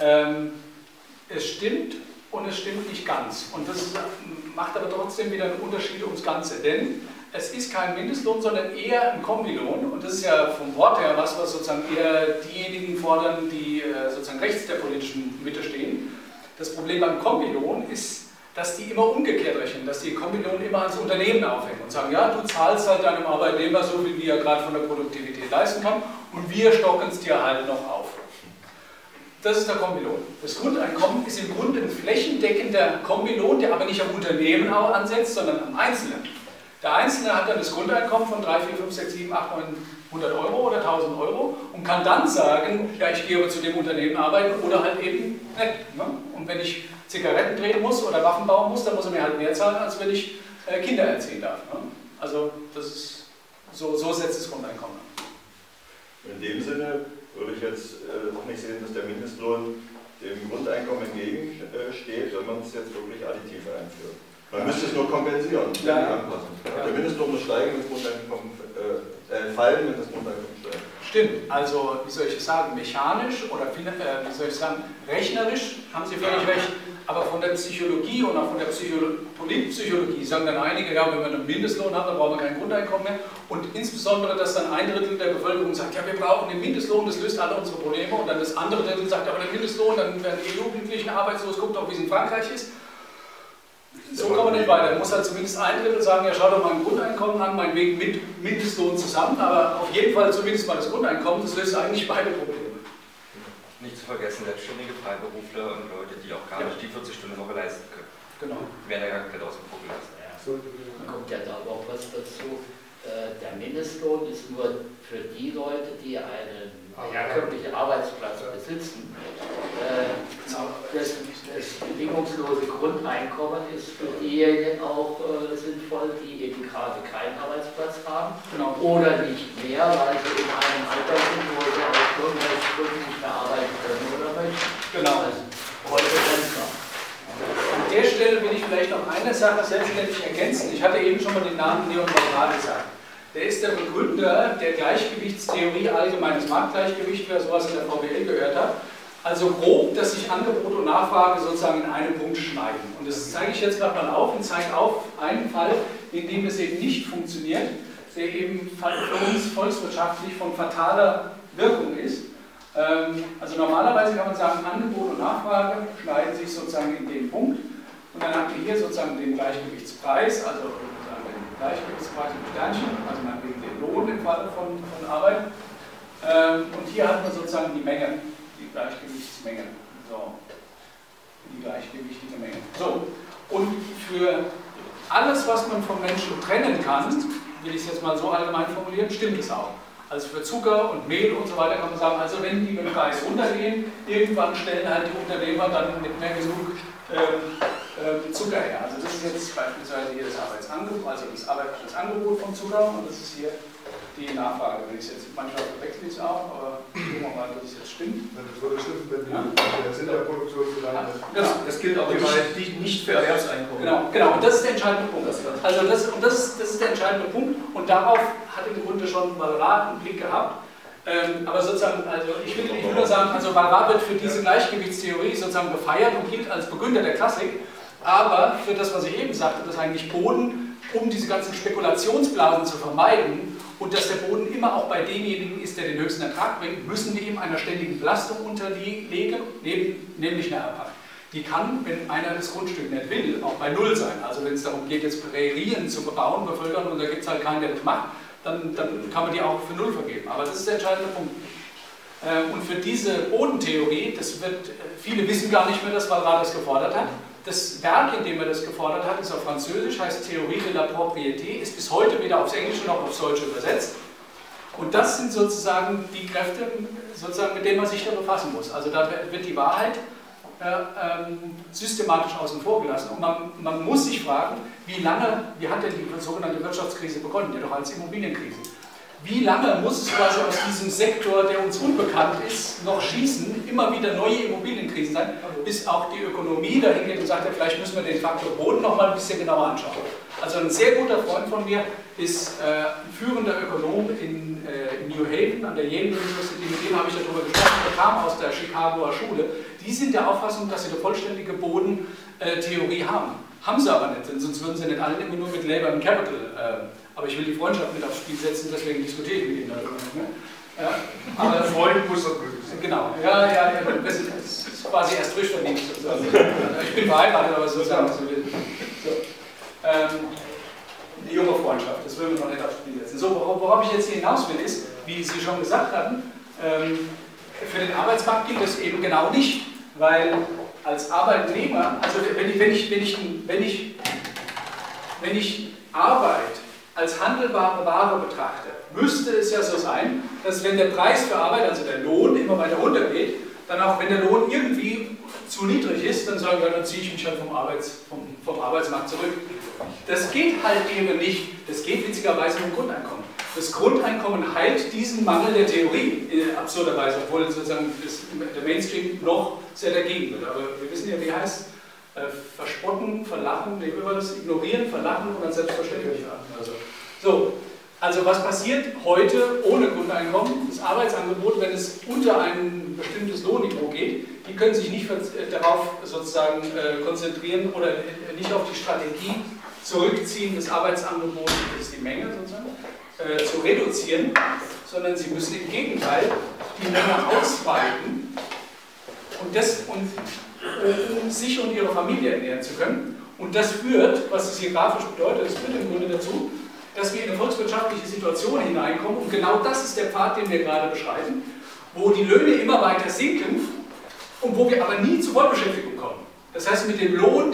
Es stimmt und es stimmt nicht ganz. Und das macht aber trotzdem wieder einen Unterschied ums Ganze. Denn es ist kein Mindestlohn, sondern eher ein Kombilohn. Und das ist ja vom Wort her was sozusagen eher diejenigen fordern, die sozusagen rechts der politischen Mitte stehen. Das Problem beim Kombilohn ist, dass die immer umgekehrt rechnen, dass die Kombilohn immer ans Unternehmen aufhängen und sagen, ja, du zahlst halt deinem Arbeitnehmer so viel, wie er gerade von der Produktivität leisten kann und wir stocken es dir halt noch auf. Das ist der Kombilohn. Das Grundeinkommen ist im Grunde ein flächendeckender Kombilohn, der aber nicht am Unternehmen ansetzt, sondern am Einzelnen. Der Einzelne hat dann das Grundeinkommen von 3, 4, 5, 6, 7, 8, 900 € oder 1000 € und kann dann sagen, ja, ich gehe aber zu dem Unternehmen arbeiten oder halt eben nicht. Ne? Und wenn ich Zigaretten drehen muss oder Waffen bauen muss, dann muss er mir halt mehr zahlen, als wenn ich Kinder erziehen darf. Ne? Also das ist, so setzt das Grundeinkommen an. In dem Sinne würde ich jetzt auch nicht sehen, dass der Mindestlohn dem Grundeinkommen entgegensteht, wenn man es jetzt wirklich additiv einführt. Man müsste es nur kompensieren, nicht anpassen. Ja. Der Mindestlohn muss steigen, das Grundeinkommen fallen, wenn das Grundeinkommen steigt. Stimmt, also wie soll ich es sagen, mechanisch oder wie soll ich sagen, rechnerisch haben Sie völlig recht, aber von der Psychologie und auch von der Politpsychologie sagen dann einige, ja, wenn wir einen Mindestlohn haben, dann brauchen wir kein Grundeinkommen mehr und insbesondere, dass dann 1/3 der Bevölkerung sagt, ja, wir brauchen den Mindestlohn, das löst alle unsere Probleme und dann das andere Drittel sagt, aber der Mindestlohn, dann werden die Jugendlichen arbeitslos, guckt auch, wie es in Frankreich ist. So kommen wir nicht weiter. Da muss halt zumindest 1/3 sagen, ja, schau doch mal ein Grundeinkommen an, meinetwegen mit Mindestlohn zusammen, aber auf jeden Fall zumindest mal das Grundeinkommen, das löst eigentlich beide Probleme. Nicht zu vergessen, selbstständige Freiberufler und Leute, die auch gar nicht die 40-Stunden-Woche leisten können. Genau. Werden ja gar nicht aus dem Puckel lassen. Da kommt ja da auch was dazu. Der Mindestlohn ist nur für die Leute, die einen herkömmlichen Arbeitsplatz besitzen. Das bedingungslose Grundeinkommen ist für diejenigen auch sinnvoll, die eben gerade keinen Arbeitsplatz haben oder nicht mehr, weil sie in einem Alter sind, wo sie aus irgendwelchen Gründen nicht mehr arbeiten können oder möchten. Genau. Also heute Rentner. An der Stelle will ich vielleicht noch eine Sache selbstständig ergänzen. Ich hatte eben schon mal den Namen Leon Barrat gesagt. Der ist der Begründer der Gleichgewichtstheorie, allgemeines Marktgleichgewicht, wer sowas in der VWL gehört hat. Also grob, dass sich Angebot und Nachfrage sozusagen in einem Punkt schneiden. Und das zeige ich jetzt gerade mal auf und zeige auf einen Fall, in dem das eben nicht funktioniert, der eben für uns volkswirtschaftlich von fataler Wirkung ist. Also normalerweise kann man sagen, Angebot und Nachfrage schneiden sich sozusagen in dem Punkt. Und dann haben wir hier sozusagen den Gleichgewichtspreis, also sozusagen den Gleichgewichtspreis mit Sternchen, also meinetwegen den Lohn im Falle von Arbeit. Und hier hat man sozusagen die Menge. Die Gleichgewichtsmenge. So. Die gleichgewichtige Menge. So. Und für alles, was man vom Menschen trennen kann, will ich es jetzt mal so allgemein formulieren, stimmt es auch. Also für Zucker und Mehl und so weiter kann man sagen, also wenn die mit dem Preis runtergehen, irgendwann stellen halt die Unternehmer dann nicht mehr genug Zucker her. Also das ist jetzt beispielsweise hier das Arbeitsangebot, also das Angebot von Zucker und das ist hier die Nachfrage. Wenn ich es jetzt manchmal verwechsel ich es auch, aber gucken wir mal, dass es jetzt stimmt. Das würde stimmen, wenn der Sinn der Produktion zu lang ist. Genau, das gilt auch nicht für Erwerbseinkommen. Genau, und das ist der entscheidende Punkt. Also das ist der entscheidende Punkt und darauf hat im Grunde schon Barrat einen Blick gehabt. Aber sozusagen, also ich will nur sagen, also Barrat wird für diese Gleichgewichtstheorie sozusagen gefeiert und gilt als Begründer der Klassik, aber für das, was ich eben sagte, dass eigentlich Boden, um diese ganzen Spekulationsblasen zu vermeiden und dass der Boden immer auch bei demjenigen ist, der den höchsten Ertrag bringt, müssen wir ihm einer ständigen Belastung unterlegen, nämlich eine Erbpacht. Die kann, wenn einer das Grundstück nicht will, auch bei Null sein. Also wenn es darum geht, jetzt Präerien zu bebauen, bevölkern und da gibt es halt keinen, der das macht, dann kann man die auch für 0 vergeben. Aber das ist der entscheidende Punkt. Und für diese Bodentheorie, viele wissen gar nicht mehr, dass Walras das gefordert hat. Das Werk, in dem er das gefordert hat, ist auf Französisch, heißt Théorie de la Propriété, ist bis heute weder aufs Englische noch aufs Deutsche übersetzt. Und das sind sozusagen die Kräfte, mit denen man sich da befassen muss. Also da wird die Wahrheit systematisch außen vor gelassen. Und man muss sich fragen, wie hat denn die sogenannte Wirtschaftskrise begonnen, ja doch als Immobilienkrise. Wie lange muss es quasi aus diesem Sektor, der uns unbekannt ist, noch schießen, immer wieder neue Immobilienkrisen sein, bis auch die Ökonomie dahin geht und sagt, ja, vielleicht müssen wir den Faktor Boden noch mal ein bisschen genauer anschauen. Also ein sehr guter Freund von mir ist führender Ökonom in New Haven an der Yale University, mit dem habe ich darüber gesprochen, der kam aus der Chicagoer Schule. Die sind der Auffassung, dass sie eine vollständige Bodentheorie haben. Haben sie aber nicht, sonst würden sie nicht alle immer nur mit Labor and Capital, aber ich will die Freundschaft mit aufs Spiel setzen, deswegen diskutiere ich mit ihnen darüber. Ne? Aber Freund muss das möglich sein. Genau, ja, das ist quasi erst frisch verliebt. Ich bin verheiratet, aber sozusagen so will. So. Die junge Freundschaft, das will man noch nicht aufs Spiel setzen. So, worauf ich jetzt hier hinaus will, ist, wie Sie schon gesagt hatten, für den Arbeitsmarkt gilt das eben genau nicht, weil als Arbeitnehmer, also wenn ich Arbeit als handelbare Ware betrachte, müsste es ja so sein, dass wenn der Preis für Arbeit, also der Lohn, immer weiter runtergeht, dann auch wenn der Lohn irgendwie zu niedrig ist, dann sagen wir, dann ziehe ich mich halt vom Arbeitsmarkt zurück. Das geht halt eben nicht. Das geht witzigerweise mit dem Grundeinkommen. Das Grundeinkommen heilt diesen Mangel der Theorie, absurderweise, obwohl sozusagen der Mainstream noch sehr dagegen wird. Aber wir wissen ja, wie heißt verspotten, verlachen, wie war das? Ignorieren, verlachen und dann selbstverständlich werden. Also was passiert heute ohne Grundeinkommen? Das Arbeitsangebot, wenn es unter ein bestimmtes Lohnniveau geht, die können sich nicht darauf sozusagen konzentrieren oder nicht auf die Strategie zurückziehen, das Arbeitsangebot, das ist die Menge sozusagen, zu reduzieren, sondern sie müssen im Gegenteil die Menge ausweiten um sich und ihre Familie ernähren zu können. Und das führt, was es hier grafisch bedeutet, das führt im Grunde dazu, dass wir in eine volkswirtschaftliche Situation hineinkommen und genau das ist der Pfad, den wir gerade beschreiben, wo die Löhne immer weiter sinken und wo wir aber nie zur Vollbeschäftigung kommen. Das heißt, mit dem Lohn,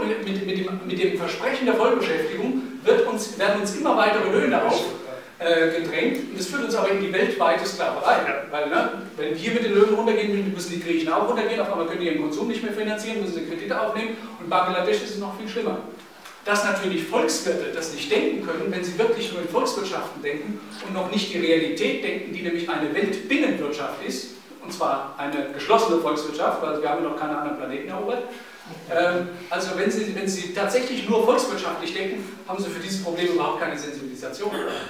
mit dem Versprechen der Vollbeschäftigung werden uns immer weitere Löhne aufgedrängt und das führt uns aber in die weltweite Sklaverei. Weil, wenn wir mit den Löhnen runtergehen, müssen die Griechen auch runtergehen, auf einmal können die ihren Konsum nicht mehr finanzieren, müssen sie Kredite aufnehmen und in Bangladesch ist es noch viel schlimmer. Dass natürlich Volkswirte das nicht denken können, wenn sie wirklich nur in Volkswirtschaften denken und noch nicht die Realität denken, die nämlich eine Weltbinnenwirtschaft ist, und zwar eine geschlossene Volkswirtschaft, weil wir haben ja noch keine anderen Planeten erobert. Also wenn Sie tatsächlich nur volkswirtschaftlich denken, haben Sie für dieses Problem überhaupt keine Sensibilisation.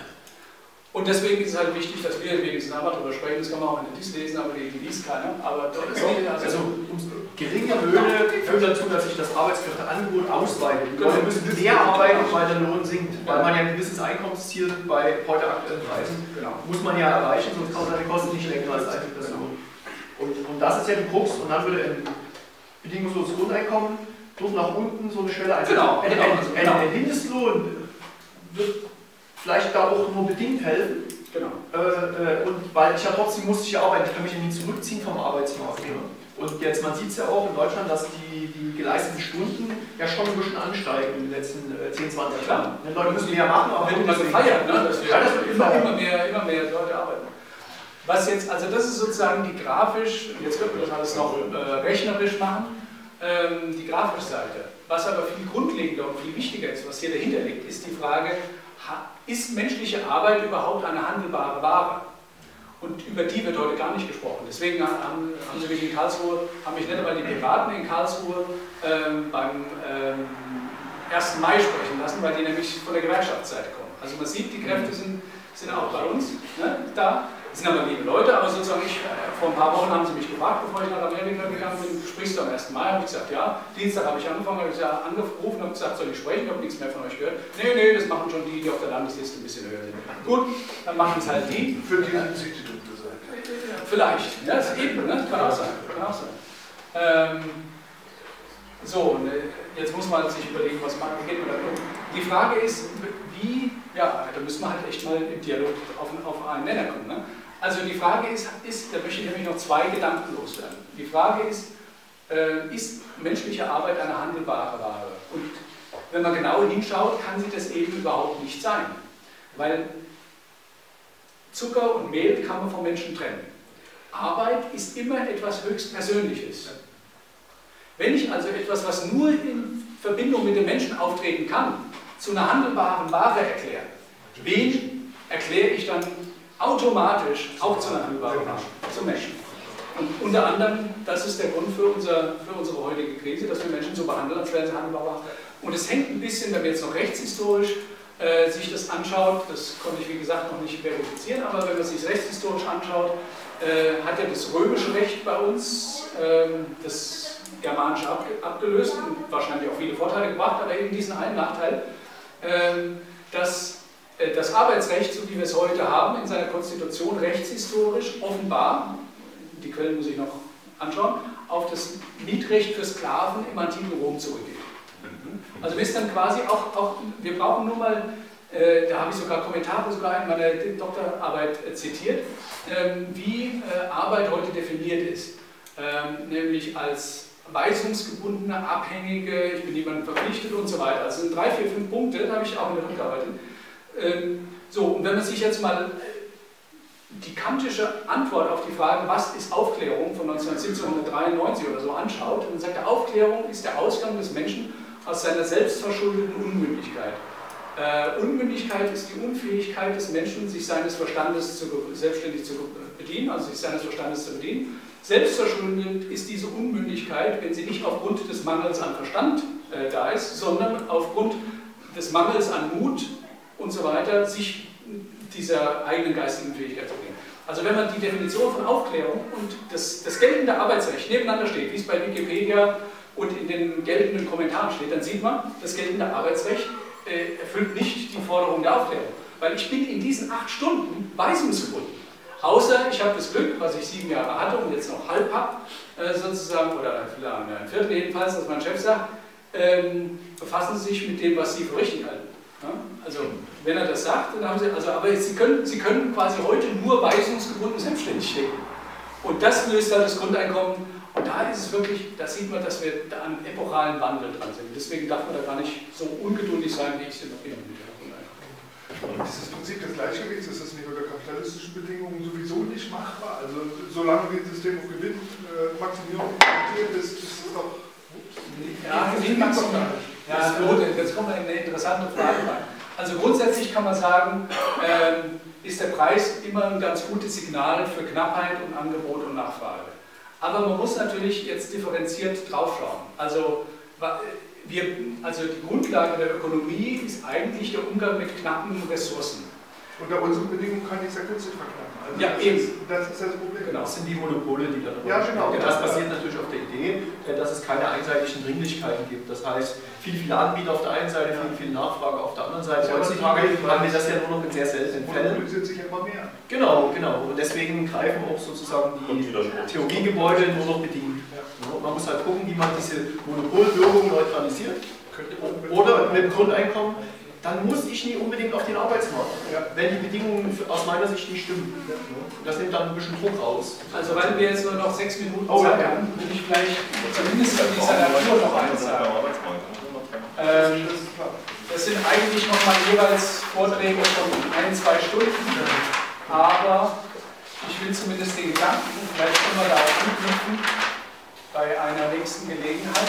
Und deswegen ist es halt wichtig, dass wir wenigstens einmal darüber sprechen. Das kann man auch in der DIS lesen, aber die liest keiner. Aber dort ist nicht, also geringe Löhne führen dazu, dass sich das Arbeitskräfteangebot ausweitet. Wir müssen mehr arbeiten, weil der Lohn sinkt. Weil man ja ein gewisses Einkommensziel bei heute aktuellen Preisen muss man ja erreichen, sonst kann man seine Kosten nicht lenken als Einzelperson. Und das ist ja die Krux. Und dann würde ein bedingungsloses Grundeinkommen durch nach unten so eine Schwelle einsetzen. Ein Mindestlohn wird vielleicht da auch nur bedingt helfen. Genau. Und weil ich ja trotzdem muss ich ja arbeiten, ich kann mich ja nie zurückziehen vom Arbeitsmarkt. Und jetzt, man sieht es ja auch in Deutschland, dass die geleisteten Stunden ja schon ein bisschen ansteigen in den letzten 10, 20 Jahren. Die Leute müssen mehr machen, aber wird immer gefeiert, ne? Das wird immer mehr Leute arbeiten. Was jetzt, also das ist sozusagen die grafisch, jetzt könnten wir das alles noch rechnerisch machen, die grafische Seite. Was aber viel grundlegender und viel wichtiger ist, was hier dahinter liegt, ist die Frage, ist menschliche Arbeit überhaupt eine handelbare Ware? Und über die wird heute gar nicht gesprochen. Deswegen haben Sie mich in Karlsruhe, haben mich nicht einmal die Piraten in Karlsruhe beim 1. Mai sprechen lassen, weil die nämlich von der Gewerkschaftsseite kommen. Also man sieht, die Kräfte sind auch bei uns da. Das sind aber liebe Leute, aber sozusagen vor ein paar Wochen haben sie mich gefragt, bevor ich nach Amerika gegangen bin, sprichst du am 1. Mai? Habe ich gesagt, ja. Dienstag habe ich angefangen, habe ich angerufen, habe gesagt, soll ich sprechen? Ich habe nichts mehr von euch gehört. Nee, das machen schon die auf der Landesliste ein bisschen höher sind. Gut, dann machen es halt die. Für die Ansicht, die dunkle Seite. Vielleicht, ja, das ist eben, ne? Kann auch sein. So, jetzt muss man sich überlegen, was geht man da um. Die Frage ist, wie, ja, da müssen wir halt echt mal im Dialog auf einen Nenner kommen. Ne? Also die Frage ist, da möchte ich nämlich noch zwei Gedanken loswerden. Die Frage ist menschliche Arbeit eine handelbare Ware? Und wenn man genau hinschaut, kann sie das eben überhaupt nicht sein. Weil Zucker und Mehl kann man vom Menschen trennen. Arbeit ist immer etwas höchst Persönliches. Wenn ich also etwas, was nur in Verbindung mit dem Menschen auftreten kann, zu einer handelbaren Ware erkläre, wen erkläre ich dann automatisch auch zu einer handelbaren Ware? Zum Menschen. Und unter anderem, das ist der Grund für unsere heutige Krise, dass wir Menschen so behandeln, als wären sie handelbar waren. Und es hängt ein bisschen, wenn man jetzt noch rechtshistorisch sich das anschaut, das konnte ich wie gesagt noch nicht verifizieren, aber wenn man sich rechtshistorisch anschaut, hat ja das römische Recht bei uns das germanische abgelöst und wahrscheinlich auch viele Vorteile gebracht, aber eben diesen einen Nachteil, dass das Arbeitsrecht, so wie wir es heute haben, in seiner Konstitution rechtshistorisch offenbar, die Quellen muss ich noch anschauen, auf das Mietrecht für Sklaven im antiken Rom zurückgeht. Also wir sind dann quasi auch wir brauchen nur mal, da habe ich sogar Kommentare sogar in meiner Doktorarbeit zitiert, wie Arbeit heute definiert ist, nämlich als weisungsgebundene, abhängige, ich bin jemandem verpflichtet und so weiter. Also sind 3, 4, 5 Punkte, da habe ich auch in der Doktorarbeit. So, und wenn man sich jetzt mal die kantische Antwort auf die Frage, was ist Aufklärung von 1793 oder so anschaut, dann sagt er, Aufklärung ist der Ausgang des Menschen aus seiner selbstverschuldeten Unmündigkeit. Unmündigkeit ist die Unfähigkeit des Menschen, sich seines Verstandes selbstständig zu bedienen, also sich seines Verstandes zu bedienen. Selbstverschuldet ist diese Unmündigkeit, wenn sie nicht aufgrund des Mangels an Verstand da ist, sondern aufgrund des Mangels an Mut und so weiter, sich dieser eigenen geistigen Fähigkeit zu bringen. Also wenn man die Definition von Aufklärung und das geltende Arbeitsrecht nebeneinander steht, wie es bei Wikipedia und in den geltenden Kommentaren steht, dann sieht man, das geltende Arbeitsrecht erfüllt nicht die Forderung der Aufklärung. Weil ich bin in diesen 8 Stunden weisungsgebunden. Außer ich habe das Glück, was ich 7 Jahre hatte und jetzt noch halb habe, sozusagen, oder ein Viertel jedenfalls, dass mein Chef sagt, befassen Sie sich mit dem, was Sie für richtig halten. Ja? Also, wenn er das sagt, dann haben Sie, aber Sie können quasi heute nur weisungsgebunden selbstständig leben. Und das löst dann das Grundeinkommen. Und da ist es wirklich, da sieht man, dass wir da an einem epochalen Wandel dran sind. Deswegen darf man da gar nicht so ungeduldig sein, wie ich es noch bin. Dieses Prinzip des Gleichgewichts, ist das nicht unter kapitalistischen Bedingungen sowieso nicht machbar? Also solange wir ein System auf Gewinnmaximierung implementieren, das ist doch... Ja, Gewinnmaximierung. Ja, jetzt kommt eine interessante Frage rein. Also grundsätzlich kann man sagen, ist der Preis immer ein ganz gutes Signal für Knappheit und Angebot und Nachfrage. Aber man muss natürlich jetzt differenziert draufschauen. Also die Grundlage der Ökonomie ist eigentlich der Umgang mit knappen Ressourcen. Unter unseren Bedingungen kann ich sehr günstig verknappen. Also ja, das ist das Problem. Genau, das sind die Monopole, die da drin ja, genau. Und das basiert natürlich auf der Idee, dass es keine einseitigen Dringlichkeiten gibt. Das heißt, viele Anbieter auf der einen Seite, viel Nachfrage auf der anderen Seite. Heutzutage haben wir das ja nur noch in sehr seltenen Fällen. Monopolisiert sich immer mehr. Genau. Und deswegen greifen auch sozusagen die Theoriegebäude nur noch bedient. Man muss halt gucken, wie man diese Monopolwirkung neutralisiert. Oder mit dem Grundeinkommen, dann muss ich nie unbedingt auf den Arbeitsmarkt, wenn die Bedingungen aus meiner Sicht nicht stimmen. Das nimmt dann ein bisschen Druck raus. Also weil wir jetzt nur noch 6 Minuten Zeit haben, will ich vielleicht zumindest in dieser Natur noch eins sagen. Das sind eigentlich nochmal jeweils Vorträge von 1-2 Stunden, aber ich will zumindest den Gedanken, vielleicht können wir darauf anknüpfen, bei einer nächsten Gelegenheit,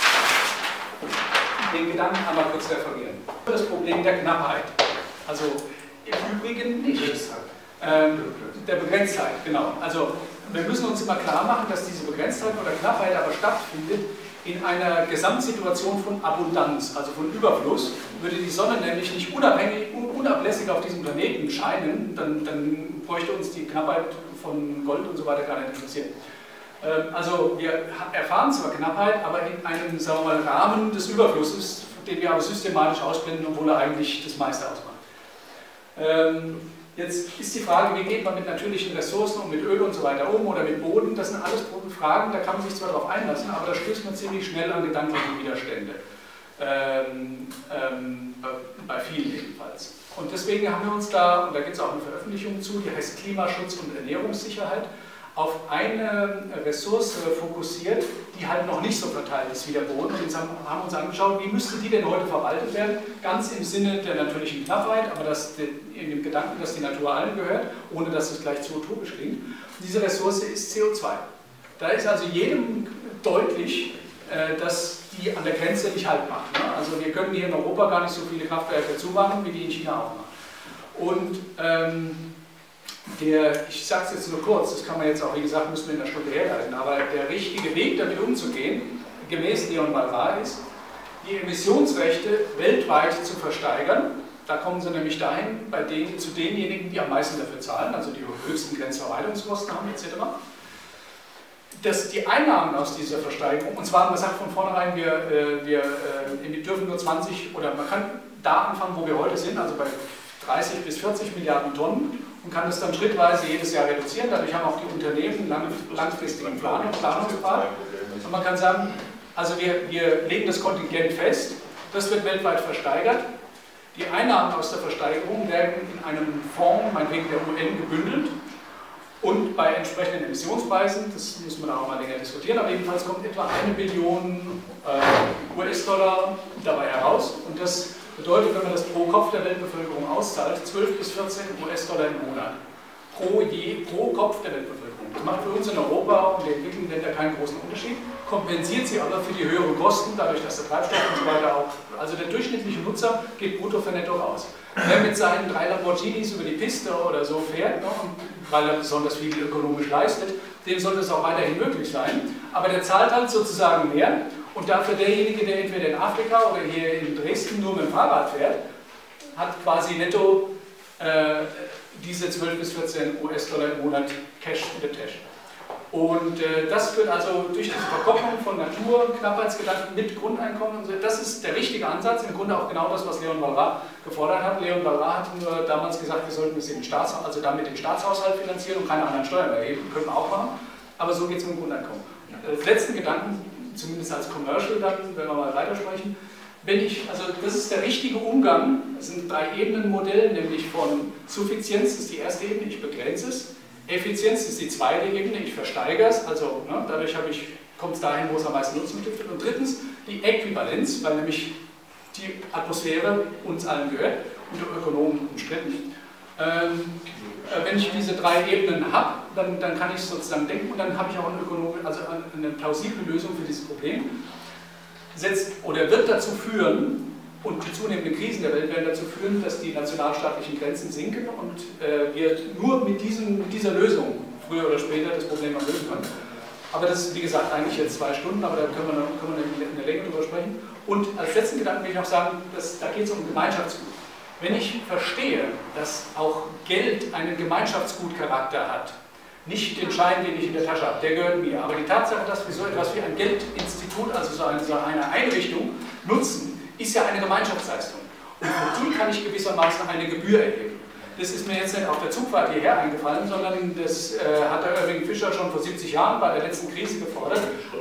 den Gedanken einmal kurz referieren. Das Problem der Knappheit. Also im Übrigen nicht. Der Begrenztheit, genau. Also wir müssen uns immer klar machen, dass diese Begrenztheit oder Knappheit aber stattfindet in einer Gesamtsituation von Abundanz, also von Überfluss. Würde die Sonne nämlich nicht unablässig auf diesem Planeten scheinen, dann bräuchte uns die Knappheit von Gold und so weiter gar nicht interessieren. Also wir erfahren zwar Knappheit, aber in einem, sagen wir mal, Rahmen des Überflusses, den wir aber systematisch ausblenden, obwohl er eigentlich das meiste ausmacht. Jetzt ist die Frage, wie geht man mit natürlichen Ressourcen und mit Öl und so weiter um oder mit Boden? Das sind alles Fragen, da kann man sich zwar darauf einlassen, aber da stößt man ziemlich schnell an gedankliche Widerstände. bei vielen jedenfalls. Und deswegen haben wir uns da, und da gibt es auch eine Veröffentlichung zu, die heißt Klimaschutz und Ernährungssicherheit, auf eine Ressource fokussiert, die halt noch nicht so verteilt ist wie der Boden. Und jetzt haben uns angeschaut, wie müsste die denn heute verwaltet werden, ganz im Sinne der natürlichen Knappheit, aber in dem Gedanken, dass die Natur allen gehört, ohne dass es gleich zu utopisch klingt. Und diese Ressource ist CO2. Da ist also jedem deutlich, dass die an der Grenze nicht Halt macht. Ne? Also wir können hier in Europa gar nicht so viele Kraftwerke zumachen, wie die in China auch machen. Und ich sage es jetzt nur kurz, das kann man jetzt auch, wie gesagt, müssen wir in einer Stunde herleiten, aber der richtige Weg, damit umzugehen, gemäß Leon Valrat, ist, die Emissionsrechte weltweit zu versteigern. Da kommen sie nämlich dahin, zu denjenigen, die am meisten dafür zahlen, also die höchsten Grenzverwaltungskosten haben, etc. Dass die Einnahmen aus dieser Versteigerung, und zwar, man sagt von vornherein, wir dürfen nur 20, oder man kann da anfangen, wo wir heute sind, also bei 30 bis 40 Milliarden Tonnen, und kann das dann schrittweise jedes Jahr reduzieren. Dadurch haben auch die Unternehmen langfristigen Planungspfad. Und man kann sagen, also wir legen das Kontingent fest, das wird weltweit versteigert. Die Einnahmen aus der Versteigerung werden in einem Fonds, meinetwegen der UN, gebündelt. Und bei entsprechenden Emissionspreisen, das müssen wir da auch mal länger diskutieren, aber jedenfalls kommt etwa 1 Billion US-Dollar dabei heraus. Und das bedeutet, wenn man das pro Kopf der Weltbevölkerung auszahlt, 12 bis 14 US-Dollar im Monat. Pro Kopf der Weltbevölkerung. Das macht für uns in Europa und den entwickelten Ländern keinen großen Unterschied, kompensiert sie aber für die höheren Kosten, dadurch, dass der Treibstoff und so weiter auch, also der durchschnittliche Nutzer geht brutto für netto raus. Wer mit seinen 3 Lamborghinis über die Piste oder so fährt, ne, weil er besonders viel ökonomisch leistet, dem sollte es auch weiterhin möglich sein, aber der zahlt halt sozusagen mehr. Und dafür derjenige, der entweder in Afrika oder hier in Dresden nur mit dem Fahrrad fährt, hat quasi netto diese 12 bis 14 US-Dollar im Monat Cash in the Tasche. Und das führt also durch diese Verkopplung von Natur, Knappheitsgedanken mit Grundeinkommen und so. Das ist der richtige Ansatz, im Grunde auch genau das, was Leon Valrat gefordert hat. Leon Valrat hat nur damals gesagt, wir sollten es damit den Staatshaushalt finanzieren und keine anderen Steuern erheben. Können wir auch machen, aber so geht es mit dem Grundeinkommen. Als letzten Gedanken, zumindest als Commercial dann, wenn wir mal weitersprechen, also das ist der richtige Umgang, das sind 3 Ebenen-Modell, nämlich von Suffizienz ist die erste Ebene, ich begrenze es, Effizienz ist die zweite Ebene, ich versteigere es, also ne, dadurch kommt es dahin, wo es am meisten Nutzen stiftet. Und drittens die Äquivalenz, weil nämlich die Atmosphäre uns allen gehört, unter Ökonomen umstritten. Wenn ich diese 3 Ebenen habe, dann kann ich sozusagen denken und dann habe ich auch eine plausible Lösung für dieses Problem. Wird dazu führen, und die zunehmenden Krisen der Welt werden dazu führen, dass die nationalstaatlichen Grenzen sinken und wir nur mit dieser Lösung früher oder später das Problem noch lösen können. Aber das ist, wie gesagt, eigentlich jetzt 2 Stunden, aber da können wir in der Länge drüber sprechen. Und als letzten Gedanken will ich noch sagen, da geht es um Gemeinschaftsgut. Wenn ich verstehe, dass auch Geld einen Gemeinschaftsgutcharakter hat, nicht den Schein, den ich in der Tasche habe, der gehört mir, aber die Tatsache, dass wir so etwas wie ein Geldinstitut, also so eine Einrichtung nutzen, ist ja eine Gemeinschaftsleistung. Und für die kann ich gewissermaßen eine Gebühr erheben. Das ist mir jetzt nicht auf der Zugfahrt hierher eingefallen, sondern das hat der Irving Fisher schon vor 70 Jahren bei der letzten Krise gefordert.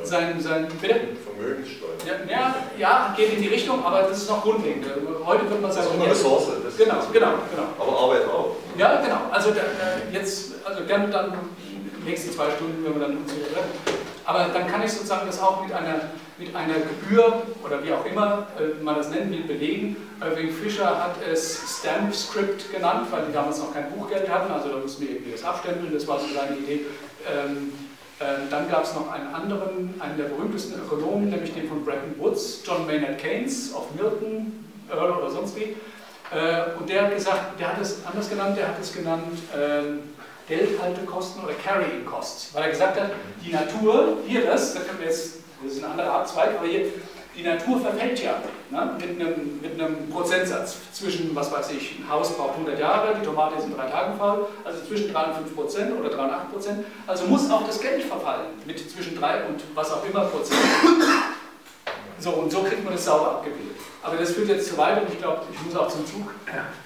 Vermögenssteuer. Ja, geht in die Richtung, aber das ist noch grundlegend. Heute wird man sagen, das ist eine Ressource. Genau. Aber Arbeit auch. Ja, genau. Also gerne dann die nächsten 2 Stunden, wenn wir dann uns wieder treffen. Aber dann kann ich sozusagen das auch mit einer Gebühr oder wie auch immer man das nennen will, belegen. Irving Fisher hat es Stamp Script genannt, weil die damals noch kein Buchgeld hatten, also da mussten wir irgendwie das abstempeln, das war so seine Idee. Dann gab es noch einen der berühmtesten Ökonomen, nämlich den von Bretton Woods, John Maynard Keynes, auf Milton, Earl oder sonst wie. Und der hat gesagt, der hat es anders genannt, Geldhaltekosten oder Carrying Costs, weil er gesagt hat, die Natur, das ist ein anderer Abzweig, aber hier, die Natur verfällt ja, ne, mit einem Prozentsatz zwischen, was weiß ich, ein Haus braucht 100 Jahre, die Tomate ist in 3 Tagen faul, also zwischen 3 und 5% oder 3 und 8%, also muss auch das Geld verfallen, mit zwischen 3 und was auch immer Prozent. So, und so kriegt man das sauber abgebildet. Aber das führt jetzt zu weit und ich glaube, ich muss auch zum Zug.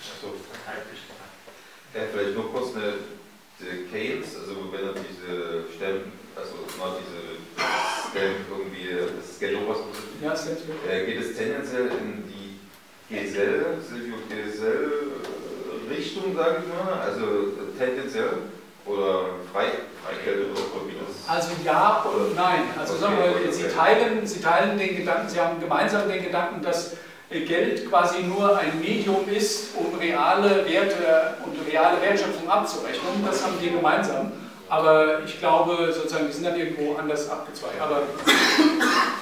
Ja, vielleicht nur kurz Keynes, also wenn er diese Stamp irgendwie das Geld was ja, Stamp Geht es tendenziell in die Silvio-Gesell-Richtung, sage ich mal? Also tendenziell? Oder Freigeld oder wie das? Also ja und nein. Also sagen wir, Sie teilen den Gedanken, Sie haben gemeinsam den Gedanken, dass Geld quasi nur ein Medium ist, um reale Werte und reale Wertschöpfung abzurechnen. Das haben wir gemeinsam. Aber ich glaube, sozusagen, die sind dann irgendwo anders abgezweigt. Aber